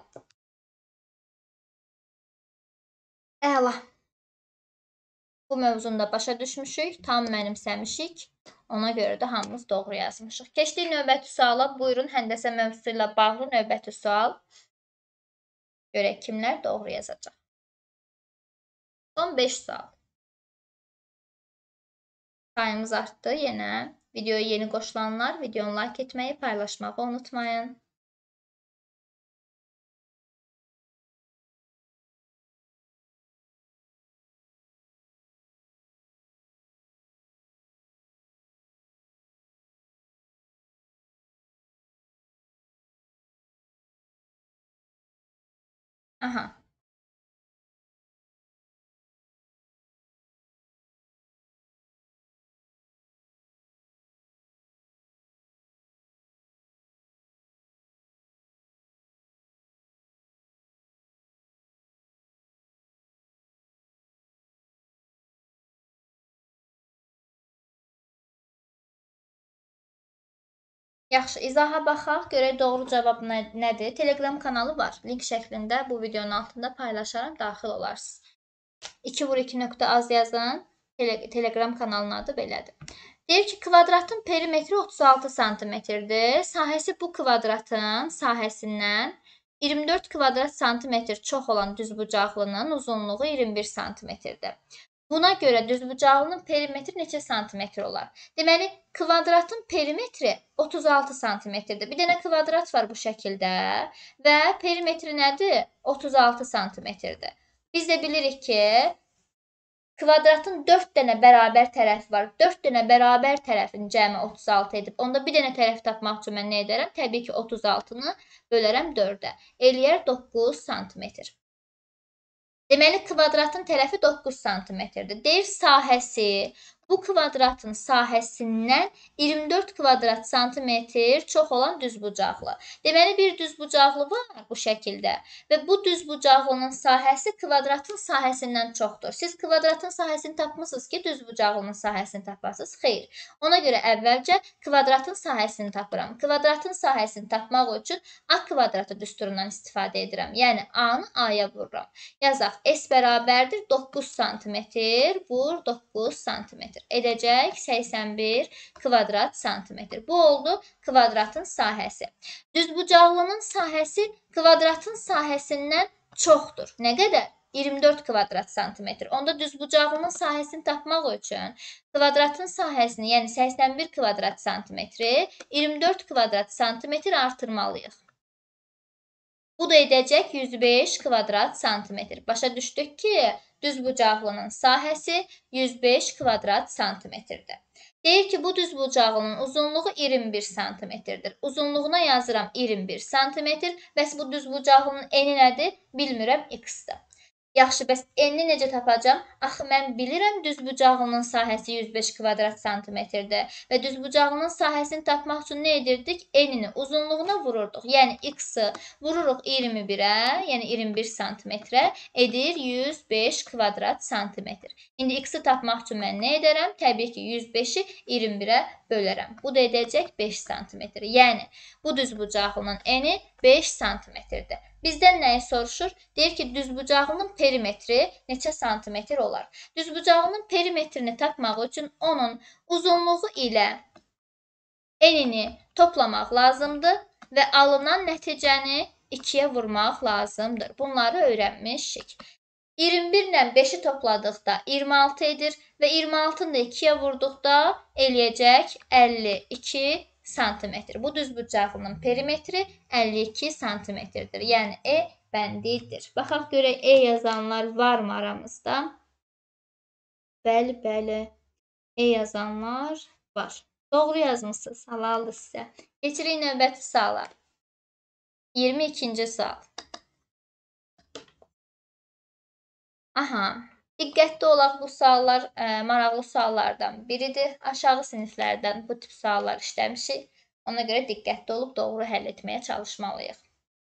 A: Əla. Bu mövzunu da başa düşmüşük, tam mənimsəmişik. Ona görə də hamımız doğru yazmışıq. Keçdik növbəti suala. Buyurun, həndəsə mövzusu ilə bağlı növbəti sual. Görək kimlər doğru yazacaq. Son 5 sual. Sayımız artdı yenə. Videoya yeni qoşulanlar videonu like etməyi, paylaşmağı unutmayın. Aha. Yaxşı, izaha baxaq, görək doğru cavab nədir? Telegram kanalı var. Link şəklində bu videonun altında paylaşaram, daxil olarsınız. 2vur2.az yazın. Telegram kanalının adı belədir. Deyir ki, kvadratın perimetri 36 santimetrdir. Sahəsi bu kvadratın sahəsindən 24 kvadrat santimetr çox olan düzbucaqlının uzunluğu 21 santimetrdir. Buna görə düzbucaqlının perimetri neçə santimetr olar? Deməli, kvadratın perimetri 36 santimetrdir. Bir dənə kvadrat var bu şəkildə və perimetri nədir? 36 santimetrdir. Biz də bilirik ki, kvadratın 4 dənə bərabər tərəfi var. 4 dənə bərabər tərəfin cəmi 36 edib. Onda bir dənə tərəf tapmaq üçün mən nə edərəm? Təbii ki, 36-nı bölərəm 4-ə. Eləyər 9 santimetr. Deməli, kvadratın tərəfi 9 santimetrdir. Deyir, sahəsi bu kvadratın sahəsindən 24 kvadrat santimetr çox olan düzbucaqlı. Deməli, bir düzbucaqlı var bu şəkildə və bu düzbucaqlının sahəsi kvadratın sahəsindən çoxdur. Siz kvadratın sahəsini tapmışsınız ki, düzbucaqlının sahəsini tapasınız. Xeyr. Ona görə əvvəlcə kvadratın sahəsini tapıram. Kvadratın sahəsini tapmaq üçün A kvadratı düsturundan istifadə edirəm. Yəni, A-nı A-ya vururam. Yazaq, S bərabərdir 9 santimetr, vur 9 santimetr. Edəcək 81 kvadrat santimetr. Bu oldu kvadratın sahəsi. Düzbucaqlının sahəsi kvadratın sahəsindən çoxdur. Nə qədər? 24 kvadrat santimetr. Onda düzbucaqlının sahəsini tapmaq üçün kvadratın sahəsini, yəni 81 kvadrat santimetri 24 kvadrat santimetr artırmalıyıq. Bu da edəcək 105 kvadrat santimetr. Başa düşdük ki, düzbucaqlının sahəsi 105 kvadrat santimetrdir. Deyir ki, bu düzbucaqlının uzunluğu 21 santimetrdir. Uzunluğuna yazıram 21 santimetr. Bəs bu düzbucaqlının eni nədir? Bilmirəm, x-dir. Yaxşı, bəs enini necə tapacam? Axı, mən bilirəm düzbucaqlının sahəsi 105 kvadrat santimetrdir və düzbucaqlının sahəsini tapmaq üçün nə edirdik? Enini uzunluğuna vururduq. Yəni, x-ı vururuq 21-ə, yəni 21 santimetrə, edir 105 kvadrat santimetr. İndi x-ı tapmaq üçün mən nə edərəm? Təbii ki, 105-i 21-ə bölərəm. Bu da edəcək 5 santimetr. Yəni, bu düzbucaqlının eni 5 santimetrdir. Bizdən nəyi soruşur? Deyir ki, düzbucağının perimetri neçə santimetr olar? Düzbucağının perimetrini tapmaq üçün onun uzunluğu ilə enini toplamaq lazımdır və alınan nəticəni 2-yə vurmaq lazımdır. Bunları öyrənmişik. 21 ilə 5-i topladıqda 26 edir və 26-nı da 2-yə vurduqda eləyəcək 52 santimetr. Bu düzbucağının perimetri 52 santimetrdir. Yəni E bəndidir. Baxaq görək E yazanlar varmı aramızda? Bəli, bəli. E yazanlar var. Doğru yazmışsınız. Halaldır sizə. Keçirik növbəti suala. 22-ci sual. Aha, diqqətli olaq, bu suallar maraqlı suallardan biridir. Aşağı siniflərdən bu tip suallar işləmişik. Ona görə diqqətli olub doğru həll etməyə çalışmalıyıq.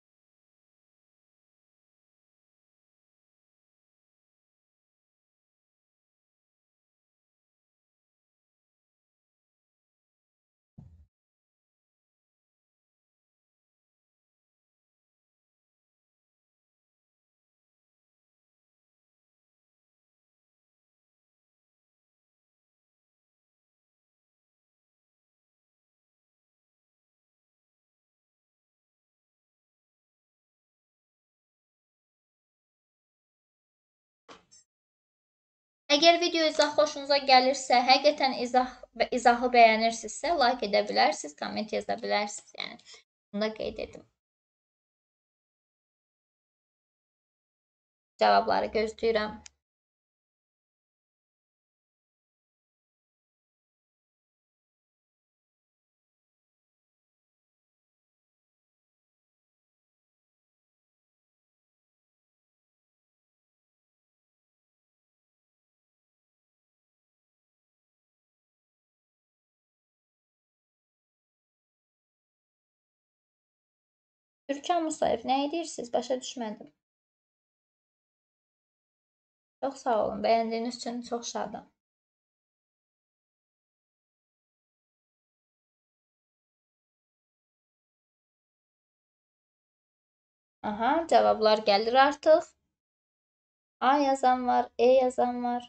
A: Əgər video izahı xoşunuza gəlirsə, həqiqətən izahı bəyənirsinizsə, like edə bilərsiniz, komment yaza bilərsiniz. Yəni, bunu da qeyd edim. Cavabları gözləyirəm. Türkan Musayev, nə edirsiniz? Başa düşmədim. Çox sağ olun. Bəyəndiyiniz üçün çox şadam. Aha, cavablar gəlir artıq. A yazan var, E yazan var.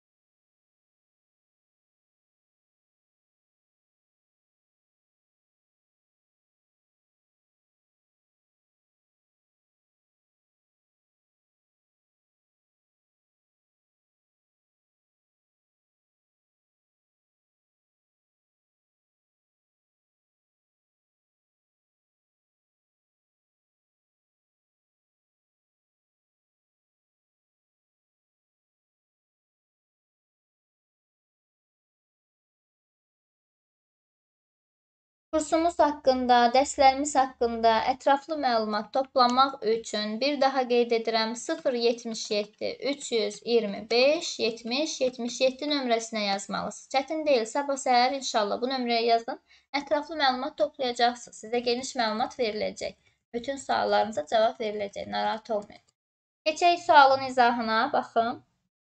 A: Kursumuz haqqında, dərslərimiz haqqında ətraflı məlumat toplamaq üçün bir daha qeyd edirəm 077 325 70 77 nömrəsinə yazmalısınız. Çətin deyil, sabah səhər inşallah bu nömrəyə yazın. Ətraflı məlumat toplayacaqsınız. Sizə geniş məlumat veriləcək. Bütün suallarınıza cavab veriləcək. Narahat olmayın. Keçək sualın izahına, baxın.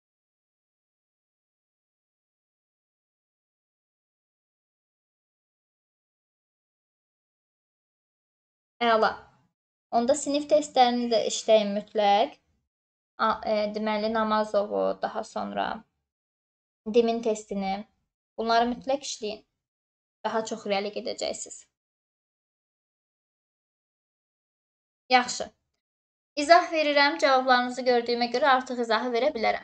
A: Əla. Onda sinif testlərini də işləyin mütləq. Deməli, Namazovu, daha sonra Dimin testini. Bunları mütləq işləyin. Daha çox irəli gedəcəksiniz. Yaxşı. İzah verirəm. Cavablarınızı gördüyümə görə artıq izahı verə bilərəm.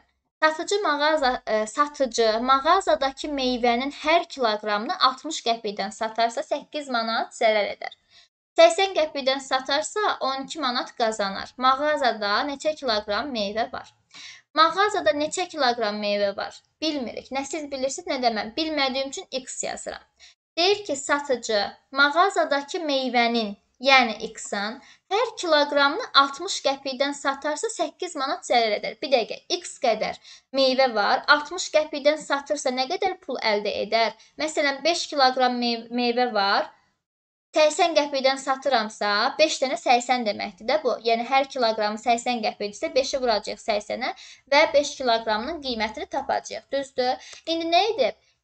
A: Satıcı mağazadakı meyvənin hər kiloqramını 60 qəpikdən satarsa 8 manat zərər edər. 80 qəpikdən satarsa 12 manat qazanar. Mağazada neçə kiloqram meyvə var? Mağazada neçə kiloqram meyvə var? Bilmirik. Nə siz bilirsiniz, nə də mən. Bilmədiyim üçün X yazıram. Deyir ki, satıcı mağazadakı meyvənin, yəni X-ın hər kiloqramını 60 qəpikdən satarsa 8 manat zərər edər. Bir dəqiqə, X qədər meyvə var. 60 qəpikdən satırsa nə qədər pul əldə edər? Məsələn, 5 kiloqram meyvə var. 80 qəpikdən satıramsa, 5 dənə 80 deməkdir də bu. Yəni, hər kiloqramı 80 qəpikdirsə, 5-i vuracaq 80-ə və 5 kiloqramının qiymətini tapacaq. Düzdür? İndi nə edib?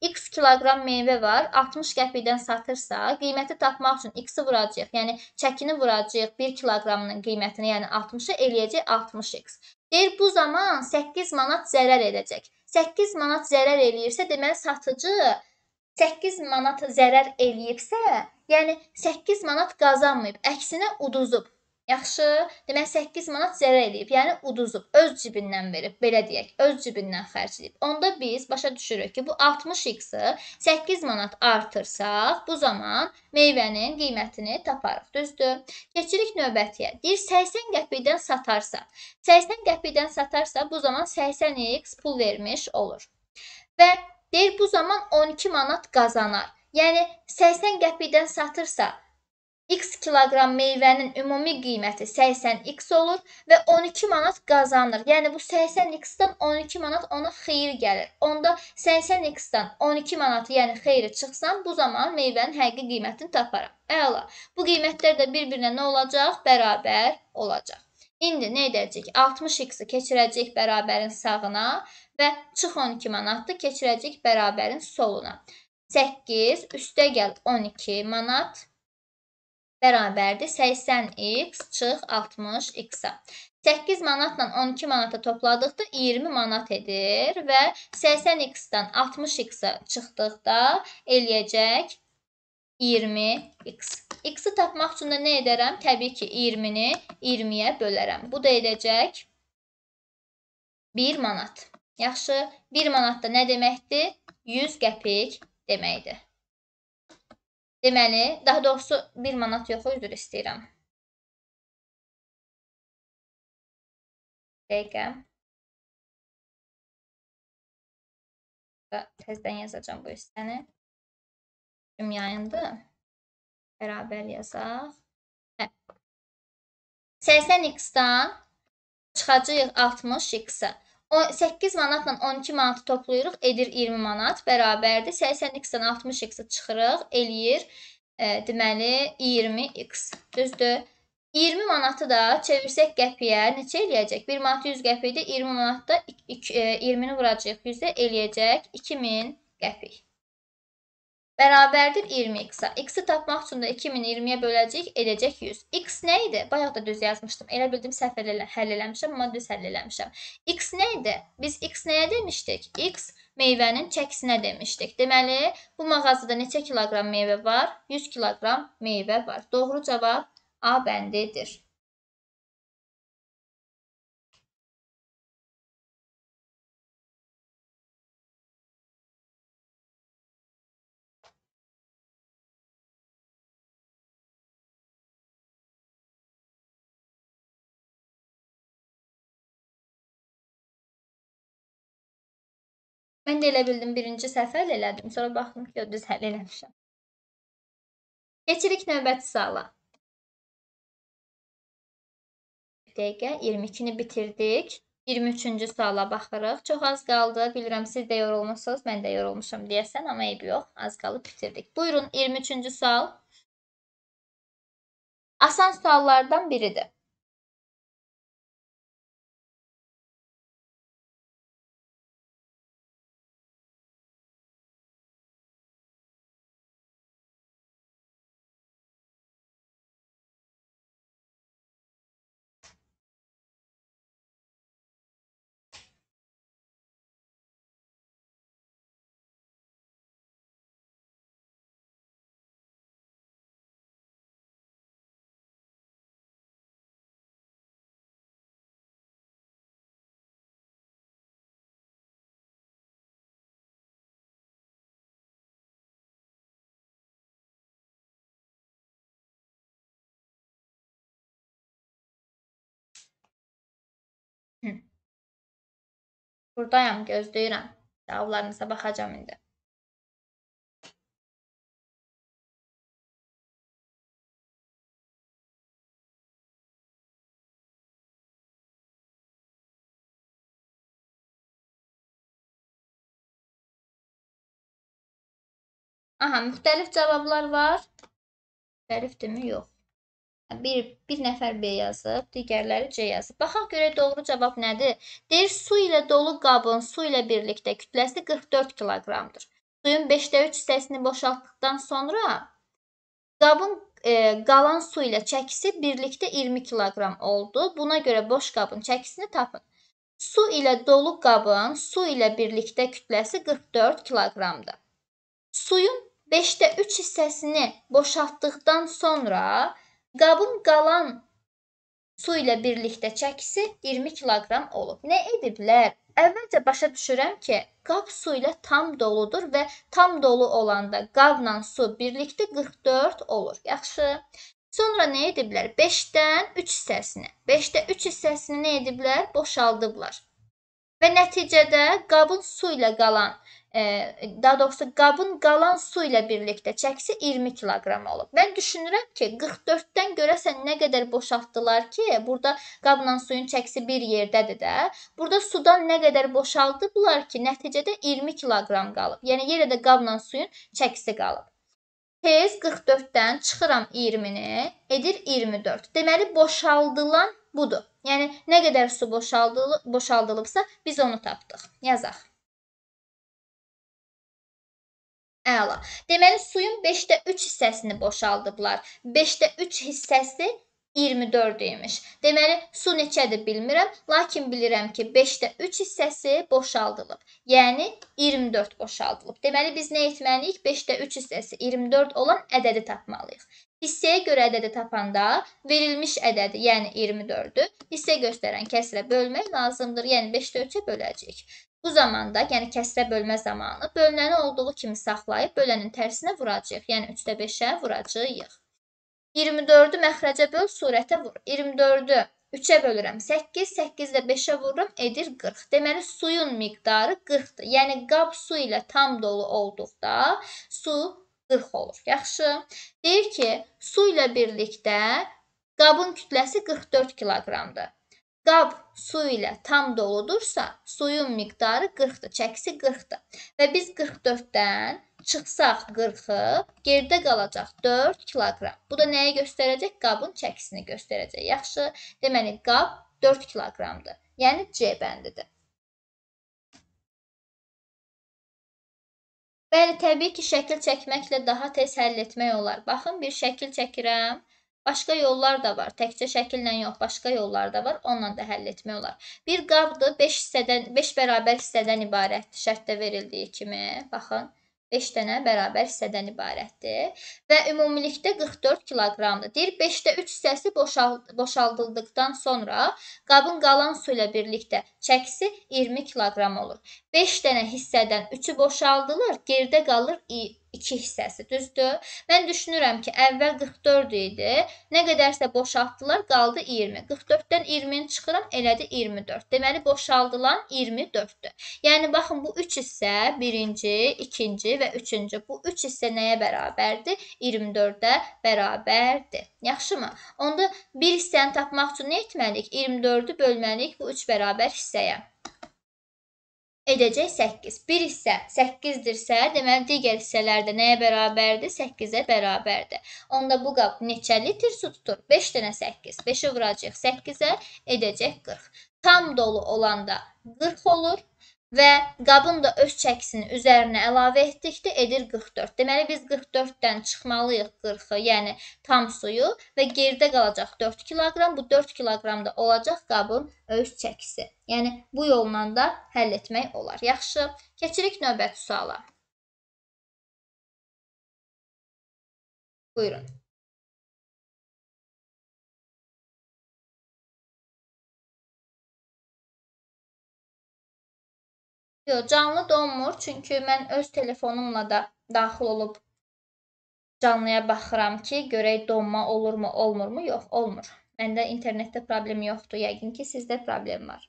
A: x kiloqram meyvə var, 60 qəpikdən satırsa, qiyməti tapmaq üçün x-i vuracağıq. Yəni çəkini vuracağıq 1 kiloqramının qiymətini, yəni 60-ı eləyəcək 60x. Deyir bu zaman 8 manat zərər edəcək. 8 manat zərər eləyirsə, deməli satıcı 8 manat zərər eləyibsə, yəni 8 manat qazanmayıb, əksinə uduzub. Yaxşı, demək 8 manat zərər edib, yəni uduzub, öz cibindən verib, belə deyək, öz cibindən xərcləyib. Onda biz başa düşürük ki, bu 60x-i 8 manat artırsaq, bu zaman meyvənin qiymətini taparıq, düzdür? Keçirik növbətiyə. Deyir 80 qəpikdən satarsa, 80 qəpikdən satarsa, bu zaman 80x pul vermiş olur. Və deyir bu zaman 12 manat qazanar. Yəni 80 qəpikdən satırsa, x kiloqram meyvənin ümumi qiyməti 80x olur və 12 manat qazanır. Yəni bu 80x-dən 12 manat ona xeyir gəlir. Onda 80x-dən 12 manatı, yəni xeyri çıxsam, bu zaman meyvənin həqiqi qiymətini taparam. Əla. Bu qiymətlər də bir-birinə nə olacaq? Bərabər olacaq. İndi nə edəcək? 60x-i keçirəcək bərabərin sağına və çıx 12 manatı keçirəcək bərabərin soluna. 8 üstə gəl 12 manat bərabərdir 80x çıx 60x-a. 8 manatla 12 manata topladıqda 20 manat edir və 80x-dən 60x-a çıxdıqda eləyəcək 20x. X-i tapmaq üçün də nə edərəm? Təbii ki, 20-ni 20-yə bölərəm. Bu da edəcək 1 manat. Yaxşı, 1 manat da nə deməkdir? 100 qəpik deməkdir. Deməli, daha doğrusu 1 manat yox, üzr istəyirəm. Dəqiqə. Təzdən yazacağım bu hissəni. Tüm yayındı. Bərabər yazaq. 80x-dan çıxacağıq 60x-a. 8 manatla 12 manatı toplayırıq, edir 20 manat, bərabərdir. 80x-dən 60x-i çıxırıq, eləyir, deməli, 20x. Düzdür. 20 manatı da çevirsək qəpiyə neçə eləyəcək? 1 manat 100 qəpikdir, 20 manatda 20-ni vuracaq 100-ə, eləyəcək 2000 qəpik. Bərabərdir 20x-a. X-i tapmaq üçün də 2020-yə böləcəyik, edəcək 100. X nə idi? Bayaq da düz yazmışdım. Elə bildim səhv həll eləmişəm, amma düz həll eləmişəm. X nə idi? Biz X nəyə demişdik? X meyvənin çəkisinə demişdik. Deməli, bu mağazada neçə kiloqram meyvə var? 100 kiloqram meyvə var. Doğru cavab A bəndidir. Mən də elə bildim birinci səhv həll elədim. Sonra baxdım ki, düz həll eləmişəm. Keçirik növbəti suala. Dəqiqə 22-ni bitirdik. 23-cü suala baxırıq. Çox az qaldı. Bilirəm siz də yorulmuşsunuz. Mən də yorulmuşam deyəsən, amma eybi yox. Az qalıb bitirdik. Buyurun 23-cü sual. Asan suallardan biridir. Buradayım, gözləyirəm. Cavablarınıza baxacağım indi. Aha, müxtəlif cavablar var. Müxtəlifdirmi? Yox. Bir nəfər B yazıb, digərləri C yazıb. Baxaq görək doğru cavab nədir? Deyir, su ilə dolu qabın su ilə birlikdə kütləsi 44 kiloqramdır. Suyun 5də 3 hissəsini boşaltdıqdan sonra qabın qalan su ilə çəkisi birlikdə 20 kiloqram oldu. Buna görə boş qabın çəkisini tapın. Su ilə dolu qabın su ilə birlikdə kütləsi 44 kiloqramdır. Suyun 5də 3 hissəsini boşaltdıqdan sonra qabın qalan su ilə birlikdə çəkisi 20 kiloqram olub. Nə ediblər? Əvvəlcə başa düşürəm ki, qab su ilə tam doludur və tam dolu olanda qabla su birlikdə 44 olur. Yaxşı. Sonra nə ediblər? 5-dən 3 hissəsini. 5də 3 hissəsini nə ediblər? Boşaldıblar. Və nəticədə qabın su ilə qalan, daha doğrusu qabın qalan su ilə birlikdə çəkisi 20 kiloqram olub. Mən düşünürəm ki, 44-dən görəsən nə qədər boşaltdılar ki, burada qabla suyun çəkisi bir yerdədir də. Burada sudan nə qədər boşaldıblar ki, nəticədə 20 kiloqram qalıb. Yəni yenə də qabla suyun çəkisi qalıb. Tez 44-dən çıxıram 20-ni, edir 24. Deməli boşaldılan budur. Yəni nə qədər su boşaldılıbsa biz onu tapdıq. Yazaq. Əla. Deməli suyun 5də 3 hissəsini boşaldıblar. 5də 3 hissəsi 24 imiş. Deməli su neçədir bilmirəm, lakin bilirəm ki 5də 3 hissəsi boşaldılıb. Yəni 24 boşaldılıb. Deməli biz nə etməliyik? 5də 3 hissəsi 24 olan ədədi tapmalıyıq. Hissəyə görə ədədi tapanda verilmiş ədədi, yəni 24-ü hissə göstərən kəsrə bölmək lazımdır. Yəni 5də 3-ə böləcəyik. Bu zamanda, yəni kəsrə bölmə zamanı bölünəni olduğu kimi saxlayıb bölənin tərsinə vuracağıq. Yəni 3də 5-ə vuracağıq. 24-ü məxrəcə böl, surətə vur. 24-ü 3-ə bölürəm 8, 8 ilə 5-ə vururum, edir 40. Deməli, suyun miqdarı 40-dır. Yəni, qab su ilə tam dolu olduqda su 40 olur. Yaxşı. Deyir ki, su ilə birlikdə qabın kütləsi 44 kiloqramdır. Qab su ilə tam doludursa, suyun miqdarı 40-dır, çəkisi 40-dır. Və biz 44-dən çıxsaq 40-ı, geridə qalacaq 4 kiloqram. Bu da nəyi göstərəcək? Qabın çəkisini göstərəcək. Yaxşı, deməli, qab 4 kiloqramdır. Yəni, C bəndidir. Bəli, təbii ki, şəkil çəkməklə daha tez həll etmək olar. Baxın, bir şəkil çəkirəm. Başqa yollar da var. Təkcə şəkillə yox, başqa yollar da var. Onunla da həll etmək olar. Bir qabdır, 5 bərabər hissədən ibarətdir. Şərtdə verildiyi kimi. Baxın, 5 dənə bərabər hissədən ibarətdir. Və ümumilikdə 44 kiloqramdır. Deyir, 5də 3 hissəsi boşaldıldıqdan sonra qabın qalan su ilə birlikdə çəkisi 20 kiloqram olur. 5 dənə hissədən 3-ü boşaldılır, geridə qalır 2 hissəsi, düzdür? Mən düşünürəm ki, əvvəl 44 idi, nə qədərsə boşaltdılar, qaldı 20. 44-dən 20-ni çıxıram, elədi 24. Deməli, boşaldılan 24-dür. Yəni, baxın, bu 3 hissə, birinci, ikinci və üçüncü. Bu 3 hissə nəyə bərabərdir? 24-də bərabərdir. Yaxşımı? Onda bir hissəni tapmaq üçün nə etməliyik? 24-ü bölməliyik bu 3 bərabər hissəyə. Edəcək 8. Bir hissə 8-dirsə, deməli, digər hissələr də nəyə bərabərdir? 8-ə bərabərdir. Onda bu qab neçə litr su tutur? 5 dənə 8. 5-i vuracaq 8-ə, edəcək 40. Tam dolu olanda 40 olur və qabın da öz çəkisini üzərinə əlavə etdikdə edir 44. Deməli, biz 44-dən çıxmalıyıq 40-ı, yəni tam suyu və geridə qalacaq 4 kiloqram. Bu 4 kiloqram da olacaq qabın öz çəkisi. Yəni, bu yolla da həll etmək olar. Yaxşı, keçirik növbəti suala. Buyurun. Yox, canlı donmur, çünki mən öz telefonumla da daxil olub canlıya baxıram ki, görək donma olurmu, olmurmu? Yox, olmur. Məndə internetdə problem yoxdur, yəqin ki, sizdə problem var.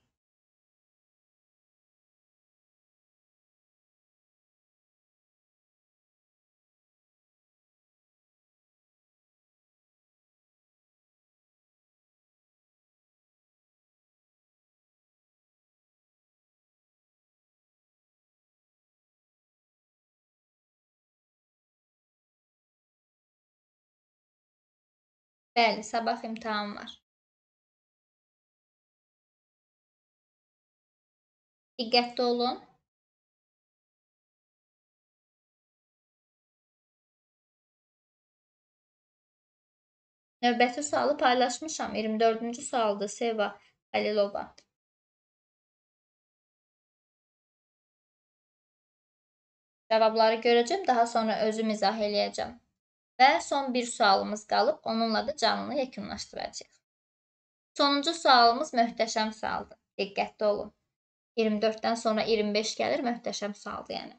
A: Bəli, sabah imtahan var. Diqqətli olun. Növbəti sualı paylaşmışam. 24-cü sualdır Seva Xəlilova. Cavabları görəcəm, daha sonra özüm izah eləyəcəm. Və son bir sualımız qalıb, onunla da canlını yekunlaşdıracağıq. Sonuncu sualımız möhtəşəm sualdır. Diqqətli olun. 24-dən sonra 25 gəlir, möhtəşəm sualdır yəni.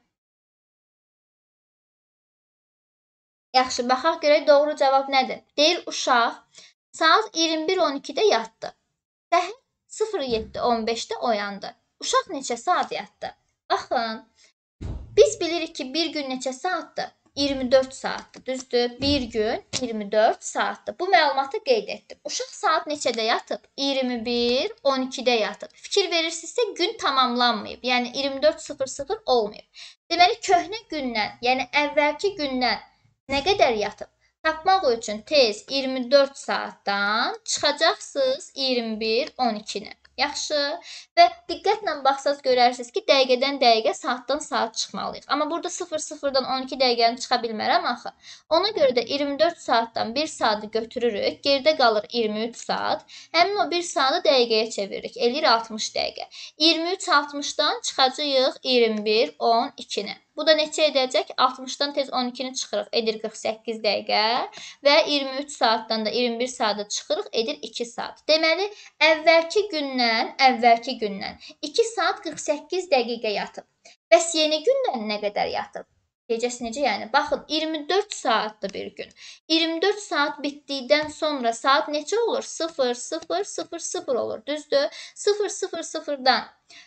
A: Yaxşı, baxaq görək doğru cavab nədir? Deyir, uşaq saat 21:12-də yatdı. Səhər 07:15-də oyandı. Uşaq neçə saat yatdı? Baxın, biz bilirik ki, bir gün neçə saatdır? 24 saatdır, düzdür? Bir gün 24 saatdır. Bu məlumatı qeyd etdim. Uşaq saat neçədə yatıb? 21:12-də yatıb. Fikir verirsinizsə, gün tamamlanmayıb. Yəni 24:00 olmayıb. Deməli, köhnə gündən, yəni əvvəlki gündən nə qədər yatıb? Tapmaq üçün tez 24 saatdan çıxacaqsınız 21:12-ni. Yaxşı. Və diqqətlə baxsaz görərsiniz ki, dəqiqədən dəqiqə, saatdan saat çıxmalıyıq. Amma burada 00-dan 12 dəqiqəni çıxa bilmərəm axı. Ona görə də 24 saatdan 1 saatı götürürük, geridə qalır 23 saat. Həmin o 1 saatı dəqiqəyə çeviririk, eləyir 60 dəqiqə. 23:60-dan çıxacağıq 21:12-ni. Bu da neçə edəcək? 60-dan tez 12-ni çıxırıq, edir 48 dəqiqə və 23 saatdan da 21 saatı çıxırıq, edir 2 saat. Deməli, əvvəlki gündən 2 saat 48 dəqiqə yatıb. Bəs yeni gündən nə qədər yatıb? Gecəsi necə yəni? Baxın, 24 saatdır bir gün. 24 saat bitdikdən sonra saat neçə olur? 00:00 olur, düzdür? 00:00-dan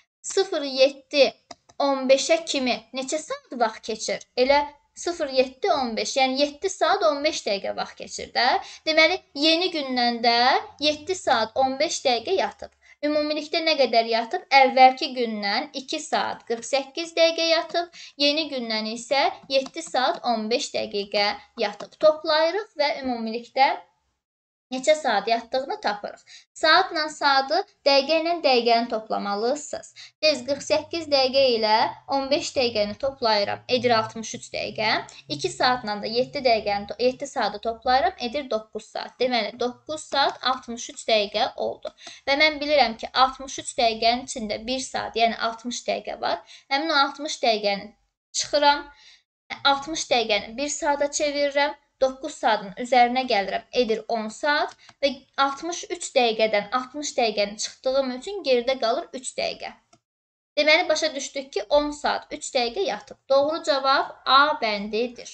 A: 07:15-ə kimi neçə saat vaxt keçir? Elə 07:15, yəni 7 saat 15 dəqiqə vaxt keçir də. Deməli, yeni gündən də 7 saat 15 dəqiqə yatıb. Ümumilikdə nə qədər yatıb? Əvvəlki gündən 2 saat 48 dəqiqə yatıb, yeni gündən isə 7 saat 15 dəqiqə yatıb. Toplayırıq və ümumilikdə neçə saat yatdığını tapırıq. Saatla saatı, dəqiqə ilə dəqiqəni toplamalısınız. Tez 48 dəqiqə ilə 15 dəqiqəni toplayıram, edir 63 dəqiqə. 2 saatla da 7 saatı toplayıram, edir 9 saat. Deməli, 9 saat 63 dəqiqə oldu. Və mən bilirəm ki, 63 dəqiqənin içində 1 saat, yəni 60 dəqiqə var. Həmin o 60 dəqiqəni çıxıram, 60 dəqiqəni 1 saata çevirirəm. 9 saatın üzərinə gəlirəm, edir 10 saat və 63 dəqiqədən 60 dəqiqəni çıxdığım üçün geridə qalır 3 dəqiqə. Deməli, başa düşdük ki, 10 saat 3 dəqiqə yatıb. Doğru cavab A bəndidir.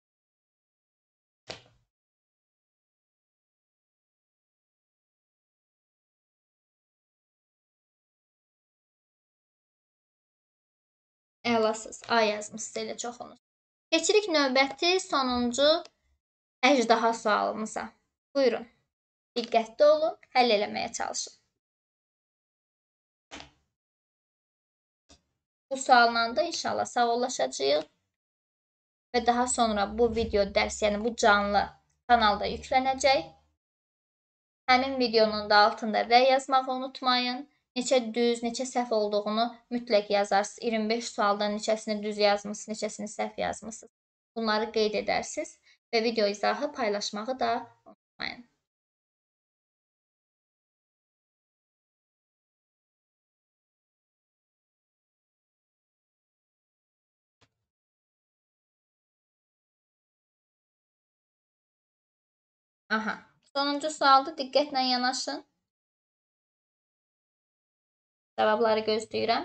A: Əlasız, A yazmışsınız, elə çox onu. Keçirik növbəti sonuncu əjdaha sualımıza. Buyurun. Diqqətli olun, həll eləməyə çalışın. Bu sualla da inşallah sağollaşacağıq və daha sonra bu video dərs, yəni bu canlı kanalda yüklənəcək. Həmin videonun da altında və yazmağı unutmayın. Neçə düz, neçə səhv olduğunu mütləq yazarsınız. 25 sualdan neçəsini düz yazmısınız, neçəsini səhv yazmısınız. Bunları qeyd edərsiniz və video izahı paylaşmağı da unutmayın. Aha, sonuncu sualda diqqətlə yanaşın. Cavabları gözləyirəm.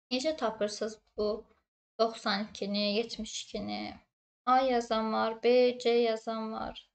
A: Necə tapırsınız bu 92-ni, 72-ni? A yazan var, B, C yazan var.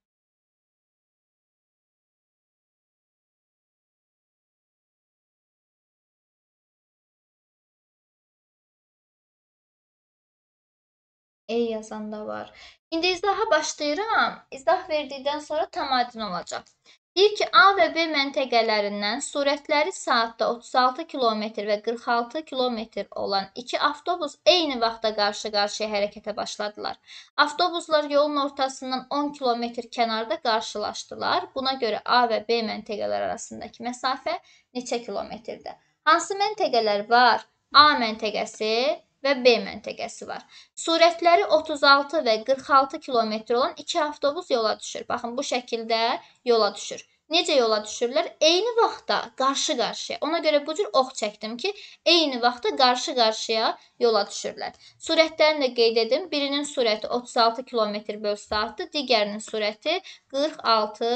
A: E yazan da var. İndi izaha başlayıram. İzah verdikdən sonra tam aydın olacaq. Deyir ki, A və B məntəqələrindən sürətləri saatda 36 kilometr və 46 kilometr olan iki avtobus eyni vaxtda qarşı-qarşıya hərəkətə başladılar. Avtobuslar yolun ortasından 10 kilometr kənarda qarşılaşdılar. Buna görə A və B məntəqələr arasındakı məsafə neçə kilometrdir? Hansı məntəqələr var? A məntəqəsi və B məntəqəsi var. Sürətləri 36 və 46 kilometr olan iki avtobus yola düşür. Baxın, bu şəkildə yola düşür. Necə yola düşürlər? Eyni vaxtda, qarşı-qarşıya. Ona görə bu cür ox çəkdim ki, eyni vaxtda qarşı-qarşıya yola düşürlər. Sürətlərini də qeyd edim. Birinin sürəti 36 km/saatdır, digərinin sürəti 46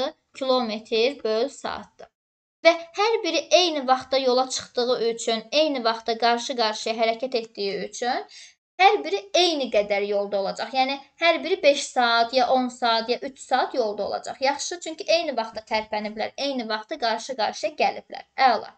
A: km/saatdır. Və hər biri eyni vaxtda yola çıxdığı üçün, eyni vaxtda qarşı-qarşıya hərəkət etdiyi üçün hər biri eyni qədər yolda olacaq. Yəni, hər biri 5 saat, ya 10 saat, ya 3 saat yolda olacaq. Yaxşı, çünki eyni vaxtda tərpəniblər, eyni vaxtda qarşı-qarşıya gəliblər. Əla.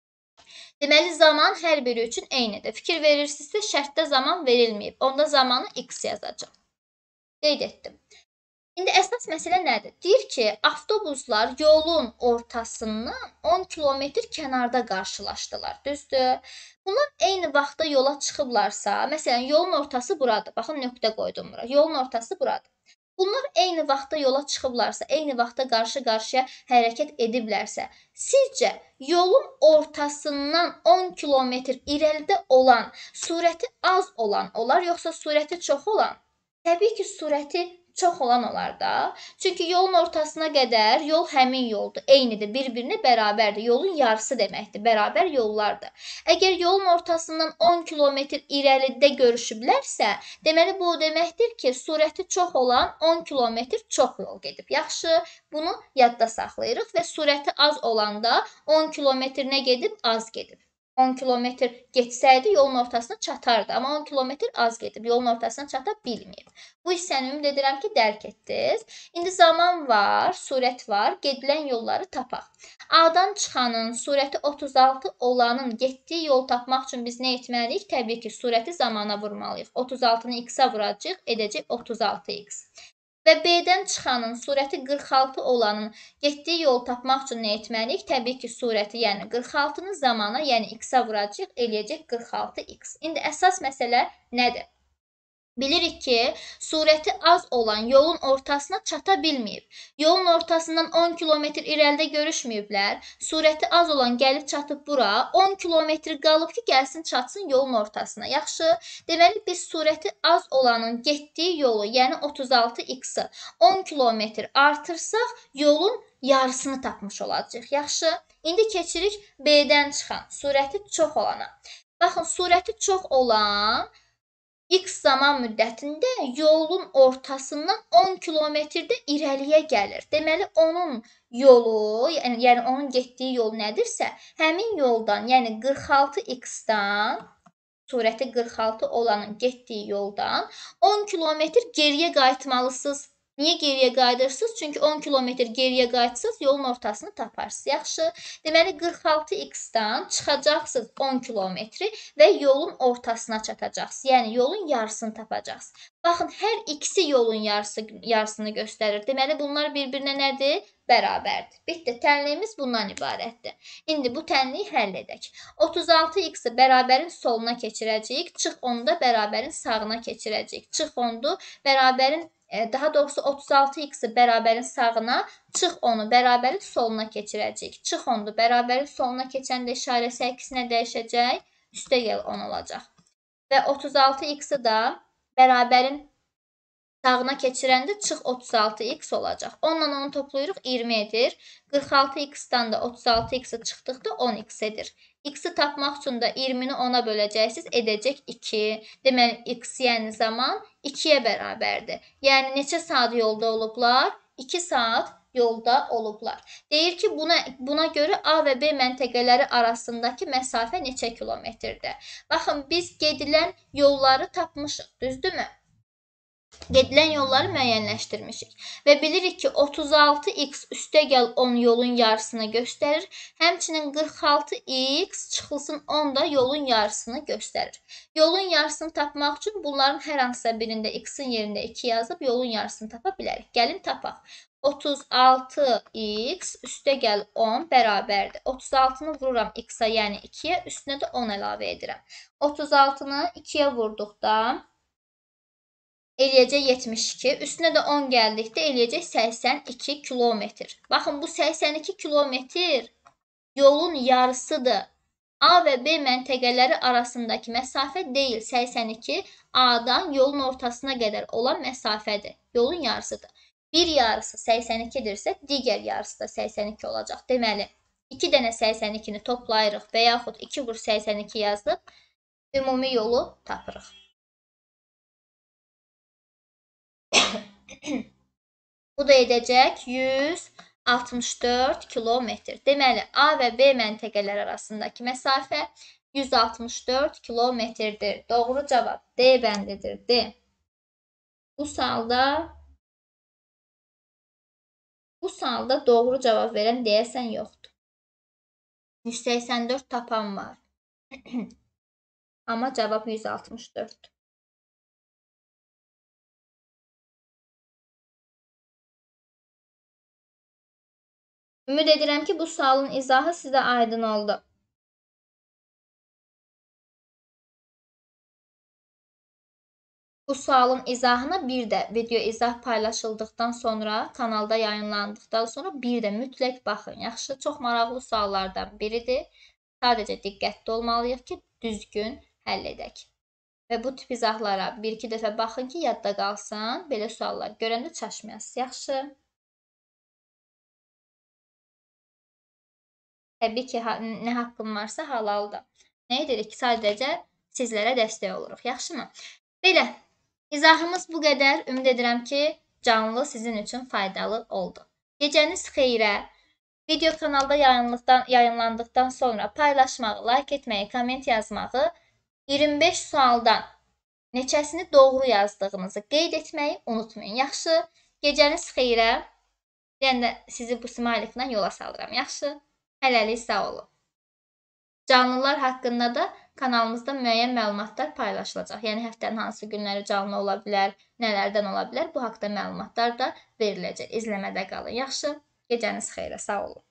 A: Deməli, zaman hər biri üçün eynidir. Fikir verirsinizsə, şərtdə zaman verilməyib. Onda zamanı x yazacaq. Qeyd etdim. İndi əsas məsələ nədir? Deyir ki, avtobuslar yolun ortasından 10 kilometr kənarda qarşılaşdılar. Düzdür? Bunlar eyni vaxtda yola çıxıblarsa, məsələn, yolun ortası buradır. Baxın, nöqtə qoydum bura. Yolun ortası buradır. Bunlar eyni vaxtda yola çıxıblarsa, eyni vaxtda qarşı-qarşıya hərəkət ediblərsə, sizcə yolun ortasından 10 kilometr irəlidə olan, sürəti az olan olar, yoxsa sürəti çox olan? Təbii ki, sürəti çox olan olar da. Çünki yolun ortasına qədər yol həmin yoldur. Eynidir, bir-birinə bərabərdir. Yolun yarısı deməkdir, bərabər yollardır. Əgər yolun ortasından 10 kilometr irəlidə görüşüblərsə, deməli bu deməkdir ki, sürəti çox olan 10 kilometr çox yol gedib. Yaxşı, bunu yadda saxlayırıq və sürəti az olanda 10 kilometr nə gedib? Az gedib. 10 kilometr geçsəydi yolun ortasına çatardı. Amma 10 kilometr az gedib. Yolun ortasına çata bilməyib. Bu hissəni ümid edirəm ki, dərk etdiniz. İndi zaman var, sürət var. Gedilən yolları tapaq. A-dan çıxanın, sürəti 36 olanın getdiyi yol tapmaq üçün biz nə etməliyik? Təbii ki, sürəti zamana vurmalıyıq. 36-nı x-a vuracaq, edəcək 36x. Və B-dən çıxanın, sürəti 46 olanın getdiyi yol tapmaq üçün nə etməliyik? Təbii ki, sürəti, yəni 46-nı zamana, yəni x-a vuracaq, eləyəcək 46x. İndi əsas məsələ nədir? Bilirik ki, sürəti az olan yolun ortasına çata bilməyib. Yolun ortasından 10 kilometr irəlidə görüşməyiblər. Sürəti az olan gəlib çatıb bura. 10 kilometr qalıb ki, gəlsin çatsın yolun ortasına. Yaxşı, deməli biz sürəti az olanın getdiyi yolu, yəni 36x-i 10 kilometr artırsaq, yolun yarısını tapmış olacaq. Yaxşı, indi keçirik B-dən çıxan, sürəti çox olana. Baxın, sürəti çox olan x zaman müddətində yolun ortasından 10 kilometrdə irəliyə gəlir. Deməli, onun yolu, yəni onun getdiyi yol nədirsə, həmin yoldan, yəni 46x-dan, sürəti 46 olanın getdiyi yoldan 10 kilometr geriyə qayıtmalısınız. Niyə geriyə qayıdırsınız? Çünki 10 kilometr geriyə qayıtsınız, yolun ortasını taparsınız. Yaxşı, deməli 46x-dan çıxacaqsınız 10 kilometri və yolun ortasına çatacaqsınız. Yəni yolun yarısını tapacaqsınız. Baxın, hər ikisi yolun yarısını göstərir. Deməli bunlar bir-birinə nədir? Bərabərdir. Bitdi. Tənliyimiz bundan ibarətdir. İndi bu tənliyi həll edək. 36x-i bərabərin soluna keçirəcəyik. Çıx onu da bərabərin sağına keçirəcəyik. Çıx onu bərabərin daha doğrusu 36x-i bərabərin sağına, çıx onu bərabərin soluna keçirəcəyik. Çıx onu bərabərin soluna keçəndə işarəsi əksinə dəyişəcək, üstə gəl 10 olacaq. Və 36x-i da bərabərin sağına keçirəndə çıx 36x olacaq. 10 ilə 10 toplayırıq, 20 edir. 46x-dan da 36x-i çıxdıqda 10x edir. X-i tapmaq üçün də 20-ni 10-a böləcəksiniz, edəcək 2. Deməli, x yəni zaman 2-yə bərabərdir. Yəni, neçə saat yolda olublar? 2 saat yolda olublar. Deyir ki, buna görə A və B məntəqələri arasındakı məsafə neçə kilometrdir? Baxın, biz gedilən yolları tapmışıq, düzdürmü? Gedilən yolları müəyyənləşdirmişik və bilirik ki, 36x üstəgəl 10 yolun yarısını göstərir. Həmçinin 46x çıxılsın 10 da yolun yarısını göstərir. Yolun yarısını tapmaq üçün bunların hər hansısa birində x-in yerində 2 yazıb yolun yarısını tapa bilərik. Gəlin tapaq. 36x üstəgəl 10 bərabərdir. 36-nı vururam x-a, yəni 2-yə, üstünə də 10 əlavə edirəm. 36-nı 2-yə vurduqda eləyəcək 72, üstünə də 10 gəldikdə eləyəcək 82 kilometr. Baxın, bu 82 kilometr yolun yarısıdır. A və B məntəqələri arasındakı məsafə deyil, 82 A-dan yolun ortasına qədər olan məsafədir. Yolun yarısıdır. Bir yarısı 82-dirsə, digər yarısı da 82 olacaq. Deməli, 2 dənə 82-ni toplayırıq və yaxud 2 vur 82 yazıb, ümumi yolu tapırıq. Bu da edəcək 164 kilometr. Deməli, A və B məntəqələri arasındakı məsafə 164 kilometrdir. Doğru cavab D bəndidir. D. Bu sualda doğru cavab verən deyəsən yoxdur. 184 tapan var. Amma cavab 164. Ümid edirəm ki, bu sualın izahı sizə aydın oldu. Bu sualın izahına bir də video izah paylaşıldıqdan sonra, kanalda yayınlandıqdan sonra bir də mütləq baxın. Yaxşı, çox maraqlı suallardan biridir. Sadəcə diqqətli olmalıyıq ki, düzgün həll edək. Və bu tip izahlara bir-iki dəfə baxın ki, yadda qalsın. Belə suallar görəndə çaşmayasınız. Yaxşı. Təbii ki, nə haqqım varsa halaldır. Nə edirik? Sadəcə sizlərə dəstək oluruq. Yaxşımı? Belə, izahımız bu qədər. Ümid edirəm ki, canlı sizin üçün faydalı oldu. Gecəniz xeyrə. Video kanalda yayınlandıqdan sonra paylaşmağı, like etməyi, komment yazmağı, 25 sualdan neçəsini doğru yazdığınızı qeyd etməyi unutmayın. Yaxşı, gecəniz xeyrə. Yəni sizi bu smayliklə yola salıram. Yaxşı. Hələlik sağ olun. Canlılar haqqında da kanalımızda müəyyən məlumatlar paylaşılacaq. Yəni həftənin hansı günləri canlı ola bilər, nələrdən ola bilər, bu haqda məlumatlar da veriləcək. İzləmədə qalın. Yaxşı, gecəniz xeyrə, sağ olun.